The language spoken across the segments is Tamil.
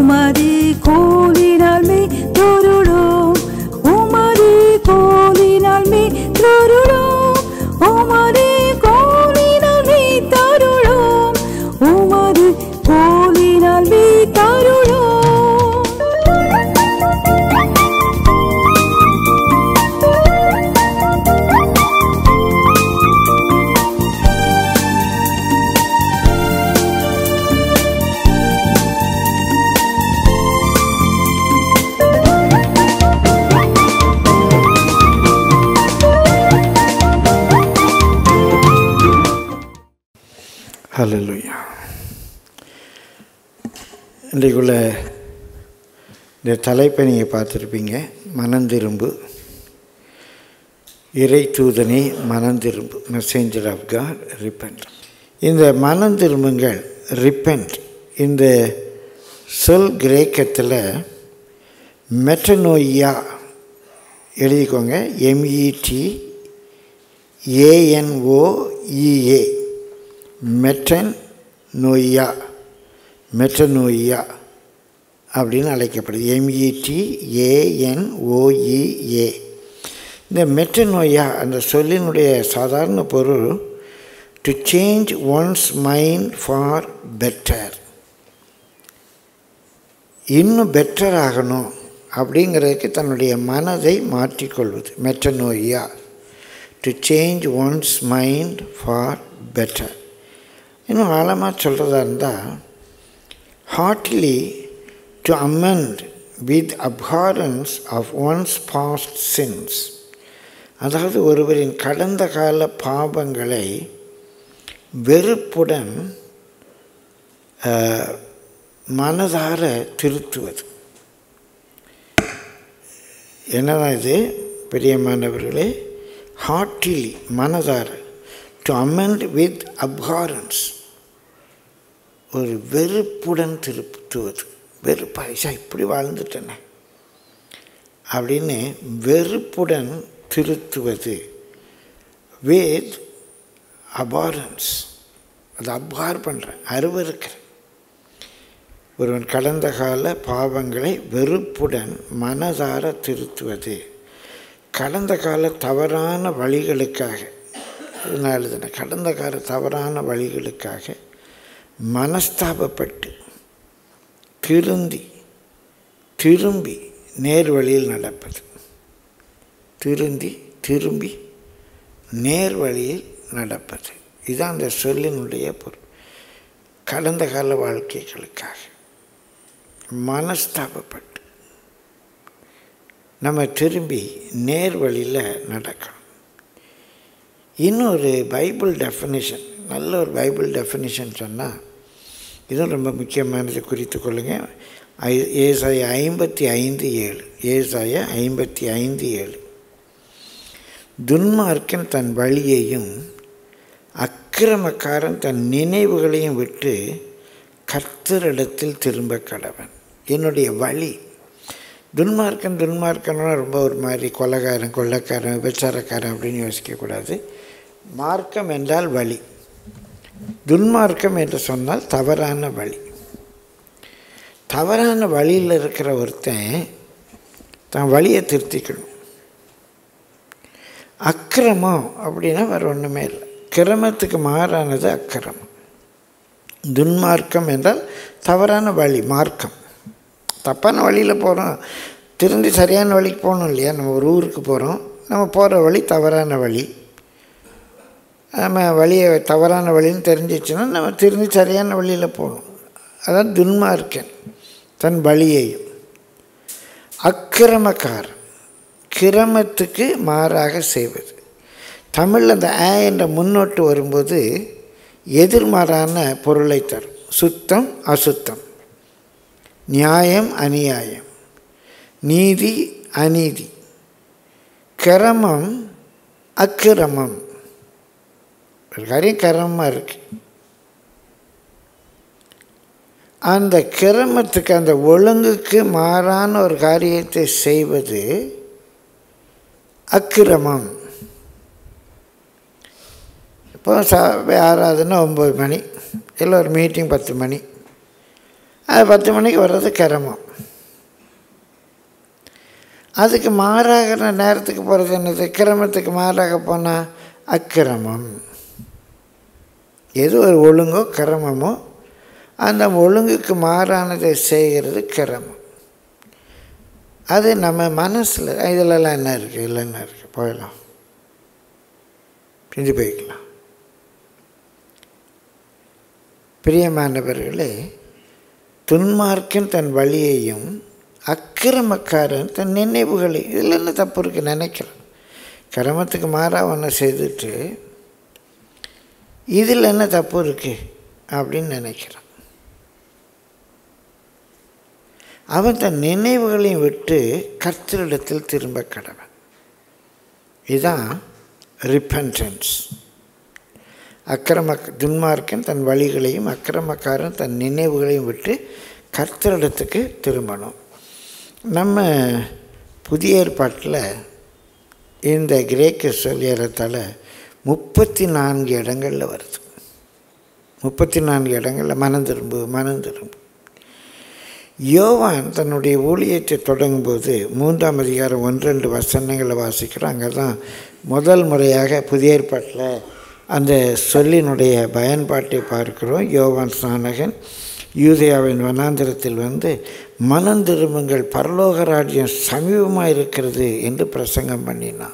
உமது கோலினால் மே தொருளோம் உமது கோலினால் மே தொருளோம் உமது கோலினால் மே தருளோம் உமது கோலினால் மே தருளோம். ஹல்லேலூயா. இன்றைக்குள்ள இந்த தலைப்பை நீங்கள் பார்த்துருப்பீங்க. மனந்திரும்பு, இறை தூதனே மனந்திரும்பு, மெசேஞ்சர் ஆஃப் காட், ரிப்பெண்ட். இந்த மனந்திரும்புங்கள், ரிப்பெண்ட், இந்த சொல் கிரேக்கத்தில் மெட்டனோயா எழுதிக்கோங்க, METANOEA, மெட்டனோயா, மெட்டனோயா அப்படின்னு அழைக்கப்படுது. METANOEA. இந்த மெட்டனோயா அந்த சொல்லினுடைய சாதாரண பொருள் to change one's mind for better, இன்னும் பெட்டர் ஆகணும் அப்படிங்கிறதுக்கு தன்னுடைய மனதை மாற்றிக்கொள்வது. Metanoia, to change one's mind for better. இன்னும் ஆழமாக சொல்கிறதா இருந்தால், heartily to amend with abhorrence of one's past sins. அதாவது ஒருவரின் கடந்த கால பாவங்களை வெறுப்புடன் மனதார திருத்துவது. என்னதான் இது பிரியமானவர்களே? ஹார்ட்லி, மனதார, டு அமெண்ட் வித் அப்ஹாரன்ஸ், ஒரு வெறுப்புடன் திருத்துவது. வெறுப்பாயிஷா இப்படி வாழ்ந்துட்டேனே அப்படின்னு வெறுப்புடன் திருத்துவது. வித் அபாரன்ஸ், அது அப்ஹார் பண்ணுறேன், அருவருக்கிறேன். ஒருவன் கடந்த கால பாவங்களை வெறுப்புடன் மனதார திருத்துவது. கடந்த கால தவறான வழிகளுக்காக, இதனால கடந்த கால தவறான வழிகளுக்காக மனஸ்தாபப்பட்டு திரும்பி நேர் வழியில் நடப்பது. திரும்பி நேர் வழியில் நடப்பது. இதுதான் அந்த சொல்லினுடைய பொருள். கடந்த கால வாழ்க்கைகளுக்காக மனஸ்தாபப்பட்டு நம்ம திரும்பி நேர் வழியில் நடக்கணும். இன்னொரு பைபிள் டெஃபினிஷன், நல்ல ஒரு பைபிள் டெஃபினிஷன் சொன்னால், இதுவும் ரொம்ப முக்கியமானது, குறித்து கொள்ளுங்கள். ஏசாயா 55:7. ஏசாயா 55:7. துன்மார்க்கன் தன் வழியையும் அக்கிரமக்காரன் தன் நினைவுகளையும் விட்டு கர்த்தரிடத்தில் திரும்ப கடவன். என்னுடைய வழி, துன்மார்க்கன்னா ரொம்ப ஒரு மாதிரி கொலைகாரன், கொள்ளைக்காரன், விபச்சாரக்காரன் அப்படின்னு யோசிக்கக்கூடாது. மார்க்கம் என்றால் வழி. துன்மார்க்கம் என்று சொன்னால் தவறான வழி. தவறான வழியில் இருக்கிற ஒருத்தன் தான் வழியை திருத்திக்கணும். அக்கிரமம் அப்படின்னா வேறு ஒன்றுமே இல்லை. கிரமத்துக்கு மாறானது அக்கிரமம். துன்மார்க்கம் என்றால் தவறான வழி, மார்க்கம். தப்பான வழியில் போகிறோம், திருந்தி சரியான வழிக்கு போகணும் இல்லையா? நம்ம ஒரு ஊருக்கு போகிறோம், நம்ம போகிற வழி தவறான வழி. நம்ம வழியை தவறான வழின்னு தெரிஞ்சிச்சுன்னா நம்ம திருந்தி சரியான வழியில் போகணும். அதான் துன்மார்க்கன் தன் வழியையும். அக்கிரமக்காரன் கிரமத்துக்கு மாறாக செய்வது. தமிழில் அந்த என்ற முன்னோட்டு வரும்போது எதிர்மாறான பொருளை தரும். சுத்தம் அசுத்தம், நியாயம் அநியாயம், நீதி அநீதி, கிரமம் அக்கிரமம். ஒரு காரியம் கிரமமாக இருக்கு, அந்த கிரமத்துக்கு அந்த ஒழுங்குக்கு மாறான ஒரு காரியத்தை செய்வது அக்கிரமம். இப்போ ஆராதனை 9 மணி, இல்லை ஒரு மீட்டிங் 10 மணி. அது 10 மணிக்கு வர்றது கிரமம். அதுக்கு மாறாக நேரத்துக்கு போகிறது என்னது? கிரமத்துக்கு மாறாக போனால் அக்கிரமம். எது ஒரு ஒழுங்கோ கிரமமோ அந்த ஒழுங்குக்கு மாறானதை செய்கிறது கிரமம். அது நம்ம மனசில் இதிலெல்லாம் என்ன இருக்குது, இதில் என்ன இருக்குது, போயிடலாம், பிரிஞ்சு போய்க்கலாம். பிரியமானவர்களே, துன்மார்க்கன் தன் வழியையும் அக்கிரமக்காரன் தன் நினைவுகளை, இதில் என்ன தப்பு இருக்குது நினைக்கிறேன். கிரமத்துக்கு மாறாக ஒன்று செய்துட்டு இதில் என்ன தப்பு இருக்குது அப்படின்னு நினைக்கிறான். அவன் தன் நினைவுகளையும் விட்டு கர்த்தரிடத்தில் திரும்ப கடவன். இதுதான் ரிப்பென்டன்ஸ். துன்மார்க்கன் தன் வழிகளையும் அக்கிரமக்காரன் தன் நினைவுகளையும் விட்டு கர்த்தரிடத்துக்கு திரும்பணும். நம்ம புதிய ஏற்பாட்டில் இந்த கிரேக்க சொல் ஏறத்தாழ 34 இடங்களில் வருது. 34 இடங்களில் மனம் திரும்பு. யோவான் தன்னுடைய ஊழியத்தை தொடங்கும்போது 3ஆம் அதிகாரம் 1-2 வசனங்களை வாசிக்கிறோம். அங்கே தான் முதல் முறையாக புதிய ஏற்பாட்டில் அந்த சொல்லினுடைய பயன்பாட்டை பார்க்கிறோம். யோவான் ஸ்நானகன் யூதேயாவின் வனாந்திரத்தில் வந்து மனம் திரும்புங்கள், பரலோக ராஜ்யம் சமீபமாக இருக்கிறது என்று பிரசங்கம் பண்ணினான்.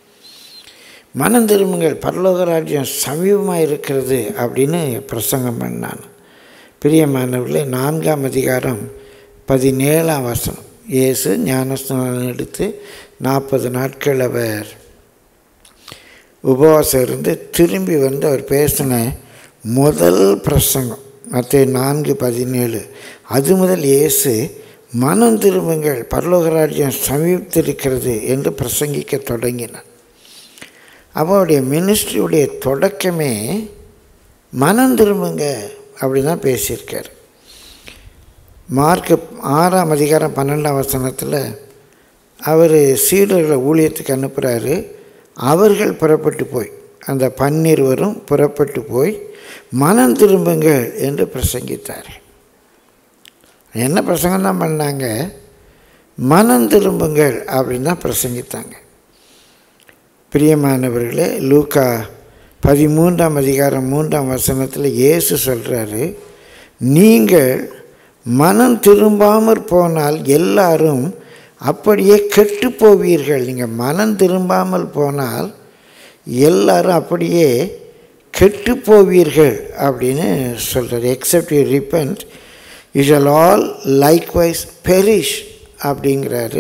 மனம் திரும்புங்கள், பரலோக ராஜ்யம் சமீபமாக இருக்கிறது அப்படின்னு பிரசங்கம் பண்ணான். பிரியமானவர்களே, 4ஆம் அதிகாரம் 17ஆம் வசனம், இயேசு ஞானஸ்நானம் எடுத்து 40 நாட்கள் அவர் உபவாசம் இருந்து திரும்பி வந்து அவர் பேசின முதல் பிரசங்கம் மத்தேயு 4:17. அது முதல் இயேசு மனம் திரும்புங்கள், பரலோக ராஜ்யம் சமீபித்திருக்கிறது என்று பிரசங்கிக்க தொடங்கினார். அவருடைய மினிஸ்ட்ரியுடைய தொடக்கமே மனம் திரும்புங்க அப்படி தான் பேசியிருக்கார். மார்க் 6ஆம் அதிகாரம் 12ஆம் வசனத்தில் அவர் சீடர்களை ஊழியத்துக்கு அனுப்புகிறாரு. அவர்கள் புறப்பட்டு போய், அந்த 12 புறப்பட்டு போய் மனம் திரும்புங்கள் என்று பிரசங்கித்தார். என்ன பிரசங்கம் தான் பண்ணாங்க? மனம் திரும்புங்கள் அப்படின்னு தான் பிரசங்கித்தாங்க. பிரியமானவர்களே, லூக்கா 13ஆம் அதிகாரம் 3ஆம் வசனத்தில் இயேசு சொல்கிறாரு, நீங்கள் மனம் திரும்பாமற் போனால் எல்லாரும் அப்படியே கெட்டு போவீர்கள். நீங்கள் மனம் திரும்பாமல் போனால் எல்லாரும் அப்படியே கெட்டு போவீர்கள் அப்படின்னு சொல்கிறார். Except you repent you shall all likewise perish அப்படிங்கிறாரு.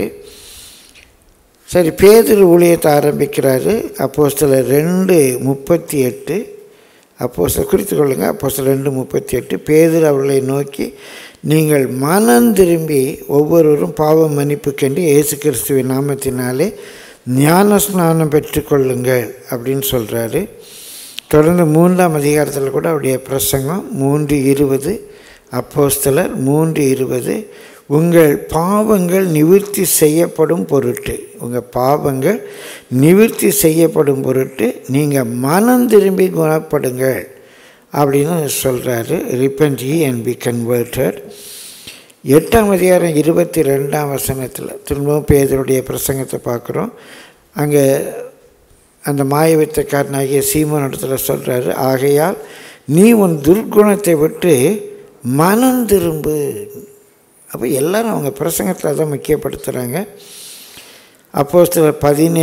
சரி, பேதுரு ஊழியத்தை ஆரம்பிக்கிறாரு. அப்போஸ்தலர் 2:38, அப்போஸ்தலர் குறித்து கொள்ளுங்கள், அப்போஸ்தலர் 2:38. பேதுரு அவர்களை நோக்கி, நீங்கள் மனம் திரும்பி ஒவ்வொருவரும் பாவ மன்னிப்புக்கென்று இயேசு கிறிஸ்துவின் நாமத்தினாலே ஞான ஸ்நானம் பெற்றுக்கொள்ளுங்கள் அப்படின்னு சொல்கிறாரு. தொடர்ந்து 3ஆம் அதிகாரத்தில் கூட அவருடைய பிரசங்கம் 3:20, அப்போஸ்தலர் 3:20, உங்கள் பாவங்கள் நிவர்த்தி செய்யப்படும் பொருட்டு, உங்கள் பாவங்கள் நிவர்த்தி செய்யப்படும் பொருட்டு நீங்கள் மனம் திரும்பி குணப்படுங்கள் அப்படின்னு சொல்கிறாரு. Repent ye and be converted. 8ஆம் அதிகாரம் 22ஆம் வசனத்தில் திரும்பவும் பேதுருடைய பிரசங்கத்தை பார்க்குறோம். அங்கே அந்த மாயவித்தக்காரனாகிய சீமோன் இடத்துல சொல்கிறாரு, ஆகையால் நீ உன் துர்குணத்தை விட்டு மனம் திரும்பு. அப்போ எல்லோரும் அவங்க பிரசங்கத்தில் தான் முக்கியப்படுத்துகிறாங்க. அப்போஸ்தலர்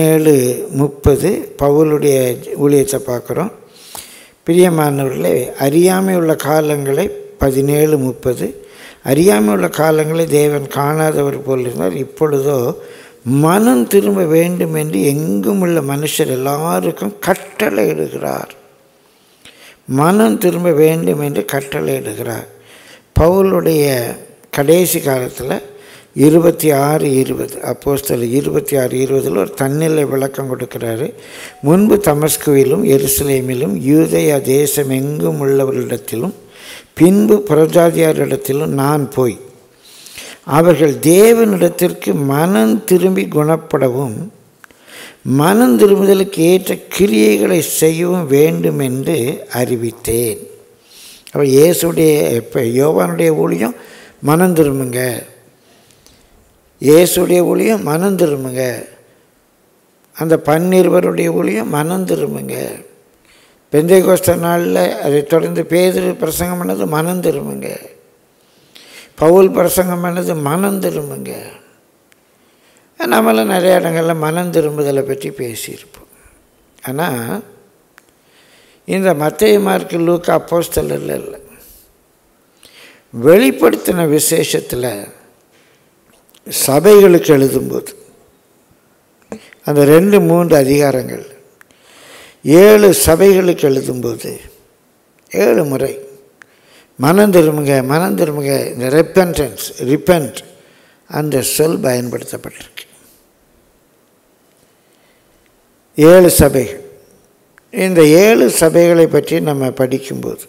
17:30 பவுலுடைய ஊழியத்தை பார்க்குறோம். பிரியமானவர்களே, அறியாமை உள்ள காலங்களை 17:30, அறியாமை உள்ள காலங்களை தேவன் காணாதவர் போல் இருந்தார், இப்பொழுதோ மனம் திரும்ப வேண்டும் என்று எங்கும் உள்ள மனுஷர் எல்லாருக்கும் கட்டளை இடுகிறார். மனம் திரும்ப வேண்டும் என்று கட்டளை இடுகிறார். பவுலுடைய கடைசி காலத்தில் 26:20, அப்போஸ்தலர் 26:20 ஒரு தன்னிலை விளக்கம் கொடுக்கிறாரு. முன்பு தமஸ்குவிலும் எருசலேமிலும் யூதேயா தேசம் எங்கும் உள்ளவர்களிடத்திலும் பின்பு புறஜாதியாரிடத்திலும் நான் போய் அவர்கள் தேவனிடத்திற்கு மனம் திரும்பி குணப்படவும் மனம் திரும்புதலுக்கு ஏற்ற கிரியைகளை செய்யவும் வேண்டும் என்று அறிவித்தேன். அப்போ இயேசுடைய யோவானுடைய ஊழியம் மனம் திரும்புங்க. இயேசுடைய ஊழியம் மனம் திரும்புங்க. அந்த 12 ஊழியம் மனம் திரும்புங்க. பெந்தைகோஸ்தே நாளில் அதை தொடர்ந்து பேதுரு பிரசங்கம் பண்ணது மனம் திரும்புங்க. பவுல் பிரசங்கம் பண்ணது மனம் திரும்புங்க. நம்மளும் நிறைய இடங்களில் மனம் திரும்புதலை பற்றி பேசியிருப்போம். ஆனால் இந்த மத்தேயு, மார்க்கு, லூக்கா அப்போஸ்தலரில் இல்லை, வெளிப்படுத்தின விசேஷத்தில் சபைகளுக்கு எழுதும்போது அந்த 2-3 அதிகாரங்கள் 7 சபைகளுக்கு எழுதும்போது 7 முறை மனம் திரும்புங்க, மனம் திரும்புங்க, இந்த ரிப்பென்ட் அந்த சொல் பயன்படுத்தப்பட்டிருக்கு. 7 சபைகள். இந்த 7 சபைகளை பற்றி நம்ம படிக்கும்போது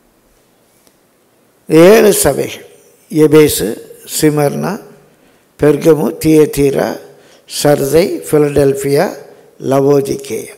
7 சபைகள் Ephesus, Smyrna, Pergamum, Thyatira, Sardis, Philadelphia, Laodicea.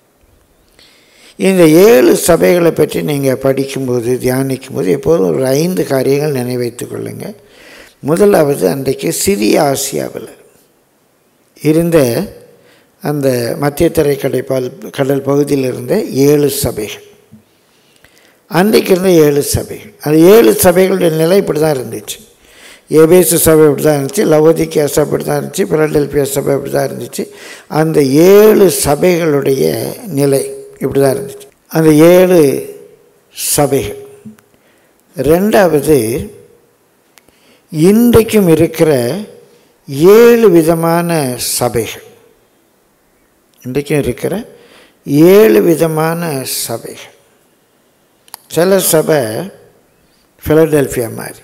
இந்த 7 சபைகளை பற்றி நீங்கள் படிக்கும்போது தியானிக்கும்போது எப்போதும் ஒரு 5 காரியங்கள் நினைவைத்து கொள்ளுங்கள். முதலாவது, அன்றைக்கு சிறிய ஆசியாவில் இருந்த அந்த மத்திய தரைக்கடல் கடல் பகுதியில் இருந்த 7 சபைகள், அன்றைக்கு இருந்த 7 சபைகள். அந்த 7 சபைகளுடைய நிலை இப்படி தான் இருந்துச்சு. எபேசு சபை இப்படி தான் இருந்துச்சு, லவோதிக்கேயா சபை இப்படி தான் இருந்துச்சு, பிலடெல்பியா சபை இப்படி தான் இருந்துச்சு. அந்த 7 சபைகளுடைய நிலை இப்படி தான் இருந்துச்சு. அந்த 7 சபைகள். ரெண்டாவது, இன்றைக்கும் இருக்கிற 7 விதமான சபைகள். இன்றைக்கும் இருக்கிற 7 விதமான சபைகள். சில சபை பிலடெல்பியா மாதிரி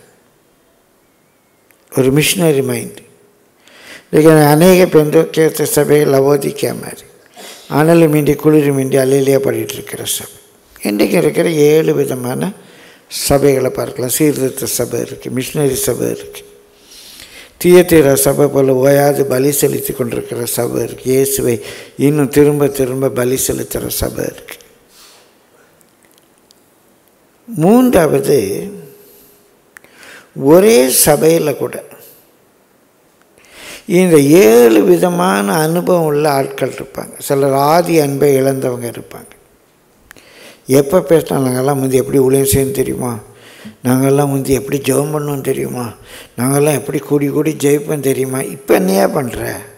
ஒரு மிஷினரி மைண்டு. அநேக பெந்தோஸ்தே சபைகள் லவோதிக்கேயா மாதிரி அனலுமின்றி குளிருமின்றி அலையிலேயே பாடிட்டுருக்கிற சபை. இன்றைக்கு இருக்கிற 7 விதமான சபைகளை பார்க்கலாம். சீர்திருத்த சபை இருக்குது, மிஷினரி சபை இருக்குது, தியத்தீரா சபை போல் ஓயாது பலி செலுத்தி கொண்டிருக்கிற சபை இருக்குது, இயேசுவை இன்னும் திரும்ப திரும்ப பலி செலுத்துகிற சபை இருக்குது. மூன்றாவது, ஒரே சபையில் கூட இந்த 7 விதமான அனுபவம் உள்ள ஆட்கள் இருப்பாங்க. சிலர் ஆதி அன்பை இழந்தவங்க இருப்பாங்க. எப்போ பேசினா நாங்கள்லாம் முந்தி எப்படி ஊழியம் செய்யணும் தெரியுமா, நாங்கள்லாம் முந்தி எப்படி ஜெபம் பண்ணோம் தெரியுமா, நாங்கள்லாம் எப்படி கூடி கூடி ஜெயிப்போம் தெரியுமா. இப்போ என்னையா பண்ணுற,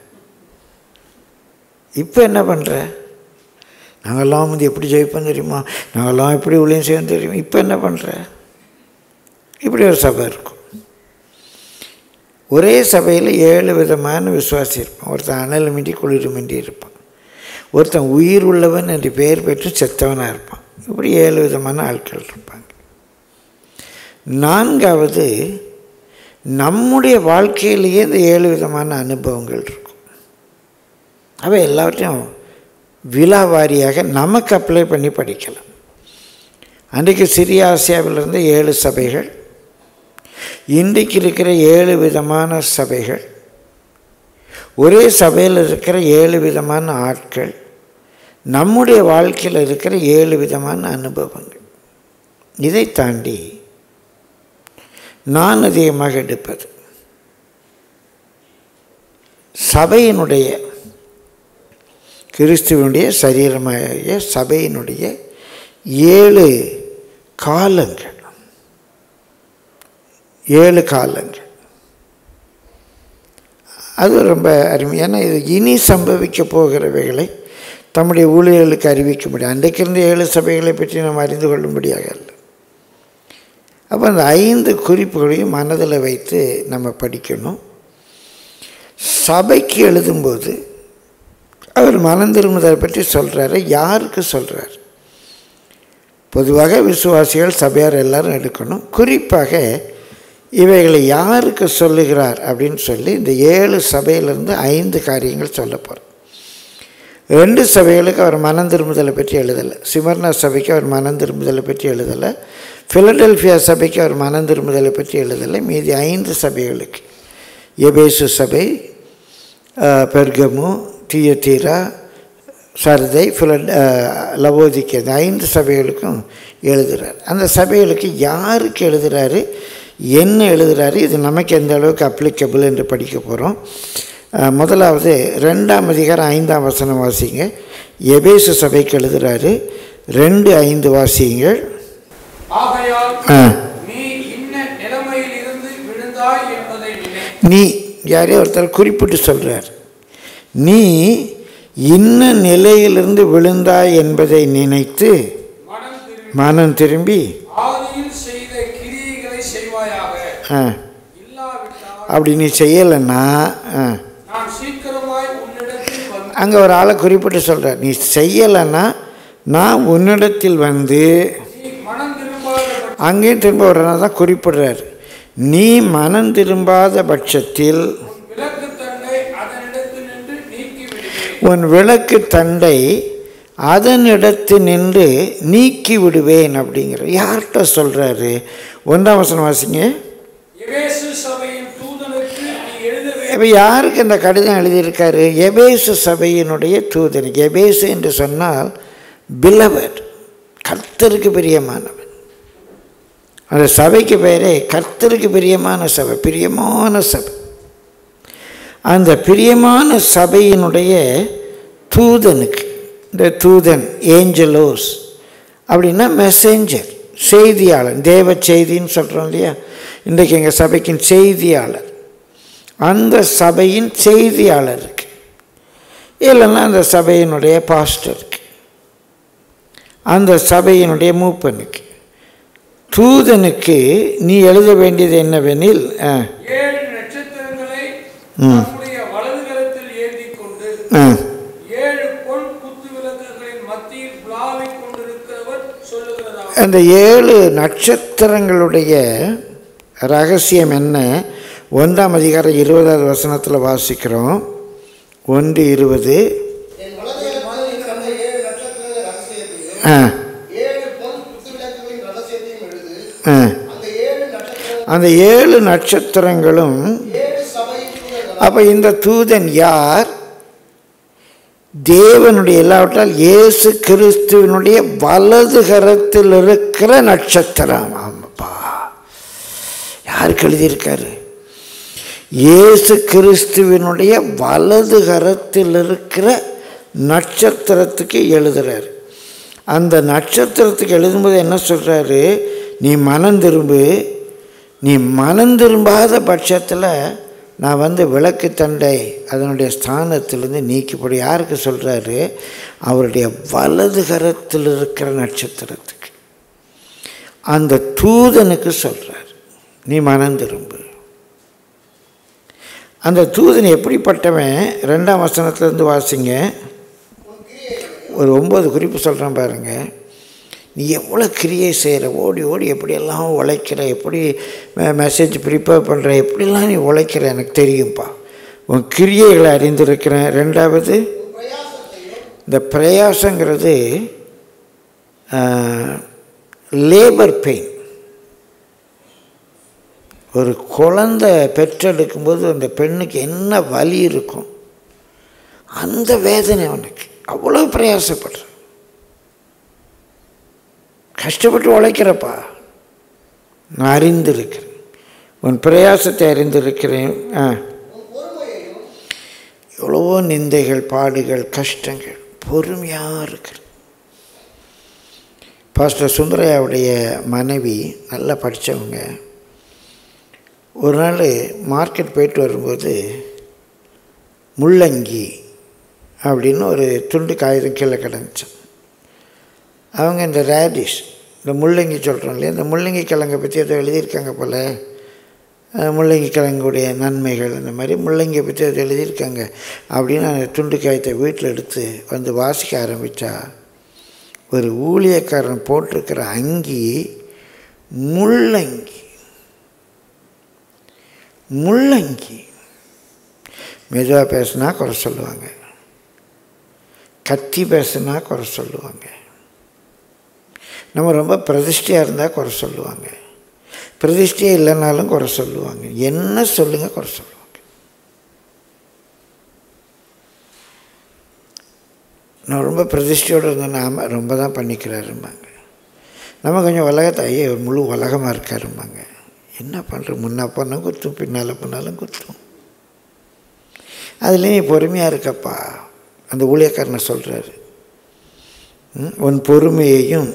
இப்போ என்ன பண்ணுற, நாங்கள்லாம் முந்தி எப்படி ஜெயிப்போம் தெரியுமா, நாங்கள்லாம் எப்படி ஊழியம் செய்யணும் தெரியுமா, இப்போ என்ன பண்ணுற. இப்படி ஒரு சபை இருக்கும். ஒரே சபையில் 7 விதமான விசுவாசி இருப்பான். ஒருத்தன் அனலுமின்றி குளிருமின்றி இருப்பான், ஒருத்தன் உயிர் உள்ளவன் என்று பெயர் பெற்று செத்தவனாக இருப்பான். இப்படி 7 விதமான ஆட்கள் இருப்பாங்க. நான்காவது, நம்முடைய வாழ்க்கையிலேயே இந்த 7 விதமான அனுபவங்கள் இருக்கும். அவை எல்லாவற்றையும் விலாவாரியாக நமக்கு அப்ளை பண்ணி படிக்கலாம். அன்றைக்கு சிறிய ஆசியாவில் இருந்த 7 சபைகள், இன்றைக்கு இருக்கிற 7 விதமான சபைகள், ஒரே சபையில் இருக்கிற 7 விதமான ஆட்கள், நம்முடைய வாழ்க்கையில் இருக்கிற 7 விதமான அனுபவங்கள். இதை தாண்டி நான் அதிகமாக எடுப்பது சபையினுடைய, கிறிஸ்துவனுடைய சரீரமாக சபையினுடைய 7 காலங்கள். 7 காலங்கள். அது ரொம்ப அருமையான. இது இனி சம்பவிக்க போகிறவைகளை தம்முடைய ஊழியர்களுக்கு அறிவிக்க முடியும். அன்றைக்கு இருந்த 7 சபைகளை பற்றி நாம் அறிந்து கொள்ளும்படியாக அல்ல. அப்போ அந்த 5 குறிப்புகளையும் மனதில் வைத்து நம்ம படிக்கணும். சபைக்கு எழுதும்போது அவர் மனம் திரும்புதலை பற்றி சொல்கிறாரு. யாருக்கு சொல்கிறார்? பொதுவாக விசுவாசிகள், சபையார் எல்லாரும் எடுக்கணும். குறிப்பாக இவைகளை யாருக்கு சொல்லுகிறார் அப்படின்னு சொல்லி இந்த 7 சபையிலிருந்து 5 காரியங்கள் சொல்ல போகிறார். 2 சபைகளுக்கு அவர் மனம் திரும்புதலை பற்றி எழுதலை. சிமர்னா சபைக்கு அவர் மனம் திரும்புதலை பற்றி எழுதலை. பிலடெல்பியா சபைக்கு அவர் மனம் திரும்புதலை பற்றி எழுதலை. மீதி 5 சபைகளுக்கு, எபேசு சபை, பெர்கமு, தியத்தீரா, சர்தை, லவோதிக்கேயா, இந்த 5 சபைகளுக்கும் எழுதுகிறார். அந்த சபைகளுக்கு யாருக்கு எழுதுகிறாரு, என்ன எழுதுகிறாரு, இது நமக்கு எந்த அளவுக்கு அப்ளிகபிள் என்று படிக்க போகிறோம். முதலாவது 2ஆம் அதிகாரம் 5ஆம் வசனம் வாசிங்க. எபேசு சபைக்கு எழுதுகிறாரு. 2:5 வாசியுங்கள். நீ யாரையோ ஒருத்தர் குறிப்பிட்டு சொல்கிறார், நீ இன்ன நிலையிலிருந்து விழுந்தாய் என்பதை நினைத்து மனம் திரும்பி அப்படி நீ செய்யலைன்னா அங்கே ஒரு ஆளை குறிப்பிட்டு சொல்கிறார், நீ செய்யலைன்னா நான் உன்னிடத்தில் வந்து அங்கேயும் திரும்ப ஒரு நாள் தான் குறிப்பிடுறார். நீ மனம் திரும்பாத பட்சத்தில் உன் விளக்கு தண்டை அதனிடத்து நின்று நீக்கி விடுவேன் அப்படிங்கிற யார்கிட்ட சொல்கிறாரு? 1ஆம் வசனம் வாசிங்க. இப்போ யாருக்கு இந்த கடிதம் எழுதியிருக்காரு? எபேசு சபையினுடைய தூதனுக்கு. எபேசு என்று சொன்னால் பிலவட், கர்த்தருக்கு பிரியமானவன். அந்த சபைக்கு பேரே கர்த்தருக்கு பிரியமான சபை, பிரியமான சபை. அந்த பிரியமான சபையினுடைய தூதனுக்கு, இந்த தூதன் ஏஞ்சலோஸ் அப்படின்னா மெசேஞ்சர், செய்தியாளர், தேவ செய்தின்னு சொல்கிறோம் இல்லையா. இன்றைக்கு எங்கள் சபைக்கின் செய்தியாளர், அந்த சபையின் செய்தியாளருக்கு, இல்லைன்னா அந்த சபையினுடைய பாஸ்டருக்கு, அந்த சபையினுடைய மூப்பனுக்கு, தூதனுக்கு நீ எழுத வேண்டியது என்னவெனில், 7 நட்சத்திரங்களை தம்முடைய வலது கரத்தில் ஏந்திக் கொண்டு 7 பொன் குத்து விளக்குகளின் மத்தியில் உலாவிக் கொண்டிருக்கிறவர் சொல்லுகிறதாவது. அந்த 7 நட்சத்திரங்களுடைய ரகசியம் என்ன? 1ஆம் அதிகாரம் 20வது வசனத்தில் வாசிக்கிறோம். 1:20. அந்த 7 நட்சத்திரங்களும். அப்போ இந்த தூதன் யார்? தேவனுடைய, இல்லாவிட்டால் இயேசு கிறிஸ்துவனுடைய வலது கரத்தில் இருக்கிற நட்சத்திரம். ஆமாப்பா, யாருக்கு எழுதியிருக்காரு? இயேசு கிறிஸ்துவனுடைய வலது கரத்தில் இருக்கிற நட்சத்திரத்துக்கு எழுதுகிறார். அந்த நட்சத்திரத்துக்கு எழுதும்போது என்ன சொல்கிறாரு? நீ மனம் திரும்பு, நீ மனம் திரும்பாத பட்சத்தில் நான் வந்து விளக்கு தண்டை அதனுடைய ஸ்தானத்திலிருந்து நீக்கிப்படி. யாருக்கு சொல்கிறாரு? அவருடைய வலது கரத்தில் இருக்கிற நட்சத்திரத்துக்கு, அந்த தூதனுக்கு சொல்கிறார், நீ மனம் திரும்பு. அந்த தூதன் எப்படிப்பட்டவன்? 2ஆம் வசனத்திலேருந்து வாசிங்க. ஒரு 9 குறிப்பு சொல்கிறேன் பாருங்கள். நீ எவ்வளோ கிரியை செய்கிற, ஓடி ஓடி எப்படியெல்லாம் உழைக்கிற, எப்படி மெசேஜ் ப்ரிப்பேர் பண்ணுற, எப்படிலாம் நீ உழைக்கிற எனக்கு தெரியும்ப்பா. உன் கிரியைகளை அறிந்திருக்கிறேன். 2வது, இந்த பிரயாசங்கிறது லேபர் பெயின். ஒரு குழந்தை பெற்றெடுக்கும்போது அந்த பெண்ணுக்கு என்ன வலி இருக்கும், அந்த வேதனை அவனுக்கு. அவ்வளோ பிரயாசப்படுற, கஷ்டப்பட்டு உழைக்கிறப்பா. நான் அறிந்திருக்கிறேன், உன் பிரயாசத்தை அறிந்திருக்கிறேன். எவ்வளவோ நிந்தைகள், பாடுகள், கஷ்டங்கள், பொறுமையாக இருக்கிற. பாஸ்டர் சுந்தரையாவுடைய மனைவி நல்லா படித்தவங்க. ஒரு நாள் மார்க்கெட் போயிட்டு வரும்போது முள்ளங்கி அப்படின்னு ஒரு துண்டு காகிதம் கீழே கிடந்துச்சு. அவங்க இந்த ரேடிஷ், இந்த முள்ளங்கி சொல்கிறோம் இல்லையா, இந்த முள்ளங்கி கிழங்கை பற்றி அதை எழுதியிருக்காங்க போல். முள்ளங்கி கிழங்குடைய நன்மைகள், இந்த மாதிரி முள்ளங்கியை பற்றி அதை எழுதியிருக்காங்க அப்படின்னு அந்த துண்டு காயத்தை வீட்டில் எடுத்து வந்து வாசிக்க ஆரம்பித்தா, ஒரு ஊழியக்காரன் போட்டிருக்கிற அங்கி முள்ளங்கி. முள்ளங்கி மெதுவாக பேசுனா குறை சொல்லுவாங்க, கத்தி பேசுனா குறை சொல்லுவாங்க, நம்ம ரொம்ப பிரதிஷ்டையாக இருந்தால் குறை சொல்லுவாங்க, பிரதிஷ்டையே இல்லைனாலும் குறை சொல்லுவாங்க. என்ன சொல்லுங்கள், குறை சொல்லுவாங்க. நான் ரொம்ப பிரதிஷ்டையோடு இருந்தேன், நாம் ரொம்ப தான் பண்ணிக்கிறாரும்பாங்க. நம்ம கொஞ்சம் உலகத்தை, ஐயோ முழு உலகமாக இருக்காரும்பாங்க. என்ன பண்ணுற, முன்னா பண்ண குத்தும், பின்னால் பண்ணாலும் குத்தும். அதுலேயும் நீ பொறுமையாக இருக்கப்பா. அந்த ஊழியக்காரனை சொல்கிறாரு, உன் பொறுமையையும்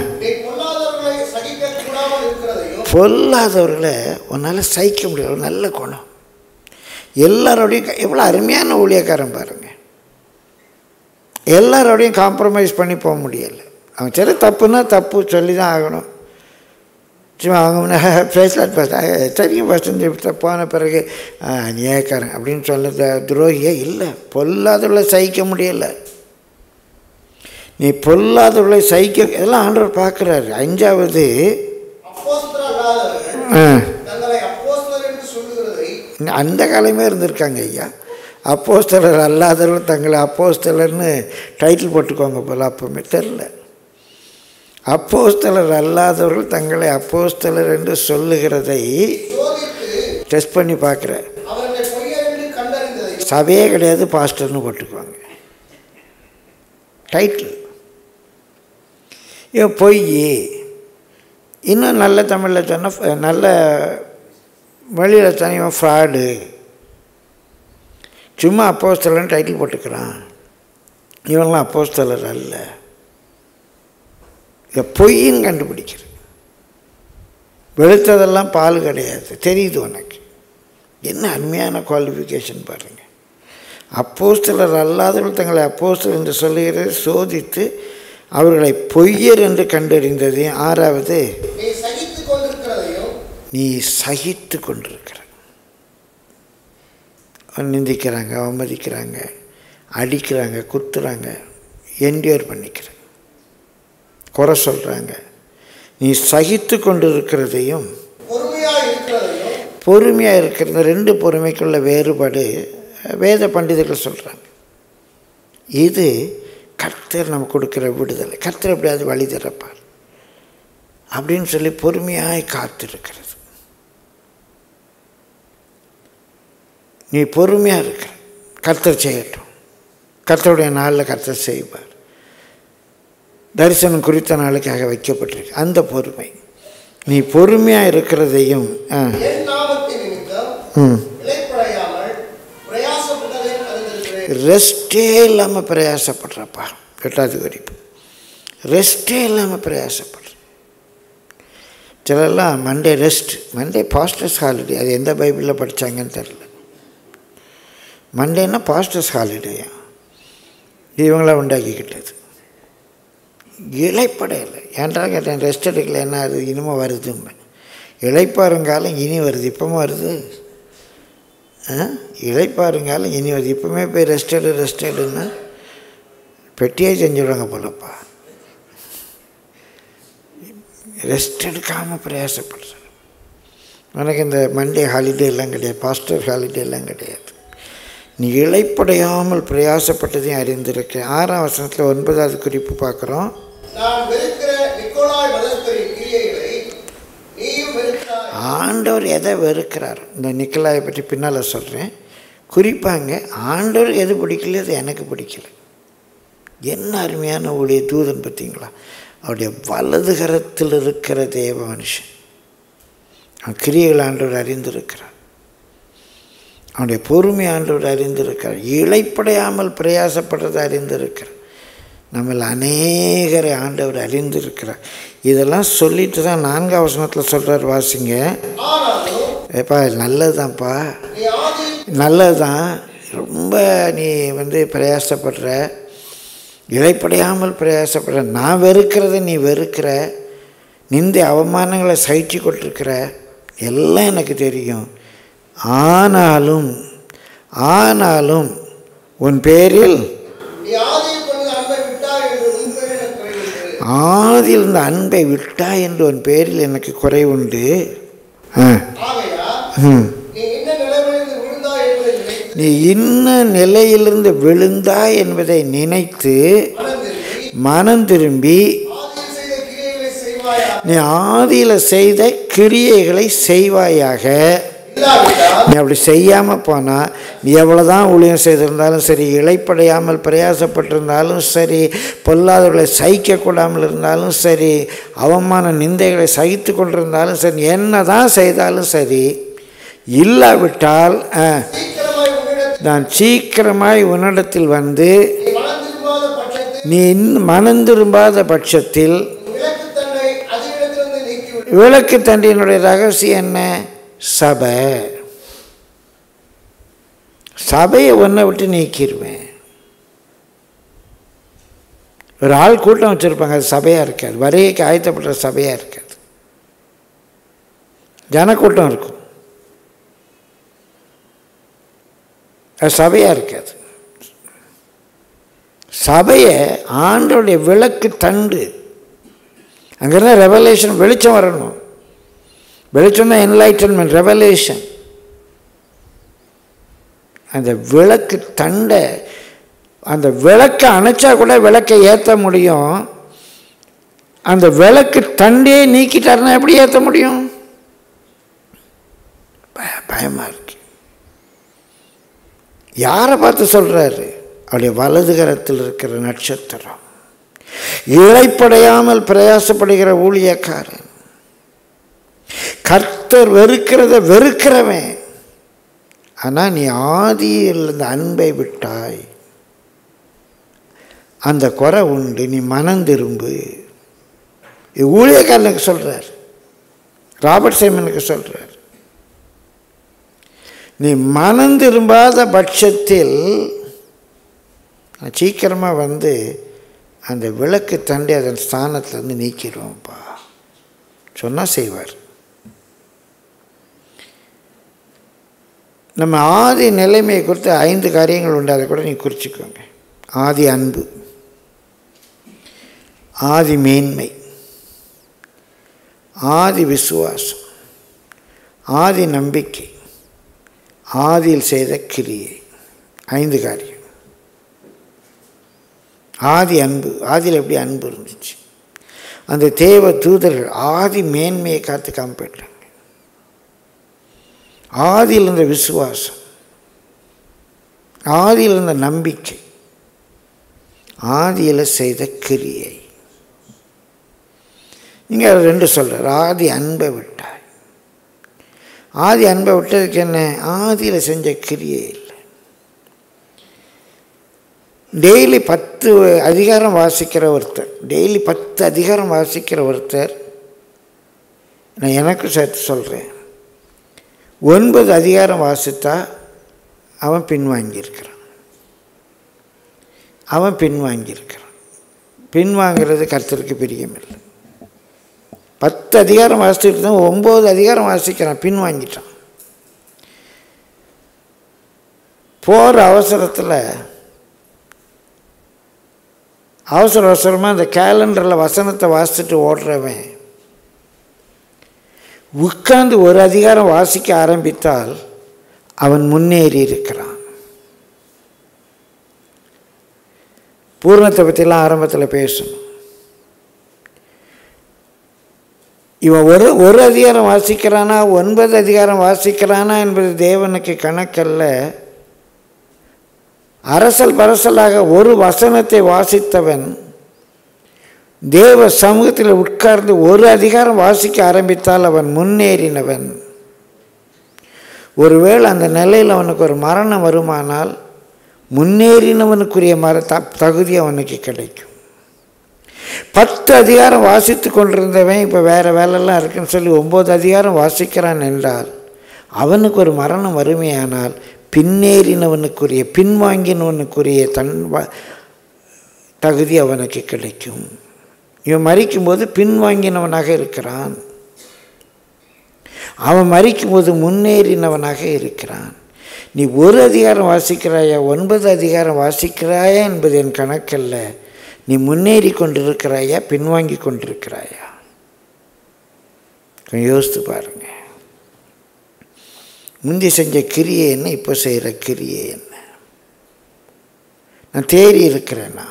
பொல்லாதவர்களை உன்னால் சகிக்க முடியாது. ஒரு நல்ல குணம். எல்லாரோடையும் எவ்வளோ அருமையான ஊழியக்காரன் பாருங்கள். எல்லாரோடையும் காம்ப்ரமைஸ் பண்ணி போக முடியலை. அவன் சரி தப்புன்னா தப்பு சொல்லி தான் ஆகணும். சும்மா அவங்க பேசலாம் சரிங்க பசங்க போன பிறகு அநியாயக்காரன் அப்படின்னு சொல்ல துரோகியே இல்லை. பொல்லாதவர்களை சகிக்க முடியலை. நீ பொல்லாதவர்களை சகிக்க இதெல்லாம் ஆண்டவர் பார்க்குறாரு. 5வது அந்த காலமே இருந்திருக்காங்க ஐயா. அப்போஸ்தலர் அல்லாதவர்கள் தங்களை அப்போஸ்தலர்னு டைட்டில் போட்டுக்கோங்க போல. அப்போவுமே தெரில. அப்போஸ்தலர் அல்லாதவர்கள் தங்களை அப்போஸ்தலர் என்று சொல்லுகிறதை டெஸ்ட் பண்ணி பார்க்குறேன். சபையே கிடையாது, பாஸ்டர்னு போட்டுக்குவாங்க டைட்டில். இவன் பொய். இன்னும் நல்ல தமிழில் சொன்னால், நல்ல வழியில் சொன்னால் இவன் ஃப்ராடு. சும்மா அப்போஸ்தலர்னு டைட்டில் போட்டுக்கிறான். இவன்லாம் அப்போஸ்தலர் அல்ல. இதை பொய்ன்னு கண்டுபிடிக்கிறது. வெளுத்ததெல்லாம் பால் கிடையாது, தெரியுது உனக்கு. என்ன அருமையான குவாலிஃபிகேஷன் பாருங்கள். அப்போஸ்தலர் அல்லாதவர்கள் தங்களை அப்போஸ்தலர் என்று சொல்லுகிறது சோதித்து அவர்களை பொய்யர் என்று கண்டறிந்தது. 6வது நீ சகித்து கொண்டிருக்கிற. நிந்திக்கிறாங்க, அவமதிக்கிறாங்க, அடிக்கிறாங்க, குத்துறாங்க, என்டியோர் பண்ணிக்கிறாங்க, குறை சொல்கிறாங்க. நீ சகித்து கொண்டிருக்கிறதையும் பொறுமையாக இருக்கிறது. 2 பொறுமைக்குள்ள வேறுபாடு வேத பண்டிதர்கள் சொல்கிறாங்க. இது கர்த்தர் நமக்கு கொடுக்குற விடுதலை. கர்த்தர் எப்படியாவது வழி திறப்பார் அப்படின்னு சொல்லி பொறுமையாய் காத்திருக்கிறது. நீ பொறுமையாக இருக்கிற. கர்த்தர் செய்யட்டும். கர்த்தருடைய நாளில் கர்த்தர் செய்வார். தரிசனம் குறித்த நாளுக்காக வைக்கப்பட்டிருக்கு அந்த பொறுமை. நீ பொறுமையாக இருக்கிறதையும் ரெஸ்டே இல்லாமல் பிரயாசப்படுறப்பா. 8வது குறிப்பு, ரெஸ்டே இல்லாமல் பிரயாசப்படுற. சிலர்லாம் Monday rest, Monday pastors holiday. அது எந்த பைபிளில் படித்தாங்கன்னு தெரில. மண்டேன்னா பாஸ்டர்ஸ் ஹாலிடேயா? இவங்களாம் உண்டாக்கிக்கிட்டது. இழைப்படையில் ஏன்டா கேட்டேன். ரெஸ்ட் எடுக்கல, என்ன அது இனிமே வருதுன்னு. இழைப்பாருங்காலம் இனி வருது. இப்போவும் வருது. இழைப்பாருங்காலம் இனி வருது. இப்போவுமே போய் ரெஸ்ட் எடுன்னா பெட்டியே செஞ்சுடுவாங்க போலப்பா. ரெஸ்ட் எடுக்காமல் பிரயாசப்படுறேன். எனக்கு இந்த மண்டே ஹாலிடே எல்லாம் கிடையாது, பாஸ்டர் ஹாலிடே எல்லாம் கிடையாது. நீ இழைப்படையாமல் பிரயாசப்பட்டதையும் அறிந்திருக்கேன். 6ஆம் வசனத்தில் 9வது குறிப்பு பார்க்குறோம். ஆண்டவர் எதை வெறுக்கிறார்? இந்த நிக்கலாயை பற்றி பின்னால் சொல்கிறேன். குறிப்பாங்க ஆண்டவர் எது பிடிக்கல, அது எனக்கு பிடிக்கல. என்ன அருமையான ஊழிய தூதன் பார்த்தீங்களா? அவருடைய வலது கரத்தில் இருக்கிற தேவ மனுஷன். அவன் கிரியைகள் ஆண்டவர் அறிந்திருக்கிறார். அவனுடைய பொறுமை ஆண்டவர் அறிந்திருக்கிறார். இழைப்படையாமல் பிரயாசப்படுறதை அறிந்திருக்கிறார். நம்மள அநேகரை ஆண்டவர் அறிந்திருக்கிறார். இதெல்லாம் சொல்லிட்டு தான் 4ஆம் வசனத்தில் சொல்கிறார், வாசிங்க. ஏப்பா நல்லது தான்ப்பா, நல்லது தான். ரொம்ப நீ பிரயாசப்படுற, இழைப்படையாமல் பிரயாசப்படுற. நான் வெறுக்கிறத நீ வெறுக்கிற, நிந்தை அவமானங்களை சகிச்சு கொண்டிருக்கிற, எல்லாம் எனக்கு தெரியும். ஆனாலும் உன் பேரில் ஆதியில் இருந்த அன்பை விட்டா என்று உன் பேரில் எனக்கு குறைவுண்டு. நீ இன்ன நிலையிலிருந்து விழுந்தாய் என்பதை நினைத்து மனம் திரும்பி நீ ஆதியில் செய்த கிரியைகளை செய்வாயாக. நீ அப்படி செய்யாமல் போனால் நீ எவ்வளோதான் ஊழியம் செய்திருந்தாலும் சரி, இளைப்படையாமல் பிரயாசப்பட்டிருந்தாலும் சரி, பொல்லாதவர்களை சகிக்கக்கூடாமல் இருந்தாலும் சரி, அவமான நிந்தைகளை சகித்து கொண்டிருந்தாலும் சரி, என்ன தான் செய்தாலும் சரி, இல்லாவிட்டால் நான் சீக்கிரமாய் உன்னிடத்தில் வந்து நீ மனம் திரும்பாத பட்சத்தில் விளக்கு தண்டியினுடைய ரகசியம் என்ன? சபை. சபையை ஒன்றை விட்டு நீக்கிடுவேன். ஒரு ஆள் கூட்டம் வச்சுருப்பாங்க, அது சபையாக இருக்காது. வருகைக்கு ஆயத்தப்பட்ட சபையாக இருக்காது, ஜனக்கூட்டம் இருக்கும், அது சபையாக இருக்காது. சபையை ஆண்டோடைய விளக்கு தண்டு. அங்கிருந்த ரெவலேஷன், வெளிச்சம் வரணும். வெளிச்சம் தான் என்லைட்டன்மெண்ட், ரெவலேஷன். அந்த விளக்கு தண்டை, அந்த விளக்கை அணைச்சா கூட விளக்கை ஏற்ற முடியும். அந்த விளக்கு தண்டே நீக்கிட்டாருன்னா எப்படி ஏற்ற முடியும்? பயமாக இருக்கு. யாரை பார்த்து சொல்கிறாரு? அவருடைய வலதுகரத்தில் இருக்கிற நட்சத்திரம். இளைப்படையாமல் பிரயாசப்படுகிற ஊழியக்காரன், கர்த்தர் வெறுக்கிறத வெறுக்கிறவன். ஆனால் நீ ஆதியில் இந்த அன்பை விட்டாய், அந்த குறை உண்டு, நீ மனம் திரும்பு. இது ஊழியக்காரனுக்கு சொல்கிறார், ராபர்ட் சைமனுக்கு சொல்கிறார். நீ மனம் திரும்பாத பட்சத்தில் சீக்கிரமாக வந்து அந்த விளக்கு தண்டி அதன் ஸ்தானத்திலேருந்து நீக்கிடுவோம்ப்பா சொன்னால் செய்வார். நம்ம ஆதி நிலைமையை குறித்து 5 காரியங்கள் உண்டு, அதை கூட நீ குறிச்சிக்கோங்க. ஆதி அன்பு, ஆதி மேன்மை, ஆதி விசுவாசம், ஆதி நம்பிக்கை, ஆதியில் செய்த கிரியை. 5 காரியம். ஆதி அன்பு, ஆதியில் எப்படி அன்பு இருந்துச்சு? அந்த தேவ தூதர்கள் ஆதி மேன்மையை காத்து காமிட்டாங்க. ஆதியில் இருந்த விசுவாசம், ஆதியில் இருந்த நம்பிக்கை, ஆதியில் செய்த கிரியை. இங்கே 2 சொல்கிறார். ஆதி அன்பை விட்டாய். ஆதி அன்பை விட்டதுக்கு என்ன? ஆதியில் செஞ்ச கிரியை இல்லை. டெய்லி 10 அதிகாரம் வாசிக்கிற ஒருத்தர், டெய்லி 10 அதிகாரம் வாசிக்கிற ஒருத்தர், நான் எனக்கு சேர்த்து சொல்கிறேன், 9 அதிகாரம் வாசித்தா அவன் பின்வாங்கியிருக்கிறான். பின்வாங்கிறது கர்த்தருக்கு பிரியமில்லை. 10 அதிகாரம் வாசிச்சுட்டு தான் 9 அதிகாரம் வாசிக்கிறான், பின்வாங்கிட்டான். போகிற அவசரத்தில் அவசரமாக அந்த கேலண்டரில் வசனத்தை வாசிச்சுட்டு ஓடுறவன் உட்கார்ந்து 1 அதிகாரம் வாசிக்க ஆரம்பித்தால் அவன் முன்னேறி இருக்கிறான். பூர்ணத்தை பற்றிலாம் ஆரம்பத்தில் பேசணும். இவன் ஒரு அதிகாரம் வாசிக்கிறானா 9 அதிகாரம் வாசிக்கிறானா என்பது தேவனுக்கு கணக்கல்ல. அரசல் பரசலாக ஒரு வசனத்தை வாசித்தவன் தேவ சமூகத்தில் உட்கார்ந்து 1 அதிகாரம் வாசிக்க ஆரம்பித்தால் அவன் முன்னேறினவன். ஒருவேளை அந்த நிலையில் அவனுக்கு ஒரு மரணம் வருமானால் முன்னேறினவனுக்குரிய தகுதி அவனுக்கு கிடைக்கும். 10 அதிகாரம் வாசித்து கொண்டிருந்தவன் இப்போ வேறு வேலைலாம் இருக்குன்னு சொல்லி 9 அதிகாரம் வாசிக்கிறான் என்றால் அவனுக்கு ஒரு மரணம் வறுமையானால் பின்னேறினவனுக்குரிய பின்வாங்கினவனுக்குரிய தகுதி அவனுக்கு கிடைக்கும். இவன் மரிக்கும்போது பின்வாங்கினவனாக இருக்கிறான், அவன் மரிக்கும்போது முன்னேறினவனாக இருக்கிறான். நீ 1 அதிகாரம் வாசிக்கிறாயா 9 அதிகாரம் வாசிக்கிறாயா என்பது என் கணக்கல்ல. நீ முன்னேறி கொண்டிருக்கிறாயா பின்வாங்கி கொண்டிருக்கிறாயா? கொஞ்சம் யோசித்து பாருங்க. முந்தி செஞ்ச கிரியை என்ன, இப்போ செய்கிற கிரியை என்ன? நான் தேறி இருக்கிறேன்னா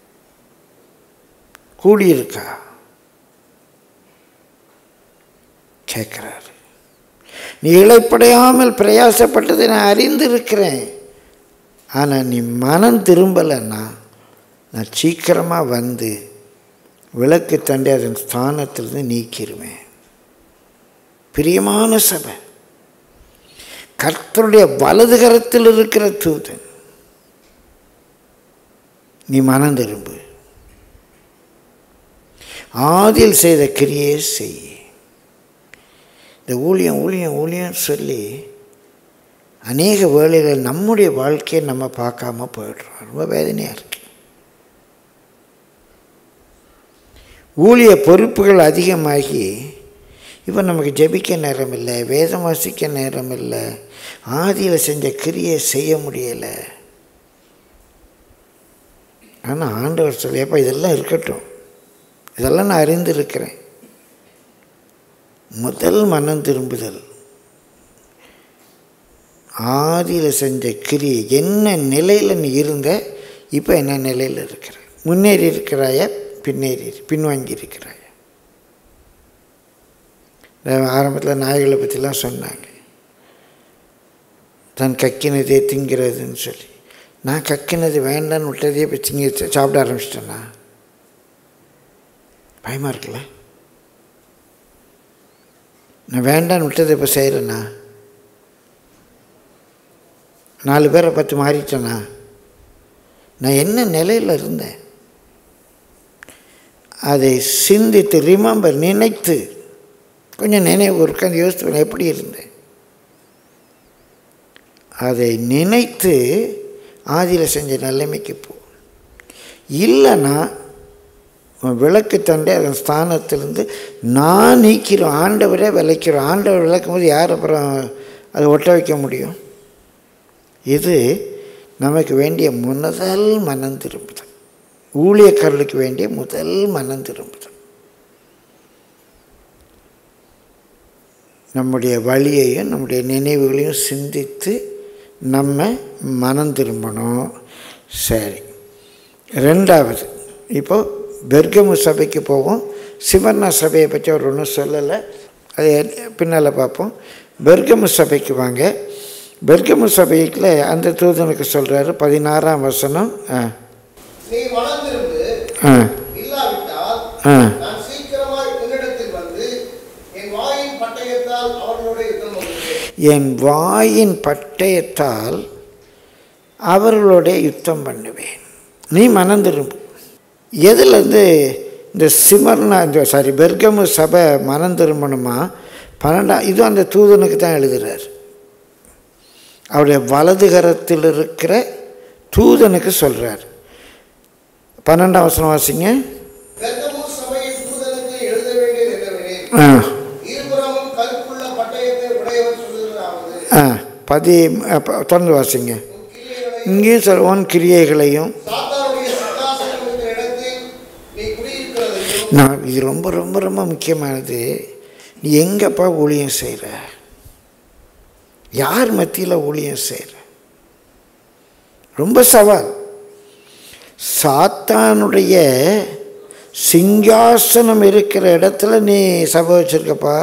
கூடியிருக்கா கேட்குறாரு. நீ இளைப்படையாமல் பிரயாசப்பட்டதை நான் அறிந்திருக்கிறேன். ஆனால் நீ மனம் திரும்பலைன்னா நான் சீக்கிரமாக வந்து விளக்கு தண்டி அதன் ஸ்தானத்திலிருந்து நீக்கிடுவேன். பிரியமான சபை, கர்த்தருடைய வலது கரத்தில் இருக்கிற தூதன், நீ மனம் திரும்பு, ஆதியில் செய்த கிரியை செய். இந்த ஊழியம் சொல்லி அநேக வேளைகள் நம்முடைய வாழ்க்கையை நம்ம பார்க்காம போயிடுறோம். ரொம்ப வேதனையாக இருக்கு. ஊழிய பொறுப்புகள் அதிகமாகி இப்போ நமக்கு ஜெபிக்க நேரம் இல்லை, வேதம் வாசிக்க நேரம் இல்லை, ஆதியில் செஞ்ச கிரியை செய்ய முடியலை. ஆனால் ஆண்டவர் சொல்லியப்பா இதெல்லாம் இருக்கட்டும், இதெல்லாம் நான் அறிந்திருக்கிறேன். முதல் மனம் திரும்புதல், ஆதியில் செஞ்ச கிரியை, என்ன நிலையில் நீ இருந்த, இப்போ என்ன நிலையில் இருக்கிற, முன்னேறி இருக்கிறாயா பின்வாங்கி இருக்கிறாயா? ஆரம்பத்தில் நாய்களை பற்றிலாம் சொன்னாங்க, தான் கக்கினதே திங்கிறதுன்னு சொல்லி. நான் கக்கினது வேண்டான்னு விட்டதே இப்போ சாப்பிட ஆரம்பிச்சிட்டேன்னா பயமாக இருக்குல்ல? நான் வேண்டான்னு விட்டதை இப்போ செய்கிறேன்னா, 4 பேரை பார்த்து மாறிட்டேன்னா, நான் என்ன நிலையில் இருந்தேன் அதை சிந்தித்து நினைத்து கொஞ்சம் நினைவு உட்காந்து யோசித்து எப்படி இருந்தேன் அதை நினைத்து ஆதியில் செஞ்ச நிலைமைக்கு போ. இல்லைன்னா விளக்கு தண்டை அதன் ஸ்தானத்திலிருந்து நான் நீக்கிறோம், ஆண்டவரே விளக்கிறோம். ஆண்டவர் விளக்கும் போது யார் அப்புறம் அதை ஒட்ட வைக்க முடியும்? இது நமக்கு வேண்டிய முதல் மனம் திரும்புதல், ஊழியக்காரர்களுக்கு வேண்டிய முதல் மனம் திரும்புதல். நம்முடைய வழியையும் நம்முடைய நினைவுகளையும் சிந்தித்து நம்ம மனம் திரும்பணும். சரி, 2வது இப்போது பெர்கமு சபைக்கு போவோம். சிமர்னா சபையை பற்றி அவர் ஒன்றும் சொல்லலை, அதை பின்னால் பார்ப்போம். பெர்கமு சபைக்கு வாங்க. பெர்கமு சபையில் அந்த தூதனுக்கு சொல்கிறாரு, 16ஆம் வசனம். நீ மனம் திரும்பு, இல்லாவிட்டால் நான் சீக்கிரமாய் உன்னிடத்தில் வந்து என் வாயின் பட்டயத்தால் அவர்களோடு யுத்தம் பண்ணுவேன். என் வாயின் பட்டயத்தால் அவர்களுடைய யுத்தம் பண்ணுவேன். நீ மனம் திரும்பு. எதுலேருந்து இந்த சிமர்னா பெர்கமு சபை மனம் திரும்பணுமா? 12 இது அந்த தூதனுக்கு தான் எழுதுகிறார். அவருடைய வலது கரத்தில் இருக்கிற தூதனுக்கு சொல்கிறார். 12ஆம் வசனம் வாசிங்க. பெர்கமு சபையின் தூதனுக்கு எழுத வேண்டியது என்னவெனில், இருபுறமும் கருப்புள்ள பட்டயத்தை உடையவர் சொல்லுகிறாவது. தொடர்ந்து வாசிங்க. இங்கேயும் சொல், உன் கிரியைகளையும் நான். இது ரொம்ப ரொம்ப ரொம்ப முக்கியமானது. நீ எங்கப்பா ஊழியம் செய்கிற, யார் மத்தியில் ஊழியம் செய்கிற? ரொம்ப சவால். சாத்தானுடைய சிங்காசனம் இருக்கிற இடத்துல நீ சபை வச்சுருக்கப்பா.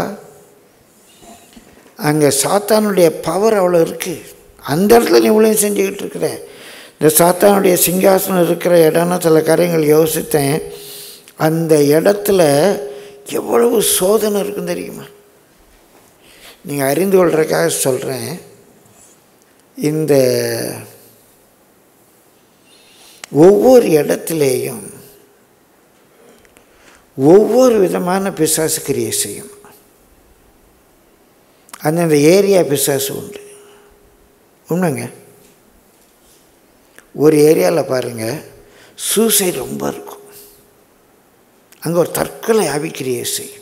அங்கே சாத்தானுடைய பவர் அவ்வளோ இருக்குது. அந்த இடத்துல நீ ஊழியம் செஞ்சுக்கிட்டு இருக்கிற. இந்த சாத்தானுடைய சிங்காசனம் இருக்கிற இடம்னா சில காரியங்கள் யோசித்தேன். அந்த இடத்துல எவ்வளவு சோதனை இருக்குன்னு தெரியுமா? நீங்கள் அறிந்து கொள்கிறதுக்காக சொல்கிறேன். இந்த ஒவ்வொரு இடத்துலேயும் ஒவ்வொரு விதமான பிசாசு கிரியை செய்யும். அந்தந்த ஏரியா பிசாசு உண்டு. உண்மைங்க. ஒரு ஏரியாவில் பாருங்கள், சூசைட் ரொம்ப இருக்கும். அங்கே ஒரு தற்கொலை ஆவிக்கிரியை செய்யும்.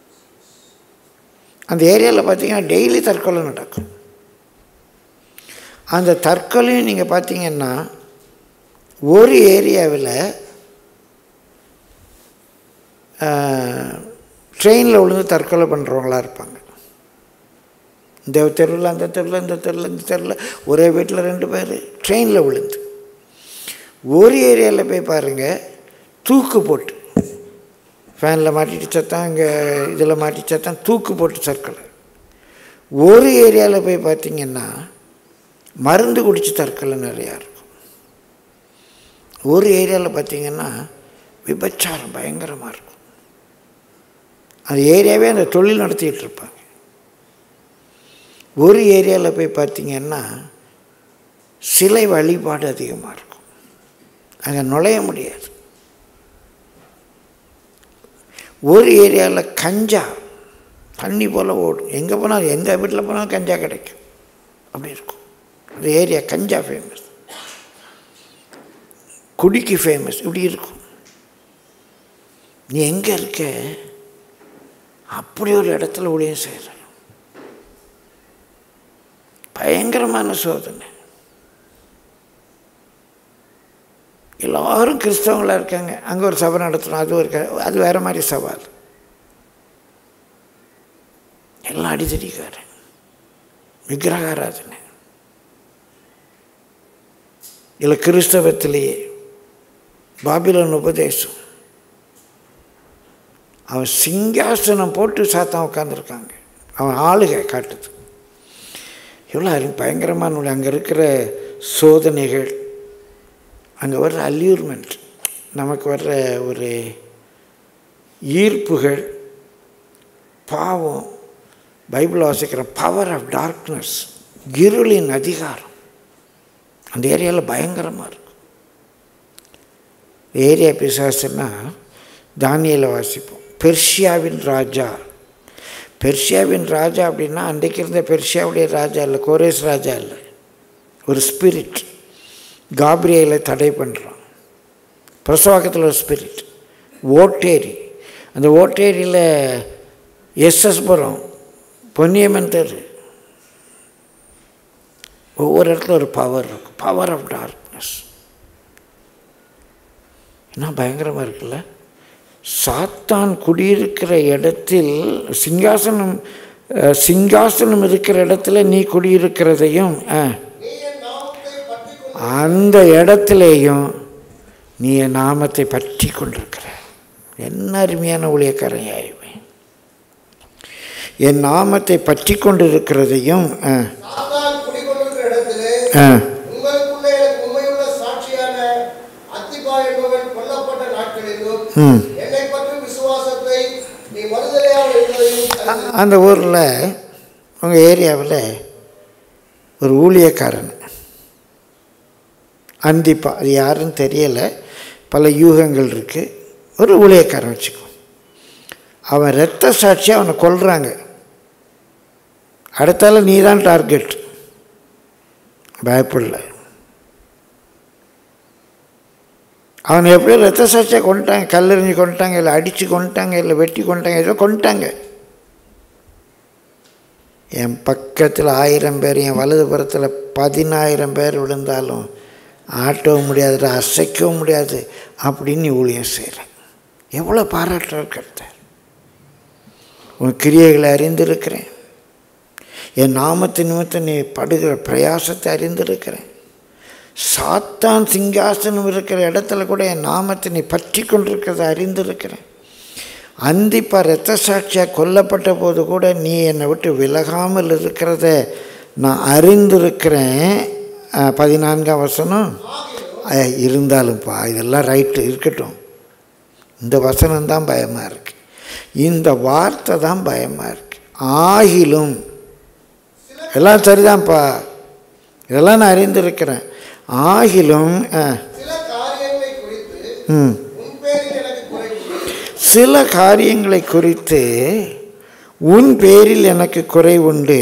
அந்த ஏரியாவில் பார்த்தீங்கன்னா டெய்லி தற்கொலை நடக்கும். அந்த தற்கொலையும் நீங்கள் பார்த்தீங்கன்னா ஒரு ஏரியாவில் ட்ரெயினில் விழுந்து தற்கொலை பண்ணுறவங்களாக இருப்பாங்க. இந்த தெருவில் அந்த தெருவில் இந்த தெருவில் இந்த தெருவில் ஒரே வீட்டில் 2 பேர் ட்ரெயினில் விழுந்து. ஒரு ஏரியாவில் போய் பாருங்கள், தூக்கு போட்டு ஃபேனில் மாட்டிட்டு சத்தான், இங்கே இதில் மாட்டி சத்தான், தூக்கு போட்டு தற்கொலை. ஒரு ஏரியாவில் போய் பார்த்திங்கன்னா மருந்து குடித்து தற்கொலை நிறையா இருக்கும். ஒரு ஏரியாவில் பார்த்திங்கன்னா விபச்சாரம் பயங்கரமாக இருக்கும். அந்த ஏரியாவே அந்த தொழில் நடத்திக்கிட்டு இருப்பாங்க. ஒரு ஏரியாவில் போய் பார்த்திங்கன்னா சிலை வழிபாடு அதிகமாக இருக்கும். அங்கே நுழைய முடியாது. ஒரு ஏரியாவில் கஞ்சா தண்ணி போல் ஓடும். எங்கே போனாலும் எந்த வீட்டில் போனாலும் கஞ்சா கிடைக்கும். அப்படி இருக்கும். அந்த ஏரியா கஞ்சா ஃபேமஸ், குடிக்கு ஃபேமஸ். இப்படி இருக்கும். நீ எங்கே இருக்க? அப்படி ஒரு இடத்துல ஊழியம் செய்கிற. பயங்கரமான சோதனை. எல்லோரும் கிறிஸ்தவங்களாக இருக்காங்க. அங்கே ஒரு சபை நடத்தணும், அது வேறு மாதிரி சவால். எல்லாம் அடிதடிக்காரன், விக்கிரகாராதனை. இல்லை கிறிஸ்தவத்திலேயே பாபிலோன் உபதேசம். அவன் சிங்காசனம் போட்டு சாத்தான் உட்காந்துருக்காங்க. அவன் ஆளுகை காட்டுது. எவ்வளோ பயங்கரமான அங்கே இருக்கிற சோதனைகள், அங்கே வர்ற அல்யூர்மெண்ட், நமக்கு வர்ற ஒரு ஈர்ப்புகள், பாவம். பைபிள் வாசிக்கிற பவர் ஆஃப் டார்க்னஸ், இருளின் அதிகாரம் அந்த ஏரியாவில் பயங்கரமாக இருக்கும். ஏரியா பிசாசுன்னா தானியேலை வாசிப்போம். பெர்ஷியாவின் ராஜா. பெர்ஷியாவின் ராஜா அப்படின்னா அன்றைக்கு இருந்த பெர்ஷியாவுடைய ராஜா இல்லை, கோரேஸ் ராஜா இல்லை. ஒரு ஸ்பிரிட் காப்ரியேலை தடை பண்ணுறான். பிரசவாக்கத்தில் ஒரு ஸ்பிரிட் ஓட்டேரி. அந்த ஓட்டேரியில் எஸ்எஸ்புரம், பொன்னியம்மன் தெரு, ஒவ்வொரு இடத்துல ஒரு பவர் இருக்கும். Power of darkness. என்ன பயங்கரமாக இருக்குல்ல? சாத்தான் குடியிருக்கிற இடத்தில் சிங்காசனம் இருக்கிற இடத்துல நீ குடியிருக்கிறதையும் அந்த இடத்துலேயும் நீ என் நாமத்தை பற்றி கொண்டிருக்கிற. என்ன அருமையான ஊழியக்காரன் ஆயிடுவேன். என் நாமத்தை பற்றி கொண்டிருக்கிறதையும் அந்த ஊரில் உங்கள் ஏரியாவில் ஒரு ஊழியக்காரன் அந்திப்பா, அது யாருன்னு தெரியலை, பல யூகங்கள் இருக்குது. ஒரு ஊழியக்காரன் வச்சுக்கோ. அவன் இரத்த சாட்சியாக அவனை கொல்றாங்க. அடுத்தால நீ தான் டார்கெட். பயப்படல. அவனை எப்படியோ இரத்த சாட்சியாக கொண்டுட்டாங்க. கல்லெறிஞ்சு கொண்டுட்டாங்க, இல்லை அடித்து கொண்டுட்டாங்க, இல்லை வெட்டி கொண்டுட்டாங்க, ஏதோ கொண்டுட்டாங்க. என் பக்கத்தில் 1000 பேர், என் வலது புறத்தில் 10000 பேர் விழுந்தாலும் ஆட்டவும் முடியாது, அசைக்கவும் முடியாது அப்படின்னு நீ ஊழியம் செய்கிறேன். எவ்வளோ பாராட்டுற கர்த்தர். உன் கிரியைகளை அறிந்திருக்கிறேன். என் நாமத்து நிமித்தம் நீ படுகிற பிரயாசத்தை அறிந்திருக்கிறேன். சாத்தான் சிங்காசனம் இருக்கிற இடத்துல கூட என் நாமத்தை நீ பற்றி கொண்டிருக்கிறத அறிந்திருக்கிறேன். அந்திப்பா இரத்த சாட்சியாக கொல்லப்பட்ட போது கூட நீ என்னை விட்டு விலகாமல் இருக்கிறத நான் அறிந்திருக்கிறேன். 14ஆம் வசனம். இருந்தாலும்ப்பா இதெல்லாம் ரைட்டு இருக்கட்டும், இந்த வசனம்தான் பயமாக இருக்குது, இந்த வார்த்தை தான் பயமாக இருக்குது. ஆகிலும் எல்லாம் சரிதான்ப்பா, இதெல்லாம் நான் அறிந்திருக்கிறேன். ஆகிலும் சில காரியங்களை குறித்து உன் பேரில் எனக்கு குறை உண்டு.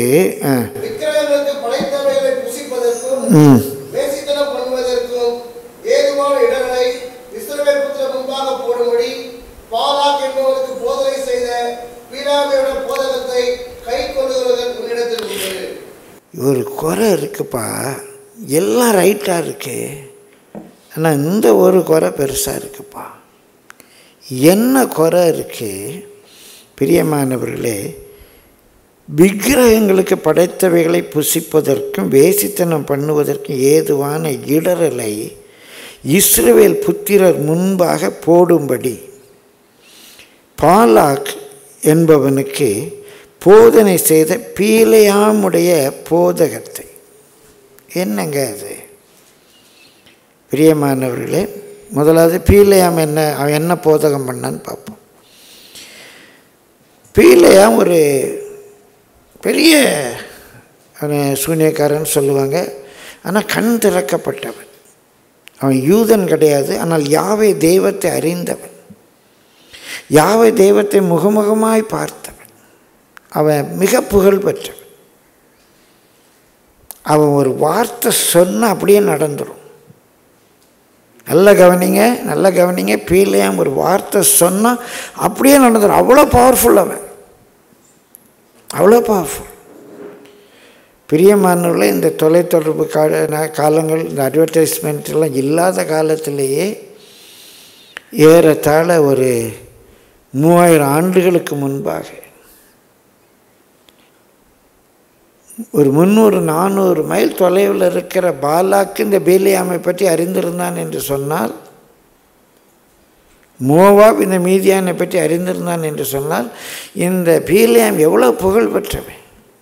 ஒரு குறை இருக்குப்பா, எல்லாம் ரைட்டாக இருக்கு, ஆனால் இந்த ஒரு குறை பெருசாக இருக்குப்பா. என்ன குறை இருக்கு? பிரியமானவர்களே, விக்கிரகங்களுக்கு படைத்தவைகளை புசிப்பதற்கும் வேசித்தனம் பண்ணுவதற்கும் ஏதுவான இடரலை இஸ்ரவேல் புத்திரர் முன்பாக போடும்படி பாலாக் என்பவனுக்கு போதனை செய்த பீலேயாமுடைய போதகத்தை. என்னங்க அது? பிரியமானவர்களே, முதலாவது பீலேயாம் அவன் என்ன போதகம் பண்ணான்னு பார்ப்போம். பீலேயாம் ஒரு பெரிய சூனியக்காரன் சொல்லுவாங்க. ஆனால் கண் திறக்கப்பட்டவன். அவன் யூதன் கிடையாது, ஆனால் யாவே தெய்வத்தை அறிந்தவன், யாவே தெய்வத்தை முகமுகமாய் பார்த்தவன். அவன் மிக புகழ் பெற்றவன். அவன் ஒரு வார்த்தை சொன்னால் அப்படியே நடந்துடும். நல்ல கவனிங்க. பீலேயாம் ஒரு வார்த்தை சொன்னால் அப்படியே நடந்துடும். அவ்வளோ பவர்ஃபுல் அவன், அவ்வளோ பவர்ஃபுல். பிரியமானவர்களே, இந்த தொலைத்தொடர்பு காலங்கள், இந்த அட்வர்டைஸ்மெண்ட் எல்லாம் இல்லாத காலத்திலேயே ஏறத்தாழ ஒரு 3000 ஆண்டுகளுக்கு முன்பாக ஒரு 300-400 மைல் தொலைவில் இருக்கிற பாலாக்கு இந்த பீலேயாமை பற்றி அறிந்திருந்தான் என்று சொன்னால், மோவாப் இந்த மீதியானை பற்றி அறிந்திருந்தான் என்று சொன்னால், இந்த பீலேயாம் எவ்வளோ புகழ் பெற்றவன்.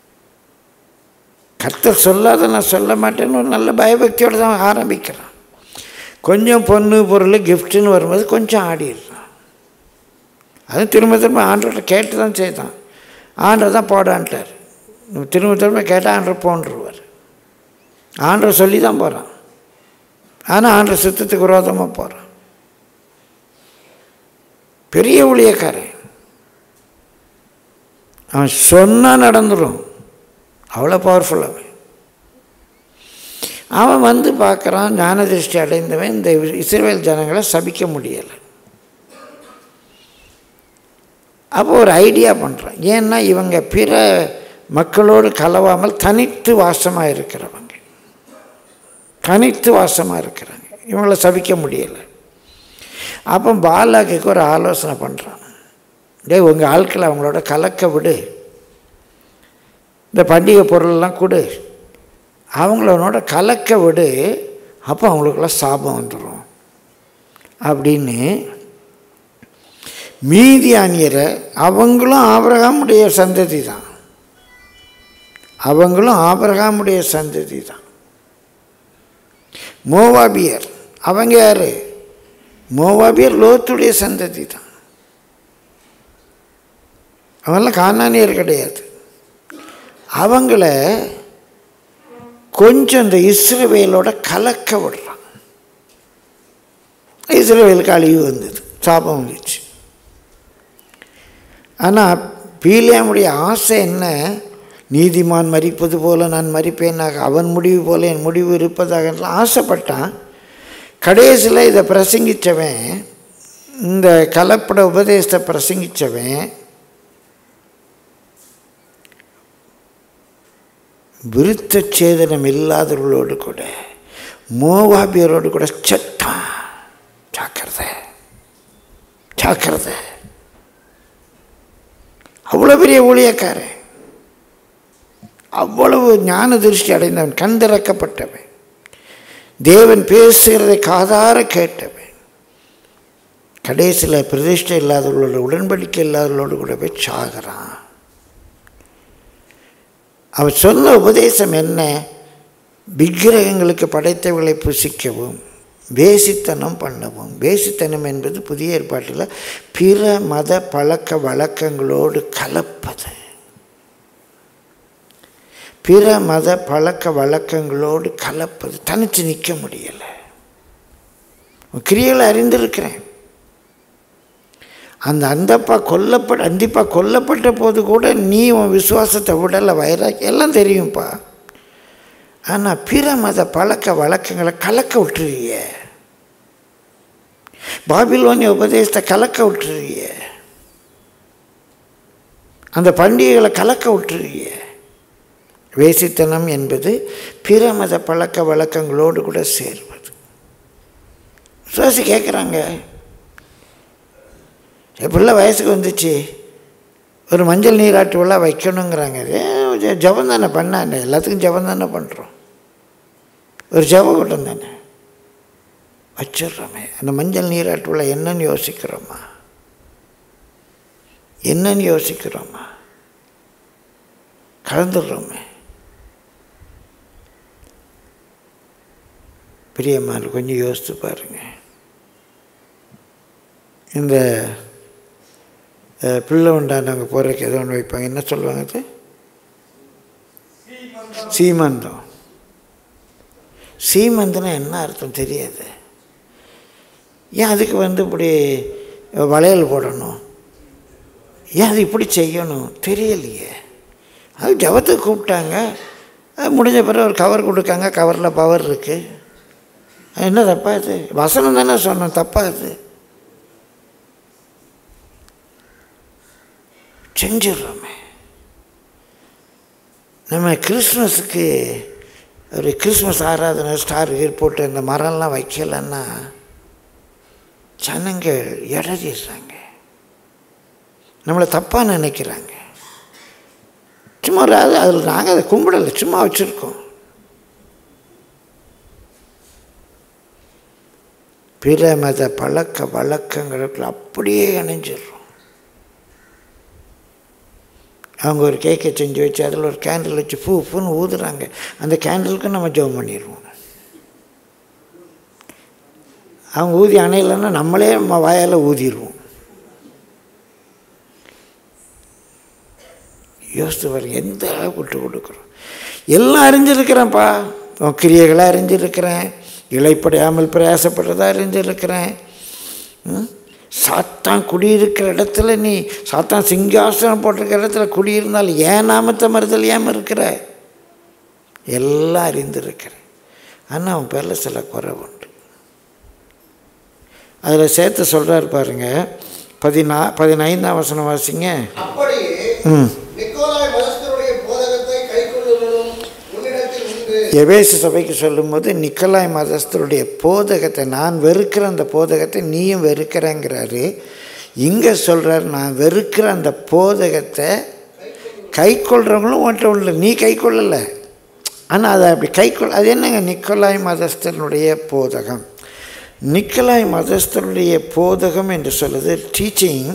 கர்த்தர் சொல்லாத நான் சொல்ல மாட்டேன்னு ஒரு நல்ல பயபக்தியோடு தான் ஆரம்பிக்கிறான். கொஞ்சம் பொண்ணு பொருள் கிஃப்ட்டுன்னு வரும்போது கொஞ்சம் ஆடிடுறான். அதுவும் திரும்ப ஆண்டவர்கிட்ட கேட்டு தான் செய்தான். ஆண்டவர் தான் போடான்ட்டார். திரும்ப கேட்டால் ஆண்டவர் போன்றுவார். ஆண்டவர் சொல்லி தான் போகிறான். ஆனால் ஆண்டவர் சித்தத்துக்கு விரோதமாக போகிறான். பெரிய ஊழியக்காரன். அவன் சொன்னால் நடந்துடும். அவ்வளோ பவர்ஃபுல் அவன். அவன் வந்து பார்க்குறான், ஞான திருஷ்டி அடைந்தவன் இந்த இஸ்ரவேல் ஜனங்களை சபிக்க முடியலை. அப்போ ஒரு ஐடியா பண்ணுறான். ஏன்னா இவங்க பிற மக்களோடு கலவாமல் தனித்து வாசமாக இருக்கிறவங்க, இவங்களை சபிக்க முடியலை. அப்போ பாலாக்கு ஒரு ஆலோசனை பண்ணுறான். உங்கள் ஆட்களை அவங்களோட கலக்க விடு, இந்த பண்டிகை பொருளெல்லாம் கொடு, அவங்களோட கலக்க விடு, அப்போ அவங்களுக்கெல்லாம் சாபம் வந்துடும் அப்படின்னு. மீதியானியரை அவங்களும் ஆபிரகாமுடைய சந்ததி தான், மோவாபியர் அவங்க யார்? மோவாபியர் லோத்துடைய சந்ததி தான். அவங்களாம் கானானியர் கிடையாது. அவங்கள கொஞ்சம் இந்த இஸ்ரவேலோட கலக்க விடுறான். இஸ்ரவேலுக்கு அழிவு வந்தது, சாபம் வந்துச்சு. ஆனால் பீலேயாமுடைய ஆசை என்ன? நீதிமான் மரிப்பது போல நான் மரிப்பேனாக, அவன் முடிவு போல என் முடிவு இருப்பதாக ஆசைப்பட்டான். கடைசியில் இதை பிரசங்கித்தவன், இந்த கலப்பட உபதேசத்தை பிரசங்கித்தவன் விருத்த சேதனம் இல்லாதவர்களோடு கூட, மோவாபியரோடு கூட சட்டம். ஜாக்கிரதை. அவ்வளோ பெரிய ஊழியக்காரன், அவ்வளவு ஞான திருஷ்டி அடைந்தவன், கண் திறக்கப்பட்டவன், தேவன் பேசுகிறதை காதார கேட்டவன். கடைசியில் பிரதிஷ்டை இல்லாதவர்களோட, உடன்படிக்கை இல்லாதவர்களோடு கூட போய் சாகிறான். அவர் சொன்ன உபதேசம் என்ன? விக்கிரகங்களுக்கு படைத்தவர்களை புசிக்கவும் வேசித்தனம் பண்ணவும். வேசித்தனம் என்பது புதிய ஏற்பாட்டில் பிற மத பழக்க வழக்கங்களோடு கலப்பது. பிற மத பழக்க வழக்கங்களோடு கலப்பது. தனித்து நிற்க முடியலை. கிரியைகளை அறிந்திருக்கிறேன். அந்திப்பா கொல்லப்பட்ட போது கூட நீ உன் விசுவாசத்தை விடலை, வைராக்கி எல்லாம் தெரியும்ப்பா. ஆனால் பிற மத பழக்க வழக்கங்களை கலக்க விட்டுருவிய, பாபிலோனிய உபதேசத்தை கலக்க விட்டுருவிய, அந்த பண்டிகைகளை கலக்க விட்டுருவிய. வேசித்தனம் என்பது பிற மத பழக்க வழக்கங்களோடு கூட சேர்வது. விசுவாசி கேட்குறாங்க, பிள்ளை வயசுக்கு வந்துச்சு, ஒரு மஞ்சள் நீராட்டு விழா வைக்கணுங்கிறாங்க. ஜபம் தானே பண்ண, எல்லாத்துக்கும் ஜபம் தானே பண்ணுறோம், ஒரு ஜப கூட்டம் தானே வச்சிடுறோமே. அந்த மஞ்சள் நீராட்டு விழா என்னன்னு யோசிக்கிறோமா? கலந்துடுறோமே. பிரியமான கொஞ்சம் யோசித்து பாருங்க. இந்த பிள்ளை உண்டானவங்க போகிறதுக்கு ஏதோ ஒன்று வைப்பாங்க, என்ன சொல்லுவாங்க அது? சீமந்தம். சீமந்தம்னா என்ன அர்த்தம் தெரியாது. ஏன் அதுக்கு இப்படி வளையல் போடணும், ஏன் அது இப்படி செய்யணும் தெரியலையே. அது ஜபத்துக்கு கூப்பிட்டாங்க, முடிஞ்ச பிறகு ஒரு கவர் கொடுக்காங்க, கவரில் பவர் இருக்குது. என்ன தப்பா இது? வசனம் தானே சொன்னோம், தப்பா இது? செஞ்சிடுறோமே. நம்ம கிறிஸ்மஸுக்கு ஒரு கிறிஸ்மஸ் ஆராதனை ஸ்டார் போட்டு இந்த மரம்லாம் வைக்கலன்னா ஜனங்கள் இடறிடுறாங்க, நம்மளை தப்பாக நினைக்கிறாங்க. சும்மா அதில் நாங்கள் அதை கும்பிடலை, சும்மா வச்சுருக்கோம். பிற மத பழக்க வழக்கங்களுக்குள்ள அப்படியே இணைஞ்சிடுறோம். அவங்க ஒரு கேக்கை செஞ்சு வச்சு அதில் ஒரு கேண்டில் வச்சு பூன்னு ஊதுறாங்க, அந்த கேண்டிலுக்கு நம்ம ஜெபம் பண்ணிடுவோம். அவங்க ஊதி அணையிலன்னா நம்மளே நம்ம வாயால் ஊதிடுவோம். யோசித்து பாருங்க, எந்த அளவுக்கு விட்டு கொடுக்குறோம். எல்லாம் அறிஞ்சிருக்கிறேன்ப்பா, கிரியைகளாக அறிஞ்சிருக்கிறேன், இலைப்படையாமல் பிரயாசப்படுறதா அறிஞ்சிருக்கிறேன். சாத்தான் குடியிருக்கிற இடத்துல, நீ சாத்தான் சிங்காசனம் போட்டிருக்கிற இடத்துல குடியிருந்தால் ஏன் நாமத்தை மறுதல் ஏன் இருக்கிற, எல்லாம் அறிந்திருக்கிறேன். ஆனால் அவன் பேரில் சில குறை உண்டு. அதில் சேர்த்து சொல்கிறார் பாருங்க, 15ஆம் வசனம் வாசிங்க. எபேசு சபைக்கு சொல்லும்போது நிக்கலாய் மதஸ்தருடைய போதகத்தை, நான் வெறுக்கிற அந்த போதகத்தை நீயும் வெறுக்கிறேங்கிறாரு. இங்கே சொல்கிறார், நான் வெறுக்கிற அந்த போதகத்தை கை கொள்கிறவங்களும் ஒன்றை ஒன்று, நீ கை கொள்ளலை, ஆனால் அதை அப்படி அது என்னங்க நிக்கலாய் மதஸ்தனுடைய போதகம்? நிக்கலாய் மதஸ்தனுடைய போதகம் என்று சொல்லுது teaching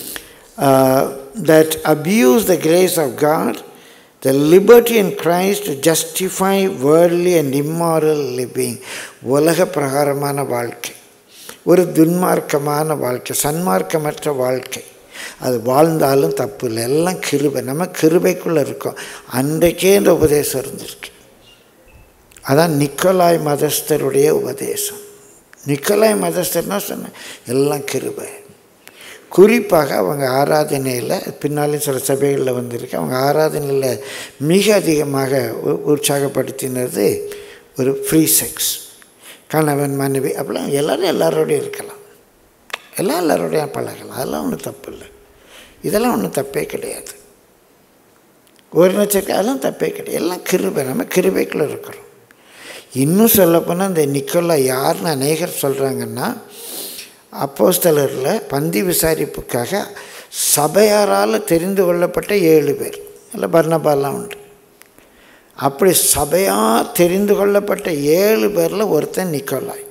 that abuse the grace of God, the liberty in Christ to justify worldly and immoral living. உலக பிரகாரமான வாழ்க்கை, ஒரு துன்மார்க்கமான வாழ்க்கை, சன்மார்க்கமற்ற வாழ்க்கை, அது வாழ்ந்தாலும் தப்பு இல்லை, எல்லாம் கிருபை, நம்ம கிருபைக்குள்ளே இருக்கோம். அன்றைக்கே இந்த உபதேசம் இருந்திருக்கு. அதான் நிக்கலாய் மதஸ்தருடைய உபதேசம். நிக்கலாய் மதஸ்தர்னா சொன்னேன், எல்லாம் கிருபை. குறிப்பாக அவங்க ஆராதனையில், பின்னாலும் சில சபைகளில் வந்திருக்கு, அவங்க ஆராதனையில் மிக அதிகமாக உற்சாகப்படுத்தினது ஒரு ஃப்ரீ செக்ஸ், கணவன் மனைவி அப்படிலாம் எல்லோரும் எல்லாரோடையும் இருக்கலாம், எல்லாரோடையும் பழகலாம், அதெல்லாம் ஒன்றும் தப்பு இல்லை, இதெல்லாம் ஒன்றும் தப்பே கிடையாது. ஒரு நட்சத்திரம் அதெல்லாம் தப்பே கிடையாது, எல்லாம் கிருபை, நம்ம கிருபைக்குள்ளே இருக்கிறோம். இன்னும் சொல்லப்போனால் இந்த நிக்கோலா யாருன்னு அநேகர் சொல்கிறாங்கன்னா, அப்போஸ்தலரில் பந்தி விசாரிப்புக்காக சபையாரால் தெரிந்து கொள்ளப்பட்ட 7 பேர், இல்லை பர்னபாலாம் உண்டு. அப்படி சபையாக தெரிந்து கொள்ளப்பட்ட 7 பேரில் ஒருத்தன் நிக்கோலாய்.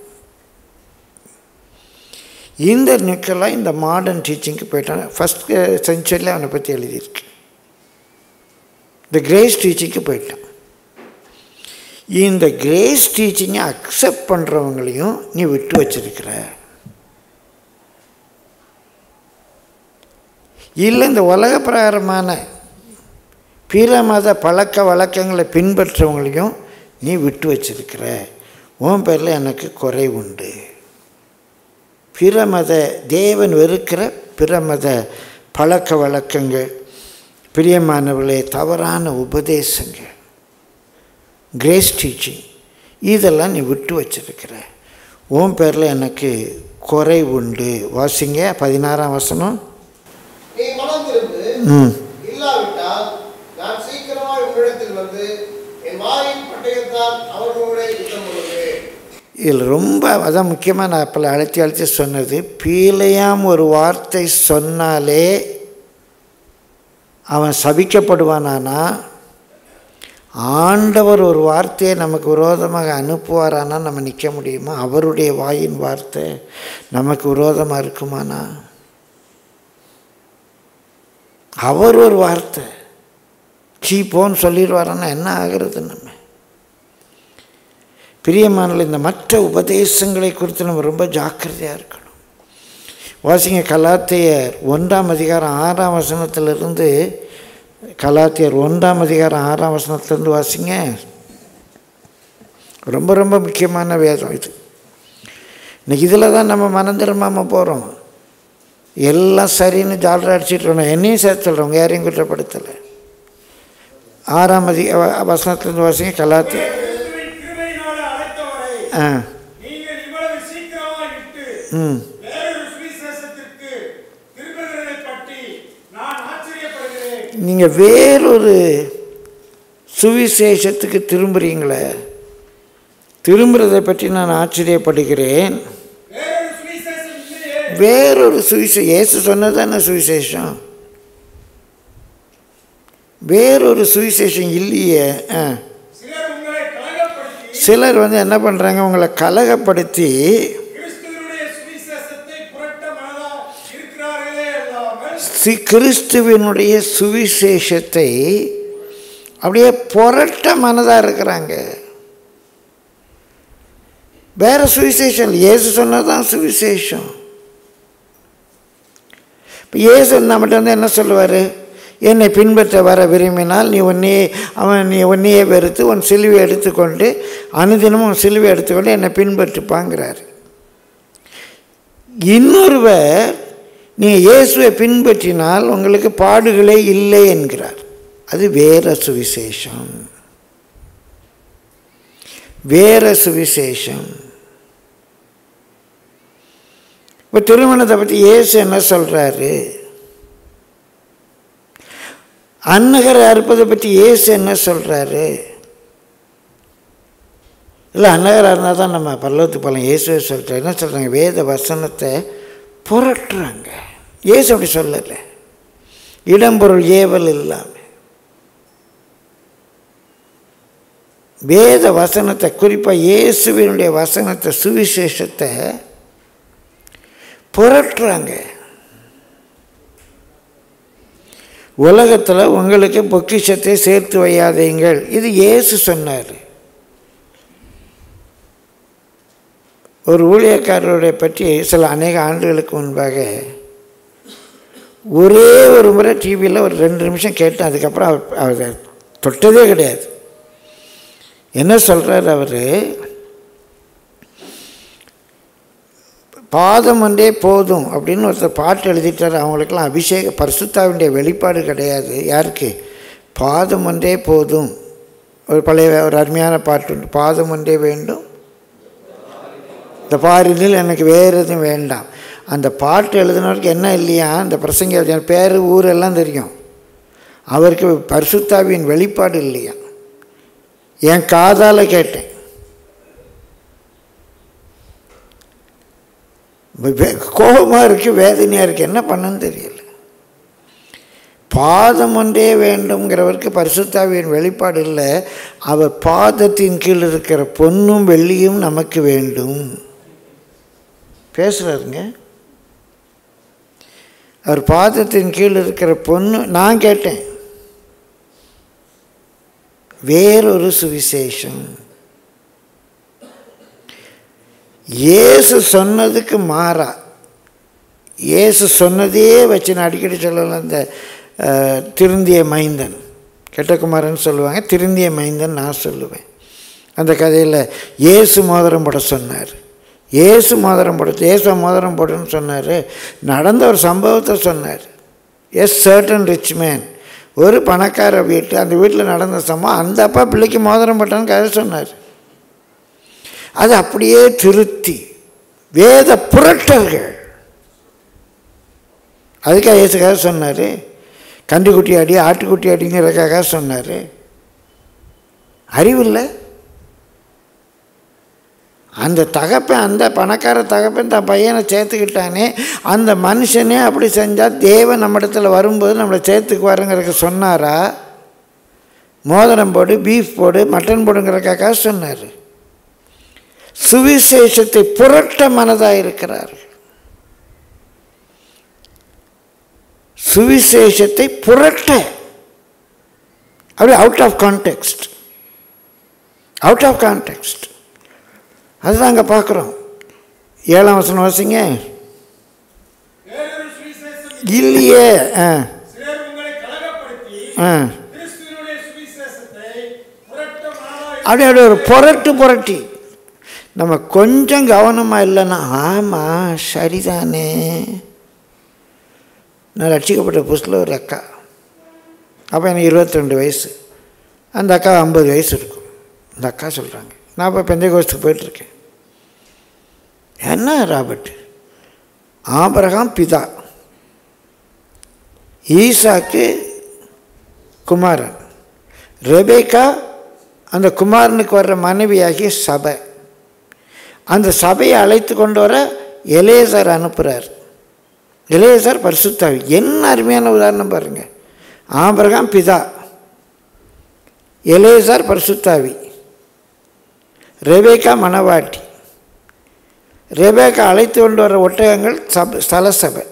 இந்த நிக்கோலாய் இந்த மாடர்ன் டீச்சிங்க்கு போயிட்டான். ஃபஸ்ட் செஞ்சுரியில் அவனை பற்றி எழுதியிருக்கு. இந்த கிரேஸ் டீச்சிங்க்கு போயிட்டான். இந்த கிரேஸ் டீச்சிங்கை அக்செப்ட் பண்ணுறவங்களையும் நீ விட்டு வச்சிருக்கிற. இல்லை இந்த உலக பிரகாரமான பிற மத பழக்க வழக்கங்களை பின்பற்றவங்களையும் நீ விட்டு வச்சிருக்கிற. உன் பேரில் எனக்கு குறை உண்டு. பிற மத தேவன் வெறுக்கிற பிற மத பழக்க வழக்கங்கள், பிரியமானவர்களே, தவறான உபதேசங்கள், கிரேஸ் டீச்சிங், இதெல்லாம் நீ விட்டு வச்சிருக்கிற. உன் பேரில் எனக்கு குறை உண்டு. வாசிங்க 16ஆம் வசனம். இதில் ரொம்ப அதான் முக்கியமாக நான் அப்போ அழைச்சி சொன்னது, பீலையாம் ஒரு வார்த்தை சொன்னாலே அவன் சபிக்கப்படுவானானா, ஆண்டவர் ஒரு வார்த்தையை நமக்கு விரோதமாக அனுப்புவாரானா நம்ம நிற்க முடியுமா? அவருடைய வாயின் வார்த்தை நமக்கு விரோதமாக இருக்குமானா? அவர் ஒரு வார்த்தை, சீப்போன்னு சொல்லிடுவாரன்னா என்ன ஆகிறது? நம்ம பிரியமானல இந்த மற்ற உபதேசங்களை குறித்து நம்ம ரொம்ப ஜாக்கிரதையாக இருக்கணும். வாசிங்க கலாத்தியர் 1ஆம் அதிகாரம் 6ஆம் வசனத்திலிருந்து, கலாத்தியர் 1ஆம் அதிகாரம் 6ஆம் வசனத்திலிருந்து வாசிங்க. ரொம்ப ரொம்ப முக்கியமான வேதம் இது. இன்னைக்கு இதில் தான் நம்ம மனந்திரமாமல் போகிறோம். எல்லாம் சரின்னு ஜாலராக அடிச்சிட்ருக்கோம். என்னையும் சேர்த்து சொல்கிறோம், யாரையும் குற்றப்படுத்தலை. 6ஆம் வசனத்திலிருந்து வாசிங்க கலாத்தியர். நீங்கள் வேறொரு சுவிசேஷத்துக்கு திரும்புகிறீங்களே, திரும்புறதை பற்றி நான் ஆச்சரியப்படுகிறேன். வேறொரு சுவிசேஷம், இயேசு சொன்னதான சுவிசேஷம், வேறொரு சுவிசேஷம் இல்லையே. சிலர் என்ன பண்ணுறாங்க, உங்களை கலகப்படுத்தி கிறிஸ்துவினுடைய சுவிசேஷத்தை அப்படியே புரட்ட மனதாக இருக்கிறாங்க. வேற சுவிசேஷம், இயேசு சொன்னதான் சுவிசேஷம். இப்போ இயேசு நம்மகிட்ட என்ன சொல்லுவார்? என்னை பின்பற்ற வர விரும்பினால் நீ உன்னையே வெறுத்து உன் சிலுவை எடுத்துக்கொண்டு அனுதினமும் உன் சிலுவை எடுத்துக்கொண்டு என்னை பின்பற்றுப்பாங்கிறார். இன்னொருவர் நீங்கள் இயேசுவை பின்பற்றினால் உங்களுக்கு பாடுகளே இல்லை என்கிறார். அது வேற சுவிசேஷம், வேற சுவிசேஷம். இப்போ திருமணத்தை பற்றி இயேசு என்ன சொல்கிறாரு? அன்னகரை அறுப்பதை பற்றி இயேசு என்ன சொல்கிறாரு? இல்லை, அன்னகராக இருந்தால் தான் நம்ம பரலோகத்துக்கு போகலாம். இயேசுவை சொல்கிறார். என்ன சொல்கிறாங்க? வேத வசனத்தை புரட்டுறாங்க. இயேசு அப்படி சொல்லலை. இடம்பொருள் ஏவல் இல்லாமல் வேத வசனத்தை, குறிப்பாக இயேசுவினுடைய வசனத்தை, சுவிசேஷத்தை புரட்டுறாங்க. உலகத்தில் உங்களுக்கு பொக்கிஷத்தை சேர்த்து வையாதீங்கள், இது இயேசு சொன்னார். ஒரு ஊழியக்காரருடைய பற்றி அநேக ஆண்டுகளுக்கு முன்பாக ஒரே ஒரு முறை டிவியில் ஒரு 2 நிமிஷம் கேட்டேன். அதுக்கப்புறம் அவர் தொட்டதே கிடையாது. என்ன சொல்கிறார் அவர்? பாதம் ஒன்றே போதும் அப்படின்னு ஒருத்தர் பாட்டு எழுதிட்டார். அவங்களுக்கெல்லாம் அபிஷேக பரிசுத்தாவினுடைய வெளிப்பாடு கிடையாது. யாருக்கு? பாதம் ஒன்றே போதும். ஒரு பழைய ஒரு அருமையான பாட்டு உண்டு. பாதம் ஒன்றே வேண்டும், இந்த பாரினில் எனக்கு வேறு எதுவும் வேண்டாம். அந்த பாட்டு எழுதினவருக்கு என்ன இல்லையா? அந்த பிரசங்க பேர் ஊரெல்லாம் தெரியும், அவருக்கு பரிசுத்தாவின் வெளிப்பாடு இல்லையா? என் காதால் கேட்டேன். கோபமாக இருக்குது, வேதனையாக இருக்குது, என்ன பண்ணன்னு தெரியல. பாதம் ஒன்றே வேண்டும்ங்கிறவருக்கு பரிசுத்தாவியின் வெளிப்பாடு இல்லை. அவர் பாதத்தின் கீழ் இருக்கிற பொன்னும் வெள்ளியும் நமக்கு வேண்டும் பேசுகிறாருங்க. அவர் பாதத்தின் கீழ் இருக்கிற பொண்ணு. நான் கேட்டேன், வேறொரு சுவிசேஷம். இயேசு சொன்னதுக்கு மாறா, இயேசு சொன்னதே வச்சு நான் அடிக்கடி சொல்லலாம். இந்த திருந்திய மைந்தன், கெட்டகுமாரன் சொல்லுவாங்க, திருந்திய மைந்தன் நான் சொல்லுவேன். அந்த கதையில் இயேசு மோதிரம் போட சொன்னார். இயேசு மோதிரம் போட, இயேசு மோதிரம் போடுன்னு சொன்னார். நடந்த ஒரு சம்பவத்தை சொன்னார். சர்டன் ரிச் மேன், ஒரு பணக்கார வீட்டு, அந்த வீட்டில் நடந்த சம்பவம். அந்த அப்பா பிள்ளைக்கு மோதிரம் போட்டான்னு கதை சொன்னார். அது அப்படியே திருத்தி வேத புரட்டர்கள். அதுக்காக இயேசுக்காக சொன்னார். கண்டுக்குட்டி அடி, ஆட்டுக்குட்டி அடிங்கிறதுக்காக சொன்னார். அறிவில்லை. அந்த தகப்பன், அந்த பணக்கார தகப்பன் தன் பையனை சேர்த்துக்கிட்டானே, அந்த மனுஷனே அப்படி செஞ்சால் தேவன் நம்ம இடத்துல வரும்போது நம்மளை சேர்த்துக்குவாருங்கிறதுக்கு சொன்னாரா? மோதிரம் போடு, பீஃப் போடு, மட்டன் போடுங்கிறதுக்காக சொன்னார். சுவிசேஷத்தை புரட்ட மனதாக இருக்கிறார். சுவிசேஷத்தை புரட்ட, அப்படியே out of context, out of context. அதுதான் அங்கே பார்க்குறோம். 7ஆம் வசனம் வாசிங்க. இல்லையே. அப்படியே ஒரு புரட்டி நம்ம கொஞ்சம் கவனமாக இல்லைன்னா, ஆமாம் சரிதானே. நான் ரட்சிக்கப்பட்ட புதுசில் ஒரு அக்கா, அப்போ எனக்கு 22 வயசு, அந்த அக்கா 50 வயசு இருக்கும். அந்த அக்கா சொல்கிறாங்க, நான் இப்போ பெந்தேகோஸ்துக்கு போயிட்டுருக்கேன். என்ன ராபர்ட், ஆபிரகாம் பிதா, ஈசாக்கு குமாரன், ரெபேக்கா அந்த குமாரனுக்கு வர்ற மனைவியாகிய சபை. அந்த சபையை அழைத்து கொண்டு வர எலேசர் அனுப்புகிறார். எலேசர் பரிசுத்தாவி. என்ன அருமையான உதாரணம் பாருங்கள். ஆபிரகாம் பிதா, எலேசர் பரிசுத்தாவி, ரெபேக்கா மணவாட்டி. ரெபேக்கா அழைத்து கொண்டு வர ஒட்டகங்கள் ஸ்தல சபை.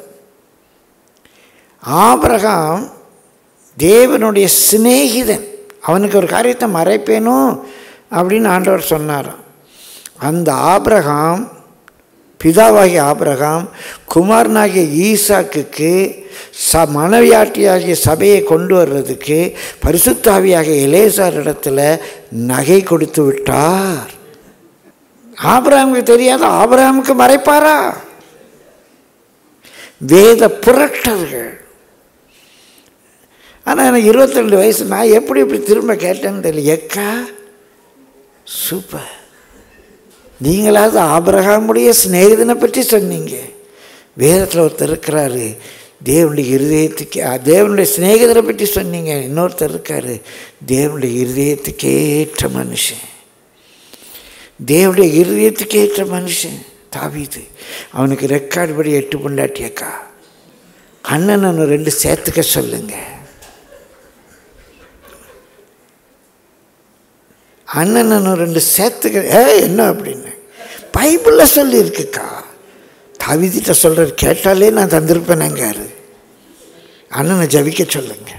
ஆபிரகாம் தேவனுடைய சிநேகிதன். அவனுக்கு ஒரு காரியத்தை மறைப்பேனும் அப்படின்னு ஆண்டவர் சொன்னாராம். அந்த ஆபிரகாம், பிதாவாகிய ஆபிரகாம் குமாரனாகிய ஈசாக்குக்கு மனைவியாட்டியாகிய சபையை கொண்டு வர்றதுக்கு பரிசுத்தாவியாகிய எலேசார் இடத்துல நகை கொடுத்து விட்டார். ஆபிரகாமுக்கு தெரியாத ஆபிரகாமுக்கு மறைப்பாரா? வேத புரட்டர்கள். ஆனால் எனக்கு 22 வயசு, நான் எப்படி இப்படி திரும்ப கேட்டேன்னு தெரியல. எக்கா சூப்பர், நீங்களாவது ஆபிரகாமுடைய சிநேகிதனை பற்றி சொன்னீங்க. வேதத்தில் ஒருத்தர் இருக்கிறாரு, தேவனுடைய இருதயத்துக்கு, தேவனுடைய சிநேகிதரை பற்றி சொன்னீங்க. இன்னொருத்தர் இருக்கார், தேவனுடைய இருதயத்துக்கேற்ற மனுஷன், தேவனுடைய இருதயத்துக்கேற்ற மனுஷன் தாவீது. அவனுக்கு ரெக்கார்டு படி 8 பொண்டாட்டி அக்கா. அண்ணன் 2 சேர்த்துக்க சொல்லுங்க. அண்ணன் 2 சேர்த்துக்க. என்ன அப்படின்னு பைபிளில் சொல்லியிருக்குக்கா. தாவீதிட்ட சொல்கிறார், கேட்டாலே நான் தந்திருப்பேனங்காரு. அண்ணனை ஜபிக்க சொல்லுங்க.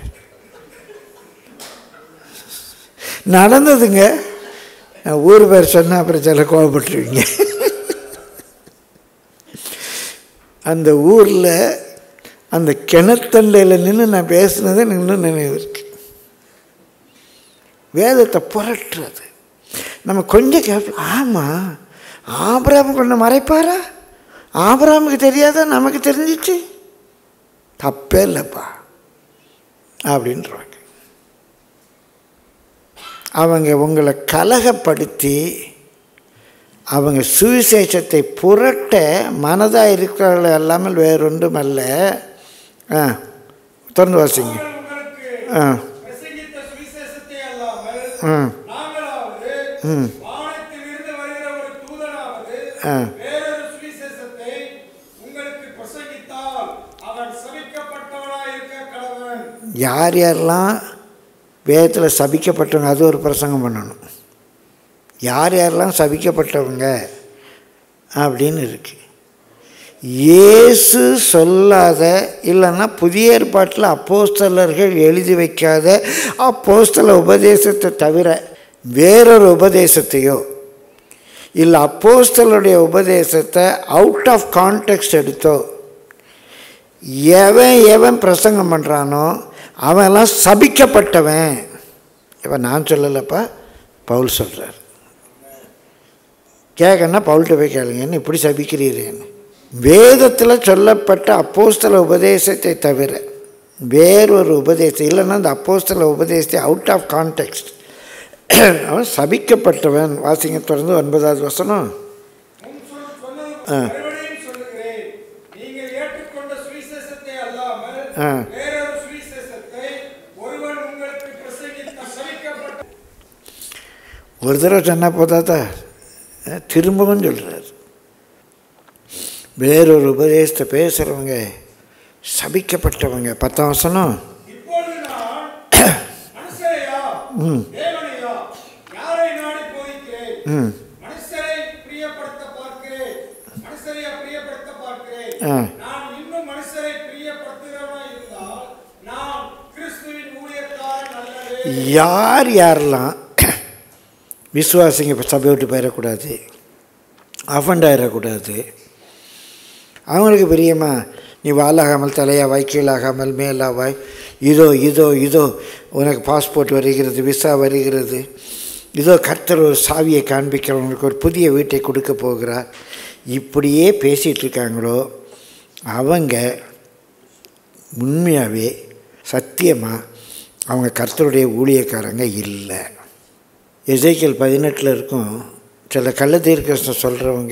நடந்ததுங்க. ஊர் பேர் சொன்னால் அப்புறம் சில கோவப்பட்டுருவீங்க. அந்த ஊரில் அந்த கிணத்தண்டையில் நின்று நான் பேசுனது எனக்கு இன்னும் நினைவு இருக்கு. வேதத்தை புரட்டுறது நம்ம கொஞ்சம் கேட்போம். ஆமாம், ஆபிரகாம் கொண்டு மறைப்பாரா? ஆபிரகாமுக்கு தெரியாதா? நமக்கு தெரிஞ்சிச்சு, தப்பே இல்லைப்பா அப்படின்றாங்க. அவங்க உங்களை கலகப்படுத்தி அவங்க சுவிசேஷத்தை புரட்ட மனதாக இருக்கிறவர்கள் அல்லாமல் வேறொன்றும் அல்ல. தொடர்ந்து வாசிங்க. யார் யாரெல்லாம் வேதத்தில் சபிக்கப்பட்டவங்க, அது ஒரு பிரசங்கம் பண்ணணும். யார் யாரெல்லாம் சபிக்கப்பட்டவங்க அப்படின்னு இருக்கு. இயேசு சொல்லாத, இல்லைன்னா புதிய ஏற்பாட்டில் அப்போஸ்தலர்கள் எழுதி வைக்காத அப்போஸ்தல உபதேசத்தை தவிர வேறொரு உபதேசத்தையோ, இல்லை அப்போஸ்தலருடைய உபதேசத்தை அவுட் ஆஃப் கான்டெக்ஸ்ட் எடுத்தோ எவன் பிரசங்கம் பண்ணுறானோ அவன்லாம் சபிக்கப்பட்டவன். இப்போ நான் சொல்லலைப்பா, பவுல் சொல்கிறார். கேட்கன்னா பவுல்கிட்ட போய் கேளுங்கன்னு, இப்படி சபிக்கிறீரேன்னு. வேதத்தில் சொல்லப்பட்ட அப்போஸ்தல உபதேசத்தை தவிர வேறொரு உபதேசம், இல்லைன்னா அந்த அப்போஸ்தல உபதேசத்தை அவுட் ஆஃப் கான்டெக்ஸ்ட் அவன் சபிக்கப்பட்டவன். வாசிங்க தொடர்ந்து 9வது வசனம். ஒரு தடவை சொன்னால் போதாதா, திரும்பவும் சொல்கிறார். வேறொரு உபதேசத்தை பேசுகிறவங்க சபிக்கப்பட்டவங்க. 10ஆம் வசனம். யார் யாரெல்லாம் விசுவாசிங்க இப்போ சபை விட்டு போயிடக்கூடாது, அஃபண்ட் ஆகிடக்கூடாது, அவங்களுக்கு பிரியமா நீ வாலாகாமல் தலையாவாய், கீழாகாமல் மேலாவாய், இதோ இதோ இதோ உனக்கு பாஸ்போர்ட் வருகிறது, விசா வருகிறது, இதோ கர்த்தர் ஒரு சாவியை காண்பிக்கிறவங்களுக்கு ஒரு புதிய வீட்டை கொடுக்க போகிறார், இப்படியே பேசிகிட்டு இருக்காங்களோ அவங்க உண்மையாகவே சத்தியமாக அவங்க கர்த்தருடைய ஊழியக்காரங்க இல்லை. எசேக்கியேல் 18 இருக்கும். சில கள்ளத்தீர்க்கதரிசனம் சொல்கிறவங்க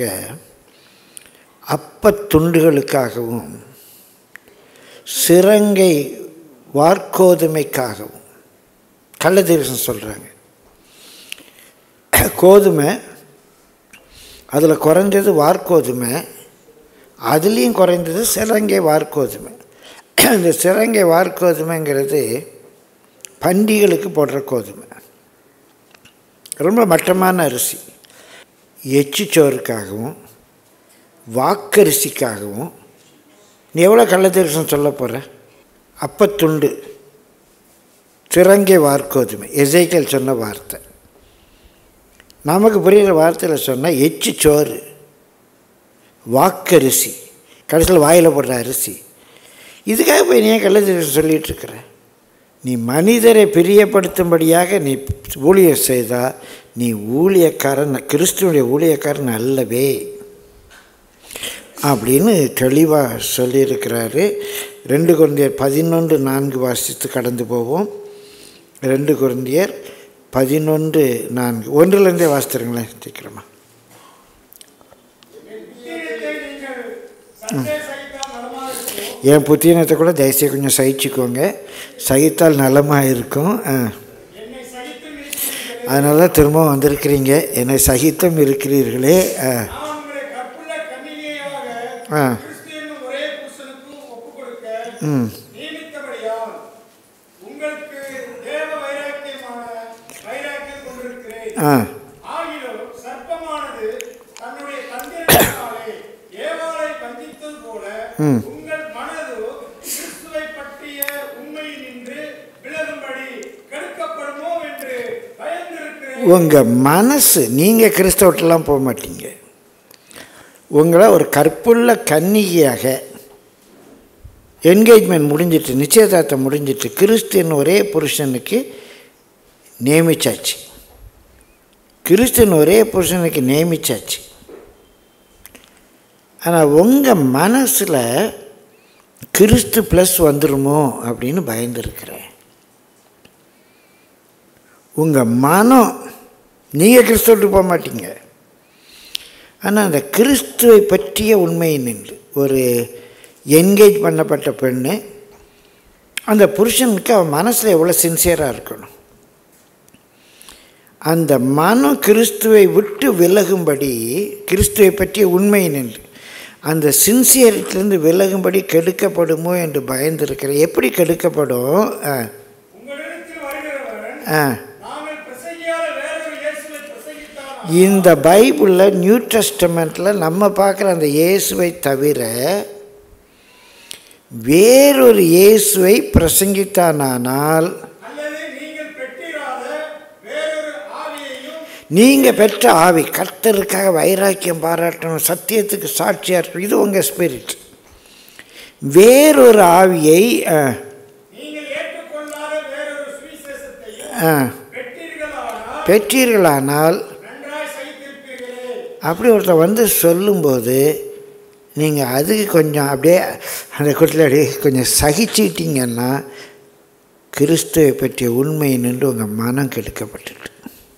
அப்பத்துண்டுகளுக்காகவும் சிரங்கை வார்கோதுமைக்காகவும் கள்ளத்தீர்க்கதரிசனம் சொல்கிறாங்க. கோதுமை அதில் குறைஞ்சது வார்கோதுமை, அதுலேயும் குறைந்தது சிரங்கை வார்கோதுமை. இந்த சிரங்கை வார்கோதுமைங்கிறது பண்டிகளுக்கு போடுற கோதுமை, ரொம்ப மட்டமான அரிசி. எச்சுச்சோறுக்காகவும் வாக்கரிசிக்காகவும் நீ எவ்வளோ கள்ளத்தீர்க்கதரிசனம் சொல்ல போகிற? அப்பத்துண்டு சிரங்கை வார்கோதுமை எசேக்கியேல் சொன்ன வார்த்தை. நமக்கு புரிகிற வார்த்தையில் சொன்னால் எச்சுச்சோறு, வாக்கரிசி, கடைசியில் வாயில் போடுற அரிசி. இதுக்காக போய் நீ ஏன் கள்ளத்தீர்க்கதரிசனம் சொல்லிகிட்டு இருக்கிற? நீ மனிதரை பிரியப்படுத்தும்படியாக நீ ஊழியம் செய்தால் நீ ஊழியக்காரன், கிறிஸ்துவனுடைய ஊழியக்காரன் அல்லவே அப்படின்னு தெளிவாக சொல்லியிருக்கிறாரு. 2 கொரிந்தியர் 11:4 வாசித்து கடந்து போவோம். 2 கொரிந்தியர் 11:4 1லேருந்தே வாசித்துருங்களேன் சீக்கிரமா. என் புத்தினத்தை கூட தயவுசெய்து கொஞ்சம் சகிச்சுக்கோங்க, சகித்தால் நலமாக இருக்கும். அதனால தான் திரும்பவும் வந்திருக்கிறீங்க. என்னை சகித்தும் இருக்கிறீர்களே. உங்கள் மனசு, நீங்கள் கிறிஸ்தவட்டெல்லாம் போக மாட்டீங்க. உங்களை ஒரு கற்புள்ள கன்னிகையாக என்கேஜ்மெண்ட் முடிஞ்சிட்டு, நிச்சயதார்த்தம் முடிஞ்சிட்டு கிறிஸ்துவின் ஒரே புருஷனுக்கு நியமிச்சாச்சு. கிறிஸ்துவின் ஒரே புருஷனுக்கு நியமிச்சாச்சு. ஆனால் உங்கள் மனசில் கிறிஸ்து ப்ளஸ் வந்துடுமோ அப்படின்னு பயந்துருக்கிறேன். உங்கள் மனம், நீங்கள் கிறிஸ்துவுக்கு போக மாட்டீங்க, ஆனால் அந்த கிறிஸ்துவை பற்றிய உண்மை நின்று ஒரு என்கேஜ் பண்ணப்பட்ட பெண்ணு, அந்த புருஷனுக்கு அவன் மனசில் எவ்வளோ சின்சியராக இருக்கணும். அந்த மனம் கிறிஸ்துவை விட்டு விலகும்படி, கிறிஸ்துவை பற்றிய உண்மை நின்று அந்த சின்சியரிட்டிலேருந்து விலகும்படி கெடுக்கப்படுமோ என்று பயந்துருக்கிறேன். எப்படி கெடுக்கப்படும்? இந்த பைபிளில் நியூ டெஸ்டமெண்ட்டில் நம்ம பார்க்குற அந்த இயேசுவை தவிர வேறொரு இயேசுவை பிரசங்கித்தானால், நீங்கள் பெற்ற ஆவி, கர்த்தருக்காக வைராக்கியம் பாராட்டணும், சத்தியத்துக்கு சாட்சியாக இருக்கணும், இது உங்கள் ஸ்பிரிட். வேறொரு ஆவியை பெற்றீர்களானால், அப்படி ஒருத்தர் வந்து சொல்லும்போது நீங்கள் அதுக்கு கொஞ்சம் அப்படியே அந்த கூட்டத்தில் அப்படியே கொஞ்சம் சகிச்சிட்டிங்கன்னா கிறிஸ்துவை பற்றிய உண்மை நின்று உங்கள் மனம் கெடுக்கப்பட்டுட்டு,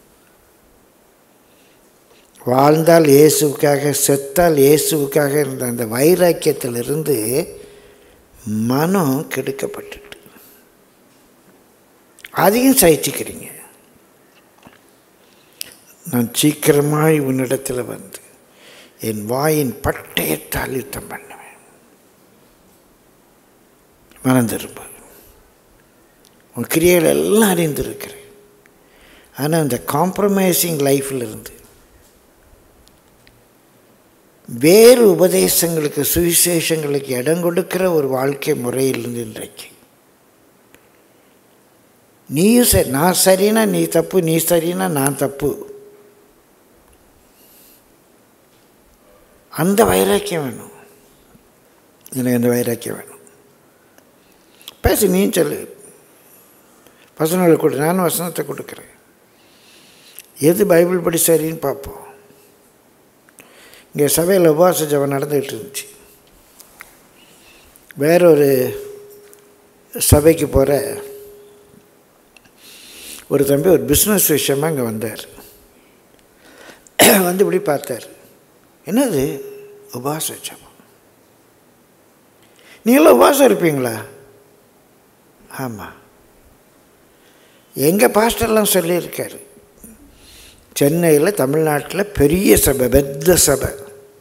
வாழ்ந்தால் இயேசுவுக்காக, செத்தால் இயேசுவுக்காக இருந்த அந்த வைராக்கியத்திலிருந்து மனம் கெடுக்கப்பட்டுட்டு அதையும் சகிச்சுக்கிறீங்க. நான் சீக்கிரமாய் உன்னிடத்தில் வந்து என் வாயின் பட்டயத்தால் யுத்தம் பண்ணுவேன். மனம் திரும்ப, உன் கிரியைகள் எல்லாம் அறிந்திருக்கிறேன். ஆனால் அந்த காம்ப்ரமைசிங் லைஃப்பில் இருந்து வேறு உபதேசங்களுக்கு, சுவிசேஷங்களுக்கு இடம் கொடுக்கிற ஒரு வாழ்க்கை முறையிலிருந்து இன்றைக்கு நீயும் சரி, நான் சரின்னா நீ தப்பு, நீ சரின்னா நான் தப்பு. அந்த வைராக்கியம் வேணும். எனக்கு அந்த வைராக்கியம் வேணும். பேசி நீ சொல்லு, வசனங்களை கொடு, நானும் வசனத்தை கொடுக்குறேன். எது பைபிள் படி சரின்னு பார்ப்போம். இங்கே சபையில் உபவாச ஜெபம் நடந்துகிட்டு இருந்துச்சு. வேறொரு சபைக்கு போகிற ஒரு தம்பி ஒரு பிஸ்னஸ் விஷயமாக இங்கே வந்தார். வந்து இப்படி பார்த்தார், என்னது உபவாச ஜெபம், நீங்களும் உபவாசம் இருப்பீங்களா? ஆமாம். எங்கள் பாஸ்டர்லாம் சொல்லியிருக்காரு, சென்னையில் தமிழ்நாட்டில் பெரிய சபை, பெத்த சபை,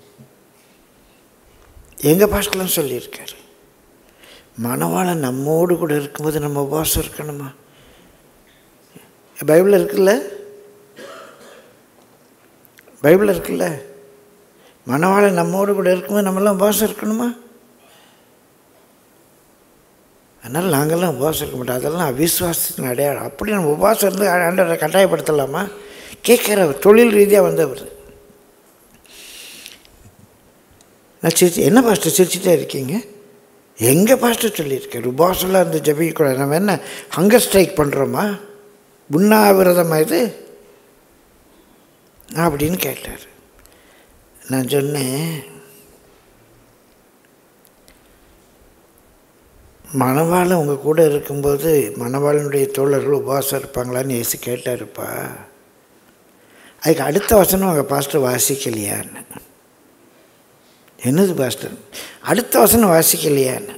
எங்கள் பாஸ்டர்லாம் சொல்லியிருக்காரு, மணவாளன் நம்மோடு கூட இருக்கும்போது நம்ம உபவாசம் இருக்கணுமா? பைபிளில் இருக்குல்ல, பைபிளில் இருக்குல்ல, மணவாளன் நம்மோடு கூட இருக்கும்போது நம்மளாம் உபவாசம் இருக்கணுமா? அதனால் நாங்கள்லாம் உபவாசம் இருக்க மாட்டோம், அதெல்லாம் அவிசுவாசத்தின் அடையாளம். அப்படி நம்ம உபவாசம் இருந்து ஆண்டவரை கட்டாயப்படுத்தலாமா? கேட்குறவர், தொழில் ரீதியாக வந்தவர். நான் சிரிச்சு, என்ன பாஸ்டர் சிரிச்சுட்டே இருக்கீங்க? எங்கள் பாஸ்டர் சொல்லியிருக்காரு உபவாசம்லாம் இருந்து ஜெபிக்கக்கூடாது. நம்ம என்ன ஹங்கர் ஸ்ட்ரைக் பண்ணுறோமா, உண்ணாவிரதமாக இது அப்படின்னு கேட்டார். நான் சொன்னேன், மணவாளன் உங்கள் கூட இருக்கும்போது மணவாளனுடைய தோழர்கள் உபவாசம் இருப்பாங்களான்னு இயேசு கேட்டாருப்பா. அதுக்கு அடுத்த வசனம் அவங்க பாஸ்டர் வாசிக்கலையான்னு. என்னது பாஸ்டர், அடுத்த வசனம் வாசிக்கலையான்னு?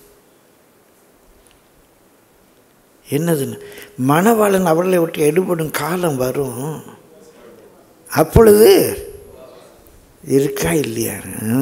என்னதுன்னு, மணவாளன் அவர்களை விட்டு எடுபடும் காலம் வரும், அப்பொழுது இருக்கா இல்லையா?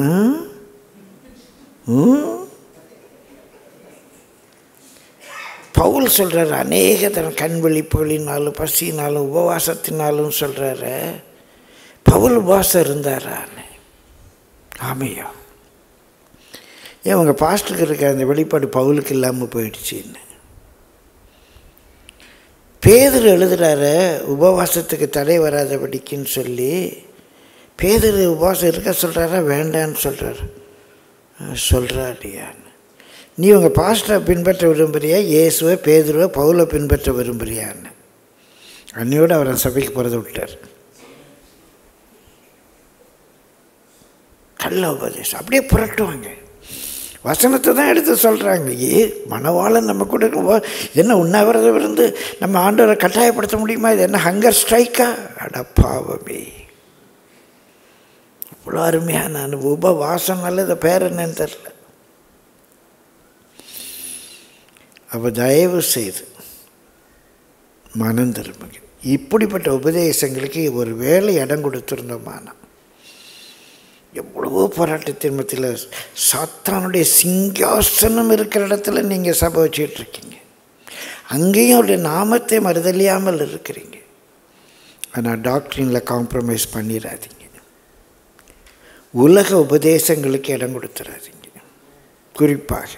பவுல் சொல்கிறார், அநேக தன் கண் விழிப்புகளினாலும் பசினாலும் உபவாசத்தினாலும் சொல்கிறாரு. பவுல் உபவாசம் இருந்தாரான்னு? ஆமையா? ஏன் உங்கள் பாஸ்டருக்கு இருக்க அந்த வெளிப்பாடு பவுலுக்கு இல்லாமல் போயிடுச்சின்னு? பேதுரு எழுதுகிறாரு உபவாசத்துக்கு தடை வராதபடிக்குன்னு சொல்லி. பேதுரு உபவாசம் இருக்க சொல்கிறாரா வேண்டான்னு சொல்கிறார்? சொல்கிறாரியான்னு. நீ உங்கள் பாஸ்டரை பின்பற்ற விரும்புகிறியா, இயேசுவை பேதுருவை பவுலை பின்பற்ற விரும்புகிறியான்னு? அன்னையோடு அவரை சபைக்கு போகிறத விட்டார். கள்ள உபதேசம் அப்படியே புரட்டுவாங்க. வசனத்தை தான் எடுத்து சொல்கிறாங்க. மணவாளன் நம்ம கூட என்ன உண்ணாவிரதம் இருந்து நம்ம ஆண்டவரை கட்டாயப்படுத்த முடியுமா? இது என்ன ஹங்கர் ஸ்ட்ரைக்கா? அடப்பாவமே, அவ்வளோ அருமையான உபவாசம். நல்லது, பேர் என்னன்னு தெரில. அப்போ தயவு செய்து மனம் திரும்புங்க. இப்படிப்பட்ட உபதேசங்களுக்கு ஒரு வேளை இடம் கொடுத்துருந்தோமானா எவ்வளவோ போராட்டத்தின் மத்தியில் சாத்தானுடைய சிங்காசனம் இருக்கிற இடத்துல நீங்கள் சபை வச்சுட்ருக்கீங்க. அங்கேயும் அவருடைய நாமத்தை மறுதலியாமல் இருக்கிறீங்க. ஆனால் டாக்டரினில் காம்ப்ரமைஸ் பண்ணிடாதீங்க. உலக உபதேசங்களுக்கு இடம் கொடுத்துடாதீங்க. குறிப்பாக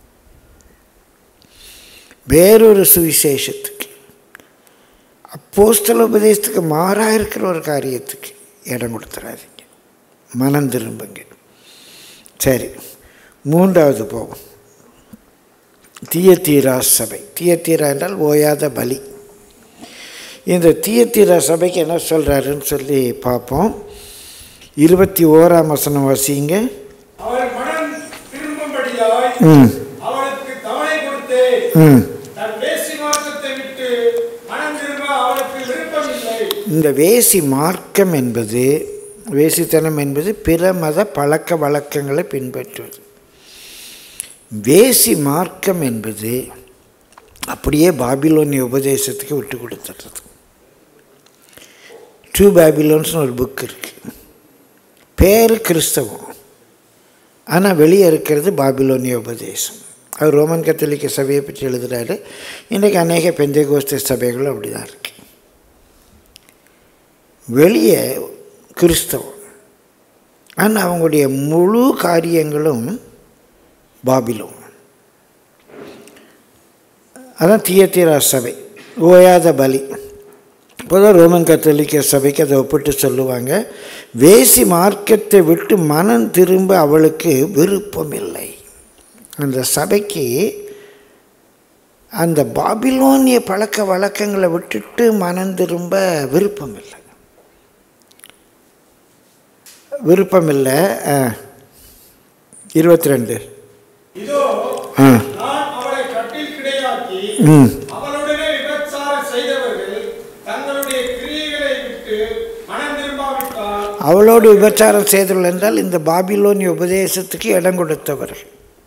வேறொரு சுவிசேஷத்துக்கு, அப்போஸ்தல உபதேசத்துக்கு மாறாக இருக்கிற ஒரு காரியத்துக்கு இடம் கொடுத்துடாதீங்க. மனம் திரும்புங்க. சரி, மூன்றாவது போவோம். தியத்தீரா சபை. தியத்தீரா என்றால் ஓயாத பலி. இந்த தியத்தீரா சபைக்கு என்ன சொல்கிறாருன்னு சொல்லி பார்ப்போம். 21ஆம் வசனம் வாசிங்க. அவர் மனம் திரும்பும்படியாய் அவருக்கு தவணை கொடுத்து தன் வேசி மார்க்கத்தை விட்டு மனம் திரும்ப அவருக்கு விருப்பமில்லை. இந்த வேசி மார்க்கம் என்பது, வேசித்தனம் என்பது பிற மத பழக்க வழக்கங்களை பின்பற்றுவது. வேசி மார்க்கம் என்பது அப்படியே பாபிலோனிய உபதேசத்துக்கு விட்டு கொடுத்துறது. 2 பேபிலோன்ஸ்னு ஒரு புக் இருக்குது. பேர் கிறிஸ்தவம், ஆனால் வெளியே இருக்கிறது பாபிலோனிய உபதேசம். அவர் ரோமன் கத்தோலிக்க சபையை பற்றி எழுதுகிறாரு. இன்றைக்கு அநேக பெந்தேகோஸ்தே சபைகளும் அப்படி தான் இருக்கு. வெளியே கிறிஸ்தவம், ஆனால் அவங்களுடைய முழு காரியங்களும் பாபிலோன். அதான் தியத்தீரா சபை. ஓயாத பலி. இப்போதான் ரோமன் கத்தோலிக்க சபைக்கு அதை ஒப்பிட்டு சொல்லுவாங்க. வேசி மார்க்கத்தை விட்டு மனம் திரும்ப அவளுக்கு விருப்பம் இல்லை. அந்த சபைக்கு அந்த பாபிலோனிய பழக்க வழக்கங்களை விட்டுட்டு மனம் திரும்ப விருப்பம் இல்லை. விருப்பம் இல்லை. 22 இதோ நான் அவளை கட்டில் கிடையாக்கி அவளுடனே விபச்சாரம் செய்தவர்கள் தங்களுடைய கிரியைகளை விட்டு மனம் திரும்பாவிட்டால். அவளோடு விபச்சாரம் செய்தவர்கள் என்றால் இந்த பாபிலோனிய உபதேசத்துக்கு இடம் கொடுத்தவர்கள்.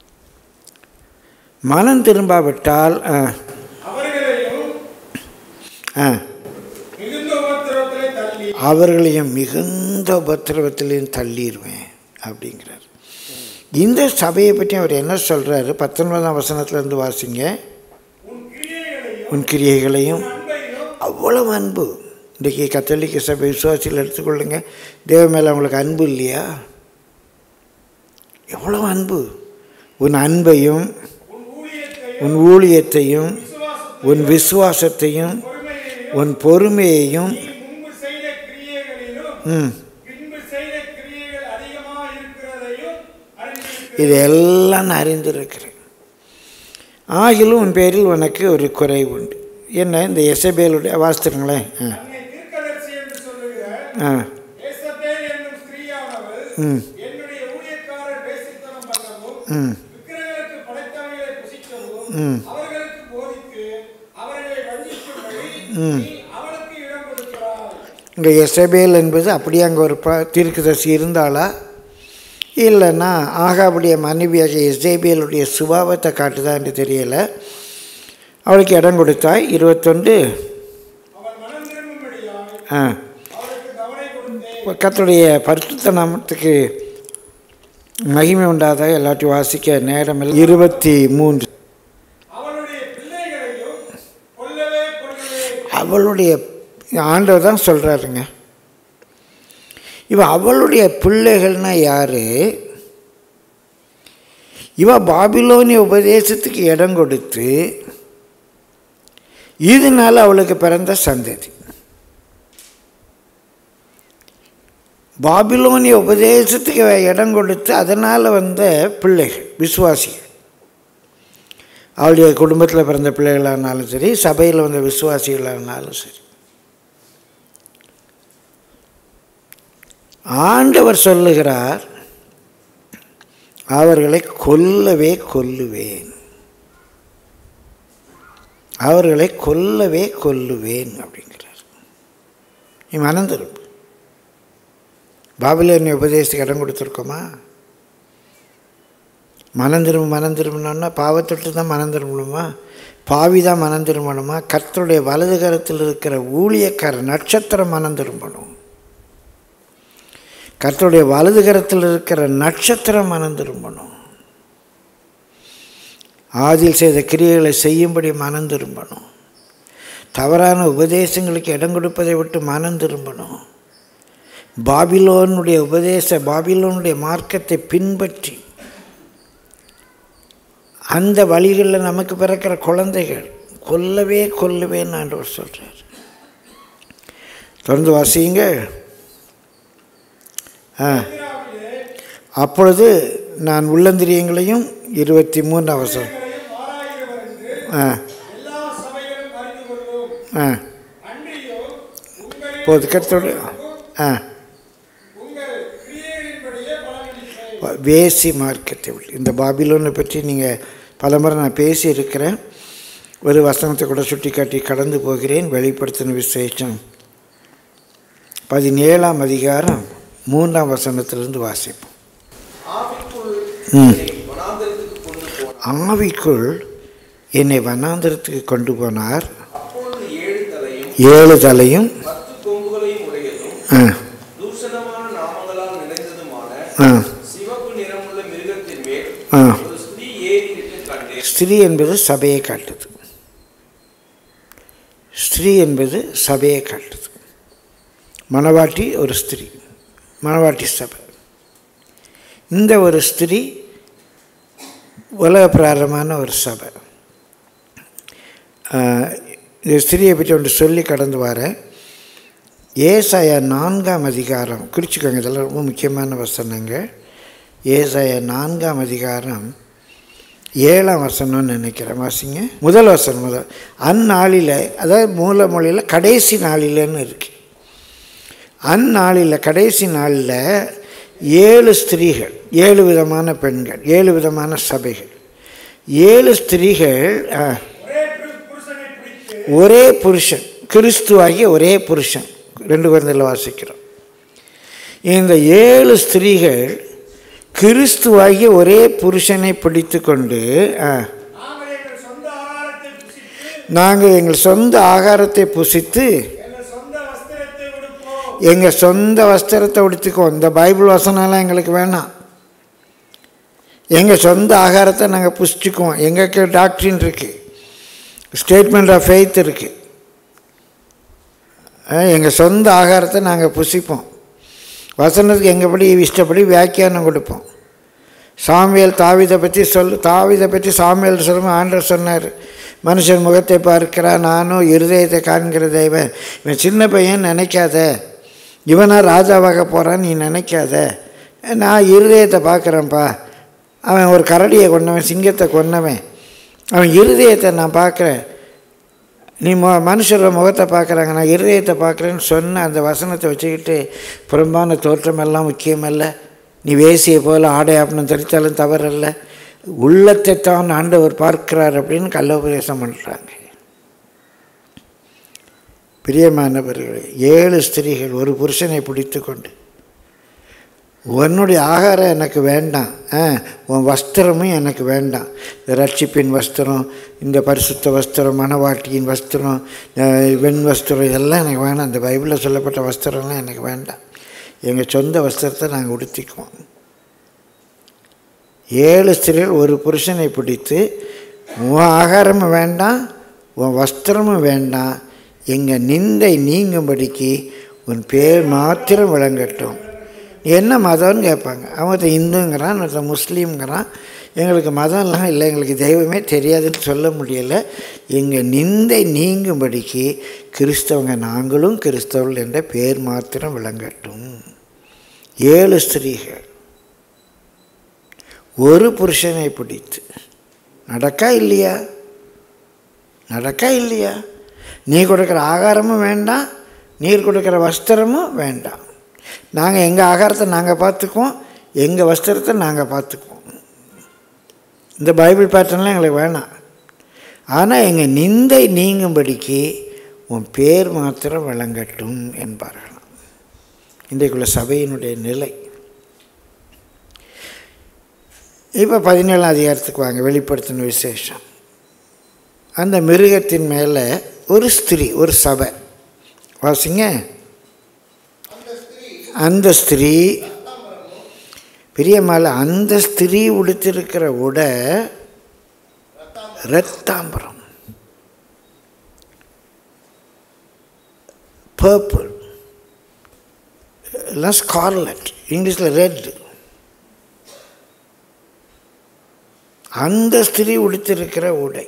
மனம் திரும்பாவிட்டால் அவர்களையும் மிகுந்த உபத்திரவத்திலையும் தள்ளிடுவேன் அப்படிங்கிறார். இந்த சபையை பற்றி அவர் என்ன சொல்கிறாரு? 19ஆம் வசனத்திலேருந்து வாசிங்க. உன் கிரியைகளையும் அவ்வளவு அன்பு. இன்றைக்கி கத்தோலிக்க சபை விசுவாசிகள் எடுத்துக்கொள்ளுங்க. தேவ மேலே அவங்களுக்கு அன்பு இல்லையா? எவ்வளவு அன்பு! உன் அன்பையும் உன் ஊழியத்தையும் உன் விசுவாசத்தையும் உன் பொறுமையையும் இதெல்லாம் நான் அறிந்திருக்கிறேன். ஆகிலும் உன் பேரில் உனக்கு ஒரு குறை உண்டு. என்ன? இந்த எசபேலுடைய வாசித்துருங்களேன். இங்கே எசபேல் என்பது அப்படியே அங்கே ஒரு தீர்க்கதரிசி இருந்தாளா, இல்லைன்னா ஆகாவுடைய மனைவியாக எசபேலுடைய சுபாவத்தை காட்டுதா என்று தெரியலை. அவளுக்கு இடம் கொடுத்தாய். 21 கர்த்தருடைய பரிசுத்த நாமத்துக்கு மகிமை உண்டாதாக எல்லாத்தையும் வாசிக்க நேரம். 23 அவளுடைய ஆண்டவர் தான் சொல்கிறாருங்க. இவன் அவளுடைய பிள்ளைகள்னா யார்? இவன் பாபிலோனிய உபதேசத்துக்கு இடம் கொடுத்து இதனால் அவளுக்கு பிறந்த சந்ததி. பாபிலோனிய உபதேசத்துக்கு இடம் கொடுத்து அதனால் வந்த பிள்ளைகள் விசுவாசிகள். அவளுடைய குடும்பத்தில் பிறந்த பிள்ளைகளானாலும் சரி, சபையில் வந்த விசுவாசிகளானாலும் சரி, ஆண்டவர் சொல்லுகிறார், அவர்களை கொல்லவே கொல்லுவேன், அவர்களை கொல்லவே கொல்லுவேன் அப்படிங்கிறார். நீ மனம் திரும்ப. பாபிலோனிய உபதேசத்துக்கு இடம் கொடுத்துருக்கோமா? மனம் திரும்பினோன்னா பாவத்தொட்டு தான் மனம் திரும்பணுமா? பாவி தான் மனம் திரும்பணுமா? கர்த்தருடைய வலது கரத்தில் இருக்கிற ஊழியக்கார நட்சத்திரம் மனம் திரும்பணும். கர்த்தருடைய வலது கரத்தில் இருக்கிற நட்சத்திரம் மனம் திரும்பணும். ஆதியில் செய்த கிரியைகளை செய்யும்படி மனம் திரும்பணும். தவறான உபதேசங்களுக்கு இடம் கொடுப்பதை விட்டு மனம் திரும்பணும். பாபிலோனுடைய பாபிலோனுடைய மார்க்கத்தை பின்பற்றி அந்த வழிகளில் நமக்கு பிறக்கிற குழந்தைகள் கொல்லவே கொல்லுவேன்னு ஆண்டவர் சொல்கிறார். தொடர்ந்து வாசிங்க. அப்பொழுது நான் உள்ளந்திரியங்களையும் 23 அவசரம் போது கர்த்தரோடு வேசி மார்க்கத்தை இந்த பாபிலோனை பற்றி நீங்கள் பலமுறை நான் பேசியிருக்கிறேன். ஒரு வசனத்தை கூட சுட்டி காட்டி கடந்து போகிறேன். வெளிப்படுத்தின விசேஷம் 17ஆம் அதிகாரம் 3ஆம் வசனத்திலிருந்து வாசிப்போம். ஆவிக்குள் என்னை வனாந்தரத்துக்கு கொண்டு போனார். 7 தலையும் ஸ்திரீ என்பது சபையை காட்டுது. ஸ்திரீ என்பது சபையை காட்டுது. மணவாட்டி ஒரு ஸ்திரீ, மணவாட்டி சபை. இந்த ஒரு ஸ்திரீ உலக பிராரமான ஒரு சபை. இந்த ஸ்திரியை பற்றி ஒன்று சொல்லி கடந்து வரேன். ஏசாயா 4ஆம் அதிகாரம் குறிச்சிக்கோங்க, இதெல்லாம் ரொம்ப முக்கியமான வசனங்க. ஏசாயா 4ஆம் அதிகாரம் 7ஆம் வசனம்னு நினைக்கிறேன். வாசிங்க. முதல் வசனம். அந்நாளில், அதாவது மூல மொழியில் கடைசி நாளில்னு இருக்கு. அந்நாளில், கடைசி நாளில் 7 ஸ்திரீகள், 7 விதமான பெண்கள், 7 விதமான சபைகள், 7 ஸ்திரீகள், ஒரே புருஷன், கிறிஸ்துவாகிய ஒரே புருஷன். 2 குழந்தையில் வாசிக்கிறோம். இந்த 7 ஸ்திரீகள் கிறிஸ்துவாகிய ஒரே புருஷனை பிடித்து கொண்டு, நாங்கள் எங்கள் சொந்த ஆகாரத்தை புசித்து எங்கள் சொந்த வஸ்திரத்தை உடுத்திக்குவோம். இந்த பைபிள் வசனம்லாம் எங்களுக்கு வேணாம். எங்கள் சொந்த ஆகாரத்தை நாங்கள் புசிச்சுக்குவோம். எங்களுக்கு டாக்ட்ரின் இருக்குது, ஸ்டேட்மெண்ட் ஆஃப் ஃபெய்த் இருக்குது. எங்கள் சொந்த ஆகாரத்தை நாங்கள் புசிப்போம். வசனத்துக்கு எங்கள்படி இஷ்டப்படி வியாக்கியானம் கொடுப்போம். சாமுவேல் தாவீதை பற்றி சாமுவேல் சொல்லும் ஆண்டவர் சொன்னார், மனுஷன் முகத்தை பார்க்கிறான், நானும் இருதயத்தை காண்கிற தெய்வம். இவன் சின்ன பையன் நினைக்காத, இவனா ராஜாவாக போகிறான்னு நீ நினைக்காத, நான் இருதயத்தை பார்க்குறேன்ப்பா. அவன் ஒரு கரடியை கொன்னவன், சிங்கத்தை கொன்னவன், அவன் இருதயத்தை நான் பார்க்குறேன். நீ மனுஷரோட முகத்தை பார்க்குறாங்க, நான் இருதயத்தை பார்க்குறேன்னு சொன்ன அந்த வசனத்தை வச்சுக்கிட்டு புறம்பான தோற்றமெல்லாம் முக்கியமல்ல, நீ வேசியை போல் ஆடை ஆப்பணம் தரித்தாலும் தவறல்ல, உள்ளத்தை தான் ஆண்டவர் பார்க்கிறார் அப்படின்னு கள்ளோபதேசம் பண்ணுறாங்க. பிரியமானவர்களே, 7 ஸ்திரீகள் ஒரு புருஷனை பிடித்து கொண்டு, உன்னுடைய ஆகாரம் எனக்கு வேண்டாம், உன் வஸ்திரமும் எனக்கு வேண்டாம். இந்த ரட்சிப்பின் வஸ்திரம், இந்த பரிசுத்த வஸ்திரம், மணவாட்டியின் வஸ்திரம், வெண் வஸ்திரம், இதெல்லாம் எனக்கு வேண்டாம். இந்த பைபிளில் சொல்லப்பட்ட வஸ்திரம்லாம் எனக்கு வேண்டாம். எங்கள் சொந்த வஸ்திரத்தை நாங்கள் உடுத்திக்குவோம். 7 ஸ்திரீகள் ஒரு புருஷனை பிடித்து, உன் ஆகாரமும் வேண்டாம், உன் வஸ்திரமும் வேண்டாம், எங்கள் நிந்தை நீங்கும்படிக்கு உன் பேர் மாத்திரம் விளங்கட்டும். என்ன மதம்னு கேட்பாங்க. அவன் இந்துங்கிறான், ஒருத்தன் முஸ்லீம்ங்கிறான். எங்களுக்கு மதம்லாம் இல்லை, எங்களுக்கு தெய்வமே தெரியாதுன்னு சொல்ல முடியலை. எங்கள் நிந்தை நீங்கும்படிக்கு கிறிஸ்தவங்க நாங்களும் கிறிஸ்தவர்கள் என்ற பேர் மாத்திரம் விளங்கட்டும். 7 ஸ்திரீகள் ஒரு புருஷனை பிடித்து, நடக்கா இல்லையா? நடக்கா இல்லையா? நீ கொடுக்குற ஆகாரமும் வேண்டாம், நீர் கொடுக்குற வஸ்திரமும் வேண்டாம். நாங்கள் எங்கள் ஆகாரத்தை நாங்கள் பார்த்துக்குவோம், எங்கள் வஸ்திரத்தை நாங்கள் பார்த்துக்குவோம். இந்த பைபிள் பேட்டர்ன்லாம் எங்களுக்கு வேணாம். ஆனால் எங்கள் நிந்தை நீங்கும்படிக்கு உன் பேர் மாத்திரம் விளங்கட்டும் என்பார்களாம். இன்றைக்குள்ள சபையினுடைய நிலை. இப்போ 17ஆம் அதிகாரத்துக்கு வாங்க. வெளிப்படுத்தின விசேஷம். அந்த மிருகத்தின் மேலே ஒரு ஸ்திரீ, ஒரு சபை. வாசிங்க. அந்த ஸ்திரீ பிரியமால, அந்த ஸ்திரீ உடுத்திருக்கிற உடை இரத்தாம்பரம், பர்பிள், எல்லாம் ஸ்கார்லட், இங்கிலீஷில் ரெட். அந்த ஸ்திரீ உடுத்திருக்கிற உடை.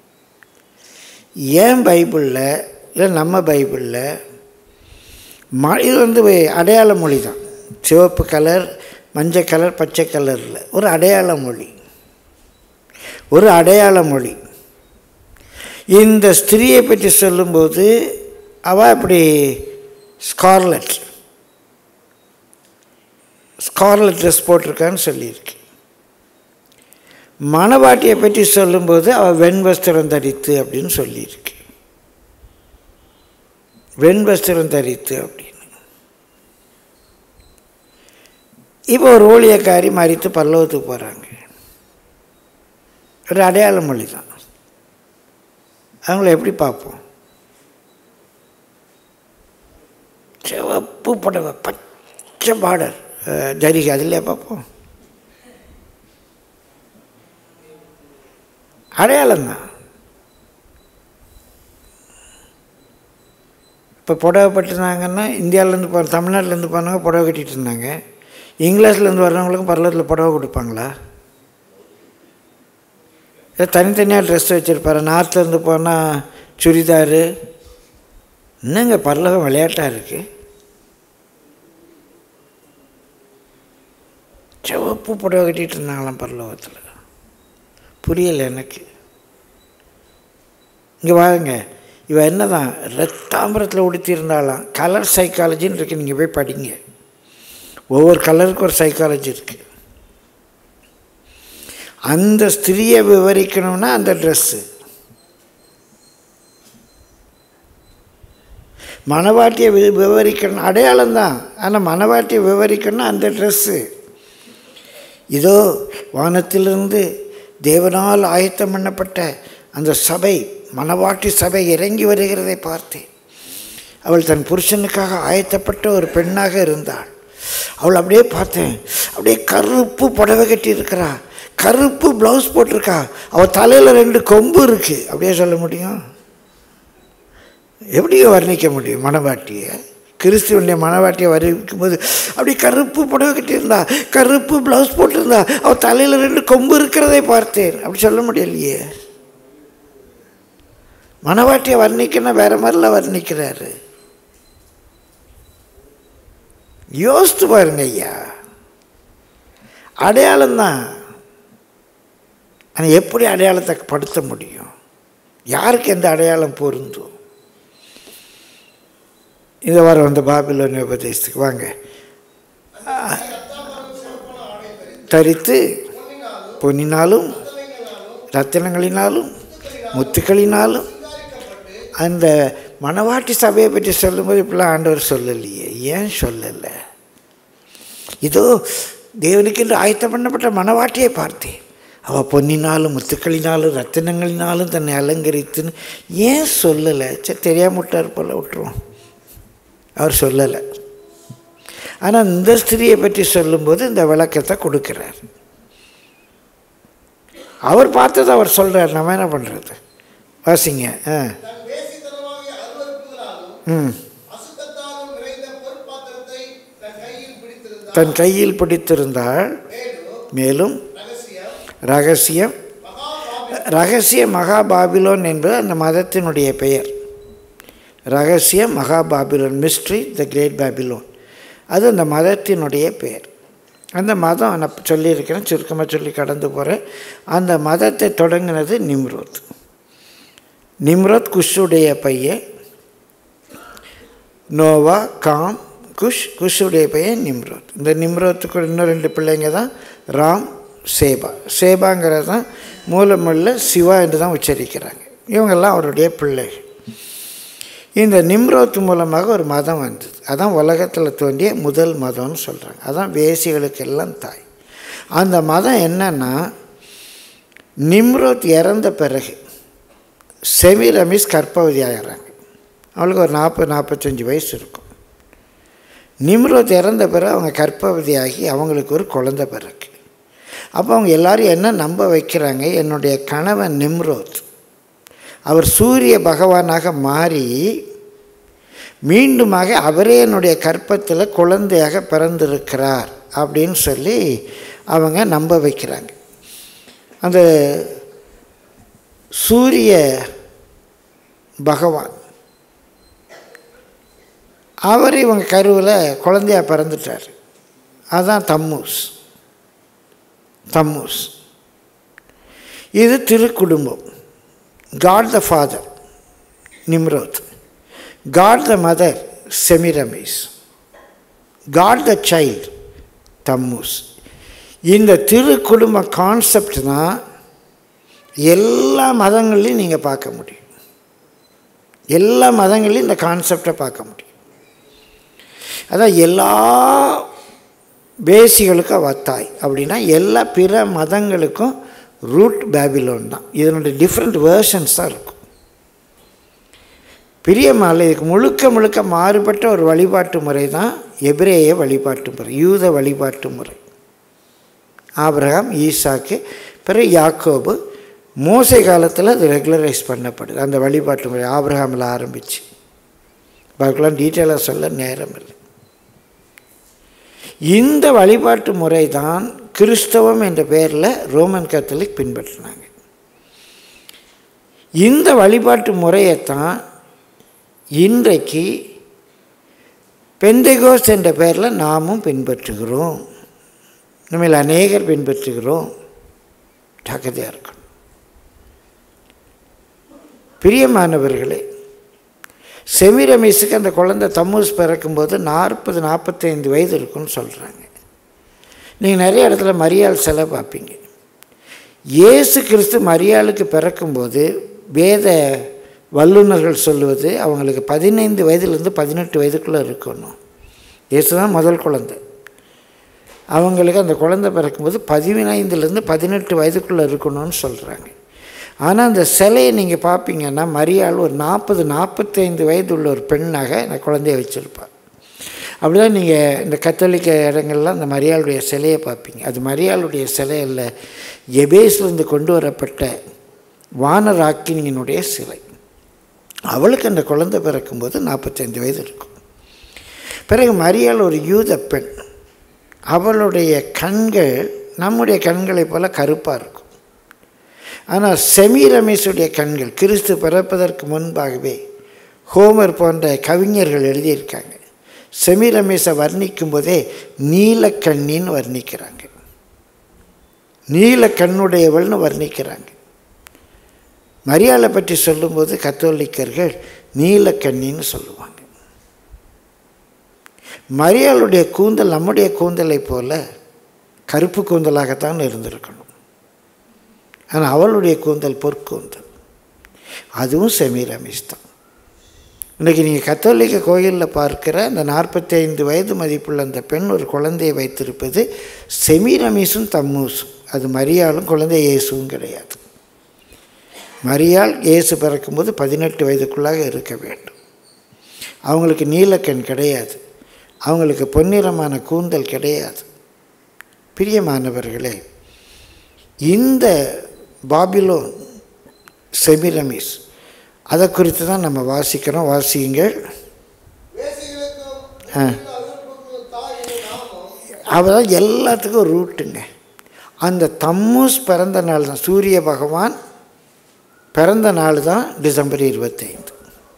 ஏன் பைபிளில் இல்லை நம்ம பைபிளில் இது வந்து அடையாள மொழி தான். சிவப்பு கலர், மஞ்சள் கலர், பச்சை கலரில் ஒரு அடையாள மொழி, ஒரு அடையாள மொழி. இந்த ஸ்திரீயை பற்றி சொல்லும்போது அவள் அப்படி ஸ்கார்லட் ட்ரெஸ் போட்டிருக்கான்னு சொல்லியிருக்கு. மணவாட்டியை பற்றி சொல்லும்போது அவள் வெண் வஸ்திரம் தரித்து அப்படின்னு சொல்லியிருக்கு. வெண் வஸ்திரம் தரித்து அப்படின்னு. இப்போ ஒரு ஊழியக்காரி மரித்து பரலோகத்துக்கு போகிறாங்க. ஒரு அடையாள மொழி தான். அவங்கள எப்படி பார்ப்போம்? சிவப்பு புடவை, பச்சை பார்டர், ஜரிகை, அதில் பார்ப்போம். அடையாளம்தான். இப்போ புடவை பட்டுனாங்கன்னா இந்தியாவிலேருந்து தமிழ்நாட்டிலேருந்து போனவங்க புடவை கட்டிகிட்டு இருந்தாங்க. இங்கிலீஷ்லேருந்து வர்றவங்களுக்கும் பரலோகத்தில் புடவை கொடுப்பாங்களா? தனித்தனியாக ட்ரெஸ் வச்சுருப்பாரு. நார்த்லேருந்து போனால் சுடிதாரு, என்னங்க பரலோகம் விளையாட்டாக இருக்குது? சிவப்பு புடவை கட்டிகிட்டு இருந்தாங்களாம் பரலோகத்தில். புரியலை எனக்கு. இங்கே வாங்க, இவன் என்ன தான் ரத்தாம்பரத்தில் உடுத்தியிருந்தாலாம். கலர் சைக்காலஜின்னு இருக்குது, நீங்கள் போய் படிங்க. ஒவ்வொரு கலருக்கும் ஒரு சைக்காலஜி இருக்குது. அந்த ஸ்திரியை விவரிக்கணும்னா அந்த ட்ரெஸ்ஸு, மணவாட்டியை விவரிக்கணும் அடையாளம் தான். ஆனால் மணவாட்டியை விவரிக்கணும்னா அந்த ட்ரெஸ்ஸு. இதோ வானத்திலிருந்து தேவனால் ஆயத்தம் பண்ணப்பட்ட அந்த சபை, மணவாட்டி சபை இறங்கி வருகிறதை பார்த்தேன். அவள் தன் புருஷனுக்காக ஆயத்தப்பட்ட ஒரு பெண்ணாக இருந்தாள். அவள் அப்படியே பார்த்தேன், அப்படியே கருப்பு புடவை கட்டி இருக்கிறா, கருப்பு ப்ளவுஸ் போட்டிருக்கா, அவள் தலையில் 2 கொம்பு இருக்குது. அப்படியே சொல்ல முடியும்? எப்படியும் வர்ணிக்க முடியும் மணவாட்டியை? கிறிஸ்துவனுடைய மணவாட்டியை வர்ணிக்கும் போது அப்படி கருப்பு புடவை கட்டியிருந்தா, கருப்பு ப்ளவுஸ் போட்டிருந்தா, அவள் தலையில் 2 கொம்பு இருக்கிறதை பார்த்தேன். அப்படி சொல்ல முடியலையே. மணவாட்டியை வர்ணிக்கணும் வேற மாதிரிலாம் வர்ணிக்கிறாரு. யோசித்து பாருங்க ஐயா. அடையாளம்தான். ஆனால் எப்படி அடையாளத்தை படுத்த முடியும்? யாருக்கு எந்த அடையாளம் பொருந்தும்? இந்த வாரம் வந்து பாபிலோனிய உபதேசத்துக்கு வாங்க. தரித்து பொன்னினாலும் ரத்தினங்களினாலும் முத்துக்களினாலும். அந்த மணவாட்டி சபையை பற்றி சொல்லும்போது இப்படிலாம் ஆண்டவர் சொல்லலையே. ஏன் சொல்லலை? இதோ தேவனுக்கென்று ஆயத்தம் பண்ணப்பட்ட மணவாட்டியை பார்த்தேன், அவள் பொன்னினாலும் முத்துக்களினாலும் ரத்தினங்களினாலும் தன்னை அலங்கரித்துன்னு ஏன் சொல்லலை? சரி, தெரியாம விட்டார் போல், விட்டுருவோம். அவர் சொல்லலை. ஆனால் இந்த ஸ்திரியை பற்றி சொல்லும்போது இந்த விளக்கத்தை கொடுக்கிறார். அவர் பார்த்ததை அவர் சொல்கிறார், நம்ம என்ன பண்ணுறது? வாசிங்க. தன் கையில் பிடித்திருந்தாள். மேலும் ரகசியம், ரகசிய மகாபாபிலோன் என்பது அந்த மதத்தினுடைய பெயர். ரகசிய மகாபாபிலோன், மிஸ்ட்ரி த கிரேட் பாபிலோன், அது அந்த மதத்தினுடைய பெயர். அந்த மதம் நான் சொல்லியிருக்கிறேன், சுருக்கமாக சொல்லி கடந்து போகிறேன். அந்த மதத்தை தொடங்கினது நிம்ரோத். நிம்ரோத் குஷுடைய பையன். நோவா, காம், குஷுடைய பையன் நிம்ரோத். இந்த நிம்ரோத்துக்கு இன்னும் 2 பிள்ளைங்க தான் ராம், சேபா. சேபாங்கிறது தான் மூலமுள்ள சிவா என்று தான் உச்சரிக்கிறாங்க. இவங்கெல்லாம் அவருடைய பிள்ளைகள். இந்த நிம்ரோத் மூலமாக ஒரு மதம் வந்தது. அதான் உலகத்தில் தோன்றிய முதல் மதம்னு சொல்கிறாங்க. அதான் வேசிகளுக்கெல்லாம் தாய். அந்த மதம் என்னன்னா, நிம்ரோத் இறந்த பிறகு செமிரமிஸ் கர்ப்பவதி ஆகிறாங்க. அவளுக்கு ஒரு 40-45 வயசு இருக்கும். நிம்ரோத் இறந்த பிறகு அவங்க கர்ப்பவதியாகி அவங்களுக்கு ஒரு குழந்தை பிறகு. அப்போ அவங்க எல்லோரும் என்ன நம்ப வைக்கிறாங்க, என்னுடைய கணவன் நிம்ரோத் அவர் சூரிய பகவானாக மாறி மீண்டுமாக அவரே என்னுடைய கற்பத்தில் குழந்தையாக பிறந்திருக்கிறார் அப்படின்னு சொல்லி அவங்க நம்ப வைக்கிறாங்க. அந்த சூரிய பகவான் அவர் இவங்க கருவில் குழந்தையாக பிறந்துட்டார். அதுதான் தம்மூஸ். தம்மூஸ் இது திருக்குடும்பம். God the father, Nimrod. God the mother, Semiramis. God the child, Tammuz. இந்த திருக்குடும்ப கான்செப்ட் தான் எல்லா மதங்கள்லையும் நீங்கள் பார்க்க முடியும். எல்லா மதங்கள்லையும் இந்த கான்செப்டை பார்க்க முடியும். அதான் எல்லா பேசிகளுக்கும் வத்தாய் அப்படின்னா எல்லா பிற மதங்களுக்கும் ரூட் பாபிலோன் தான். இதனுடைய டிஃப்ரெண்ட் வேர்ஷன்ஸ் தான் இருக்கும். பிரியமால இதுக்கு முழுக்க முழுக்க மாறுபட்ட ஒரு வழிபாட்டு முறை தான் எபிரேய வழிபாட்டு முறை, யூத வழிபாட்டு முறை. ஆபிரகாம், ஈசாக்கு, பிறகு யாக்கோபு, மோசே காலத்தில் அது ரெகுலரைஸ் பண்ணப்படுது. அந்த வழிபாட்டு முறை ஆபிரகாமில் ஆரம்பிச்சு பார்க்கலாம், டீட்டெயிலாக சொல்ல நேரம் இல்லை. இந்த வழிபாட்டு முறை தான் கிறிஸ்தவம் என்ற பெயரில் ரோமன் கத்தோலிக் பின்பற்றினாங்க. இந்த வழிபாட்டு முறையைத்தான் இன்றைக்கு பெந்தெகோஸ்து என்ற பெயரில் நாமும் பின்பற்றுகிறோம். நம்மள அநேகர் பின்பற்றுகிறோம். ஜாக்கிரதையாக இருக்கணும். பிரியமானவர்களே, செமிரமீஸுக்கு அந்த குழந்தை தம்மூஸ் பிறக்கும்போது 40-45 வயது இருக்குன்னு சொல்கிறாங்க. நீங்கள் நிறைய இடத்துல மரியாள் சிலை பார்ப்பீங்க. இயேசு கிறிஸ்து மரியாளுக்கு பிறக்கும்போது வேத வல்லுநர்கள் சொல்லுவது அவங்களுக்கு 15 வயதுலேருந்து 18 வயதுக்குள்ளே இருக்கணும். இயேசு தான் முதல் குழந்தை. அவங்களுக்கு அந்த குழந்தை பிறக்கும்போது 15லேருந்து 18 வயதுக்குள்ளே இருக்கணும்னு சொல்கிறாங்க. ஆனால் அந்த சிலையை நீங்கள் பார்ப்பீங்கன்னா மரியாள் ஒரு 40-45 வயது உள்ள ஒரு பெண்ணாக அந்த குழந்தைய வச்சுருப்பாள். அப்படி தான் நீங்கள் இந்த கத்தோலிக்க இடங்கள்லாம் அந்த மரியாளுடைய சிலையை பார்ப்பீங்க. அது மரியாளுடைய சிலை இல்லை, எபேஸ்லேருந்து கொண்டு வரப்பட்ட வானராக்கினியினுடைய சிலை. அவளுக்கு அந்த குழந்தை பிறக்கும்போது 45 வயது இருக்கும். பிறகு மரியாள் ஒரு யூத பெண். அவளுடைய கண்கள் நம்முடைய கண்களைப் போல் கருப்பாக இருக்கும். ஆனால் செமிரமீஸுடைய கண்கள் கிறிஸ்து பிறப்பதற்கு முன்பாகவே ஹோமர் போன்ற கவிஞர்கள் எழுதியிருக்காங்க. செமிரமீஸை வர்ணிக்கும் போதே நீலக்கண்ணின்னு வர்ணிக்கிறாங்க, நீலக்கண்ணுடையவள்னு வர்ணிக்கிறாங்க. மரியாளை பற்றி சொல்லும்போது கத்தோலிக்கர்கள் நீலக்கண்ணின்னு சொல்லுவாங்க. மரியாளுடைய கூந்தல் நம்முடைய கூந்தலை போல கருப்பு கூந்தலாகத்தான் இருந்திருக்கணும். ஆனால் அவளுடைய கூந்தல் பொற்கூந்தல். அதுவும் செமிரமீஸ் தான். இன்றைக்கி நீங்கள் கத்தோலிக்க கோயிலில் பார்க்கிற அந்த 45 வயது மதிப்புள்ள அந்த பெண் ஒரு குழந்தையை வைத்திருப்பது செமிரமீஸும் தம்மூஸும். அது மரியாளும் குழந்தை இயேசுவும் கிடையாது. மரியாள் இயேசு பிறக்கும்போது 18 வயதுக்குள்ளாக இருக்க வேண்டும். அவங்களுக்கு நீலக்கண் கிடையாது, அவங்களுக்கு பொன்னிறமான கூந்தல் கிடையாது. பிரியமானவர்களே, இந்த பாபிலோன் செமிரமீஸ் அதை குறித்து தான் நம்ம வாசிக்கிறோம். வாசியுங்கள். அவதான் எல்லாத்துக்கும் ரூட்டுங்க. அந்த தம்மூஸ் பிறந்த நாள் தான், சூரிய பகவான் பிறந்த நாள் தான் டிசம்பர் 25.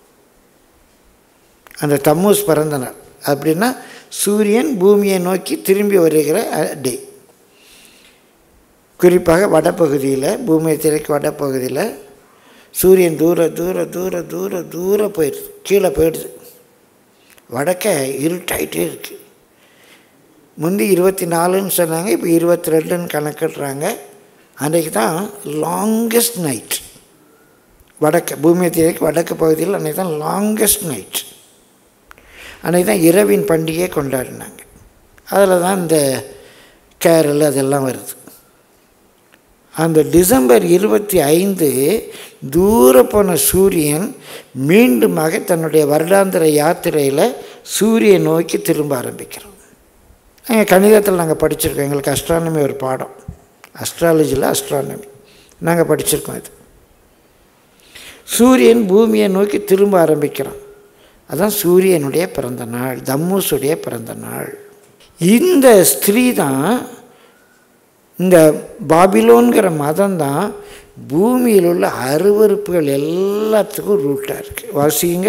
அந்த தம்மூஸ் பிறந்த நாள் அப்படின்னா சூரியன் பூமியை நோக்கி திரும்பி வருகிற டே. குறிப்பாக வடப்பகுதியில், பூமியை திரைக்கு வடப்பகுதியில் சூரியன் தூர தூர தூர தூர தூர போயிடுது, கீழே போயிடுது. வடக்க இருட்டாயிட்டே இருக்குது. முந்தி 24ன்னு சொன்னாங்க, இப்போ 22ன்னு கணக்கிடுறாங்க. அன்றைக்கு தான் லாங்கஸ்ட் நைட். வடக்கு பூமியை திரைக்கு வடக்கு பகுதியில் அன்றைக்கி தான் லாங்கஸ்ட் நைட். அன்றைக்கி தான் இரவின் பண்டிகையை கொண்டாடினாங்க. அதில் தான் இந்த கேரள் அதெல்லாம் வருது. அந்த டிசம்பர் 25 தூர போன சூரியன் மீண்டுமாக தன்னுடைய வருடாந்திர யாத்திரையில் சூரிய நோக்கி திரும்ப ஆரம்பிக்கிறோம். எங்கள் கணிதத்தில் நாங்கள் படிச்சிருக்கோம். எங்களுக்கு அஸ்ட்ரானமி ஒரு பாடம், அஸ்ட்ராலஜியில் அஸ்ட்ரானமி நாங்கள் படிச்சிருக்கோம். இது சூரியன் பூமியை நோக்கி திரும்ப ஆரம்பிக்கிறோம். அதுதான் சூரியனுடைய பிறந்த நாள், தம்மூஸுடைய பிறந்த நாள். இந்த ஸ்திரீ தான், இந்த பாபிலோன்கிற மதம் தான் பூமியில் உள்ள அருவருப்புகள் எல்லாத்துக்கும் ரூட்டாக இருக்குது. வாசிங்க.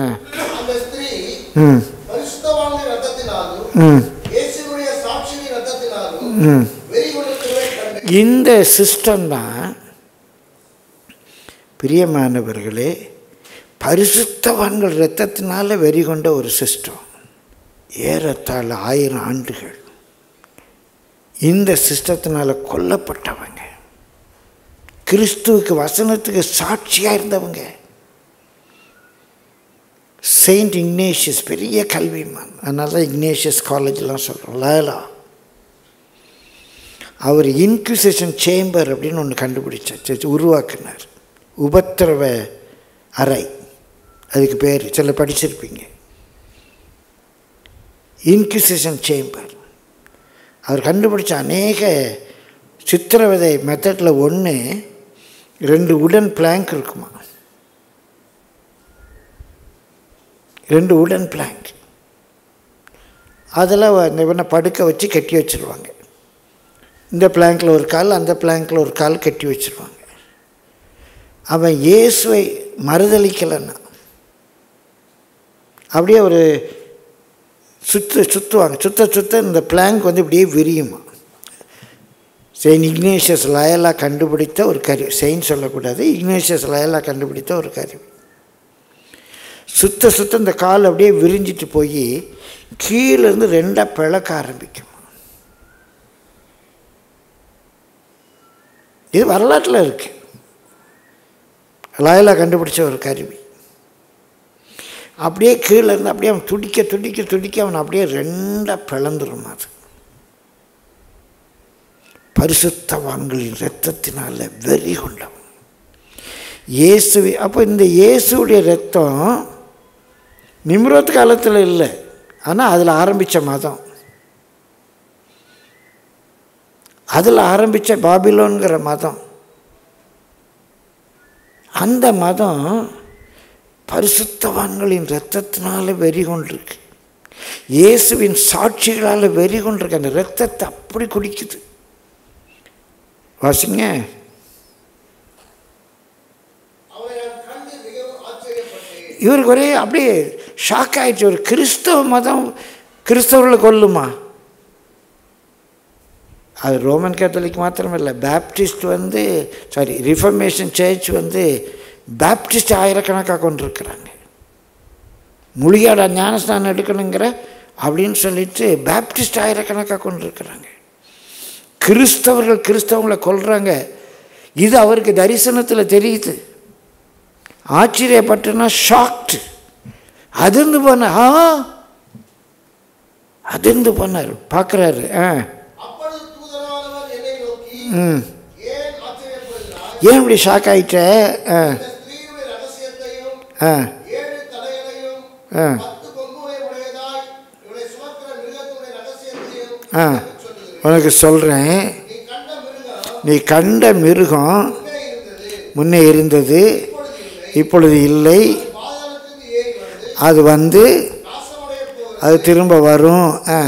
இந்த சிஸ்டம் தான் பிரியமானவர்களே பரிசுத்தவான்கள் இரத்தத்தினால வெறி கொண்ட ஒரு சிஸ்டம். ஏறத்தாழ 1000 ஆண்டுகள் இந்த சிஸ்டத்தினால் கொல்லப்பட்டவங்க, கிறிஸ்துவுக்கு வசனத்துக்கு சாட்சியாக இருந்தவங்க. செயின்ட் இக்னேஷியஸ் பெரிய கல்விமான், அதனால தான் இக்னேஷியஸ் காலேஜ்லாம் சொல்கிறோம். லாலா அவர் இன்குசிஷன் சேம்பர் அப்படின்னு ஒன்று கண்டுபிடிச்சார், உருவாக்குனார். உபத்திரவ அறை அதுக்கு பேர், சில படிச்சிருப்பீங்க. இன்குசிஷன் சேம்பர் அவர் கண்டுபிடிச்ச அநேக சித்திரவதை மெத்தடில் 2 உடன் பிளாங்க் இருக்குமா, 2 உடன் பிளாங்க். அதில் இவனை படுக்க வச்சு கட்டி வச்சுருவாங்க. இந்த பிளாங்கில் ஒரு கால், அந்த பிளாங்கில் ஒரு கால் கட்டி வச்சுருவாங்க. அவன் இயேசுவை மறுதலிக்கலைன்னா அப்படியே ஒரு சுற்றுவாங்க. சுத்த இந்த பிளாங்க் வந்து இப்படியே விரியுமா. செயின்ட் இக்னேஷியஸ் லயோலா கண்டுபிடித்த ஒரு கருவி. செயின்ட் சொல்லக்கூடாது, இக்னேஷியஸ் லயோலா கண்டுபிடித்த ஒரு கருவி. சுத்த இந்த கால் அப்படியே விரிஞ்சிட்டு போய் கீழேருந்து 2 பிளக்க ஆரம்பிக்கும். இது வரலாற்றில் இருக்குது. லயோலா கண்டுபிடிச்ச ஒரு கருவி. அப்படியே கீழே இருந்து அப்படியே அவன் துடிக்க அவன் அப்படியே 2 பிளந்துரும். அது பரிசுத்தவான்களின் இரத்தத்தினால வெறி கொண்டவன் இயேசுவை. அப்போ இந்த இயேசுடைய இரத்தம் நிம்ரோத் காலத்தில் இல்லை, ஆனால் அதில் ஆரம்பித்த மதம், அதில் ஆரம்பித்த பாபிலோன்கிற மதம், அந்த மதம் பரிசுத்தவான்களின் இரத்தத்தினால வெறி கொண்டிருக்கு. இயேசுவின் சாட்சிகளால் வெறி கொண்டிருக்கு. அந்த இரத்தத்தை அப்படி குடிக்குது. வாசிங்க. இவருக்கு ஒரே அப்படியே ஷாக் ஆகிடுச்சு. ஒரு கிறிஸ்தவ மதம் கிறிஸ்தவர்களை கொல்லுமா? அது ரோமன் கேத்தலிக் மாத்திரமில்லை, பேப்டிஸ்ட் வந்து ரிஃபர்மேஷன் சர்ச் வந்து பேப்டிஸ்ட் ஆயிரக்கணக்காக கொண்டிருக்கிறாங்க. முழியாடா ஞானஸ்நானம் எடுக்கணுங்கிற அப்படின்னு சொல்லிட்டு பேப்டிஸ்ட் ஆயிரக்கணக்காக கொண்டிருக்கிறாங்க. கிறிஸ்தவங்களை கொல்றாங்க. இது அவருக்கு தரிசனத்தில் தெரியுது. ஆச்சரியப்பட்டுனா ஷாக்டு. அதிர்ந்து போனார். பார்க்குறாரு. ஏன் இப்படி ஷாக் ஆகிட்ட? உனக்கு சொல்கிறேன், நீ கண்ட மிருகம் முன்னே இருந்தது, இப்பொழுது இல்லை. அது வந்து அது திரும்ப வரும்.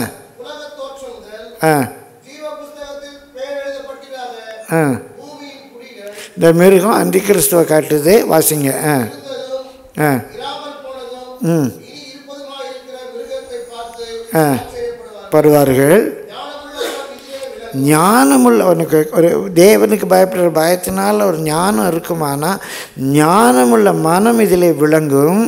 இந்த மிருகம் அந்தி கிறிஸ்துவை காட்டுது. வாசிங்க. படுவார்கள். ஞானமுள்ளவனுக்கு ஒரு தேவனுக்கு பயப்படுற பயத்தினால் ஒரு ஞானம் இருக்குமானா ஞானமுள்ள மனம் இதில் விளங்கும்.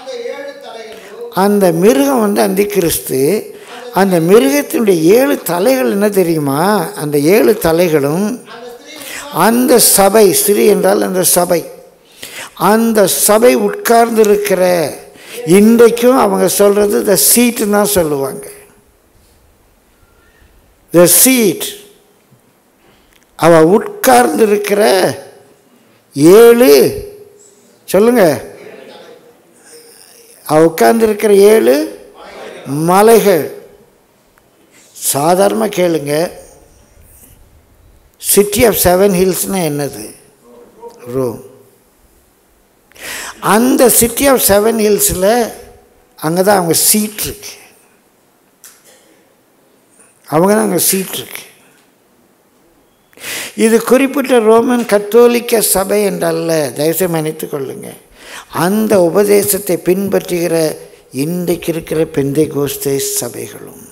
அந்த மிருகம் வந்து அந்தி கிறிஸ்து. அந்த மிருகத்தினுடைய 7 தலைகள் என்ன தெரியுமா? அந்த 7 தலைகளும் அந்த சபை, ஸ்திரீ என்றால் அந்த சபை, அந்த சபை உட்கார்ந்துருக்கிற இன்றைக்கும் அவங்க சொல்கிறது த சீட்டுன்னு தான் சொல்லுவாங்க. The seat. அவள் உட்கார்ந்துருக்கிற 7 சொல்லுங்க, அவள் உட்கார்ந்துருக்கிற 7 மலைகள். சாதாரணமாக கேளுங்க, சிட்டி ஆஃப் 7 ஹில்ஸ்னால் என்னது? ரோம். அந்த சிட்டி ஆஃப் 7 ஹில்ஸில் அங்கே தான் அவங்க சீட் இருக்கு. அவங்க தான் அங்கே சீட் இருக்கு. இது குறிப்பிட்ட ரோமன் கத்தோலிக்க சபை என்றல்ல, தயவுசெய்து மன்னித்துக் கொள்ளுங்க. அந்த உபதேசத்தை பின்பற்றுகிற இன்றைக்கு இருக்கிற பெந்தைகோஸ்தே சபைகளும்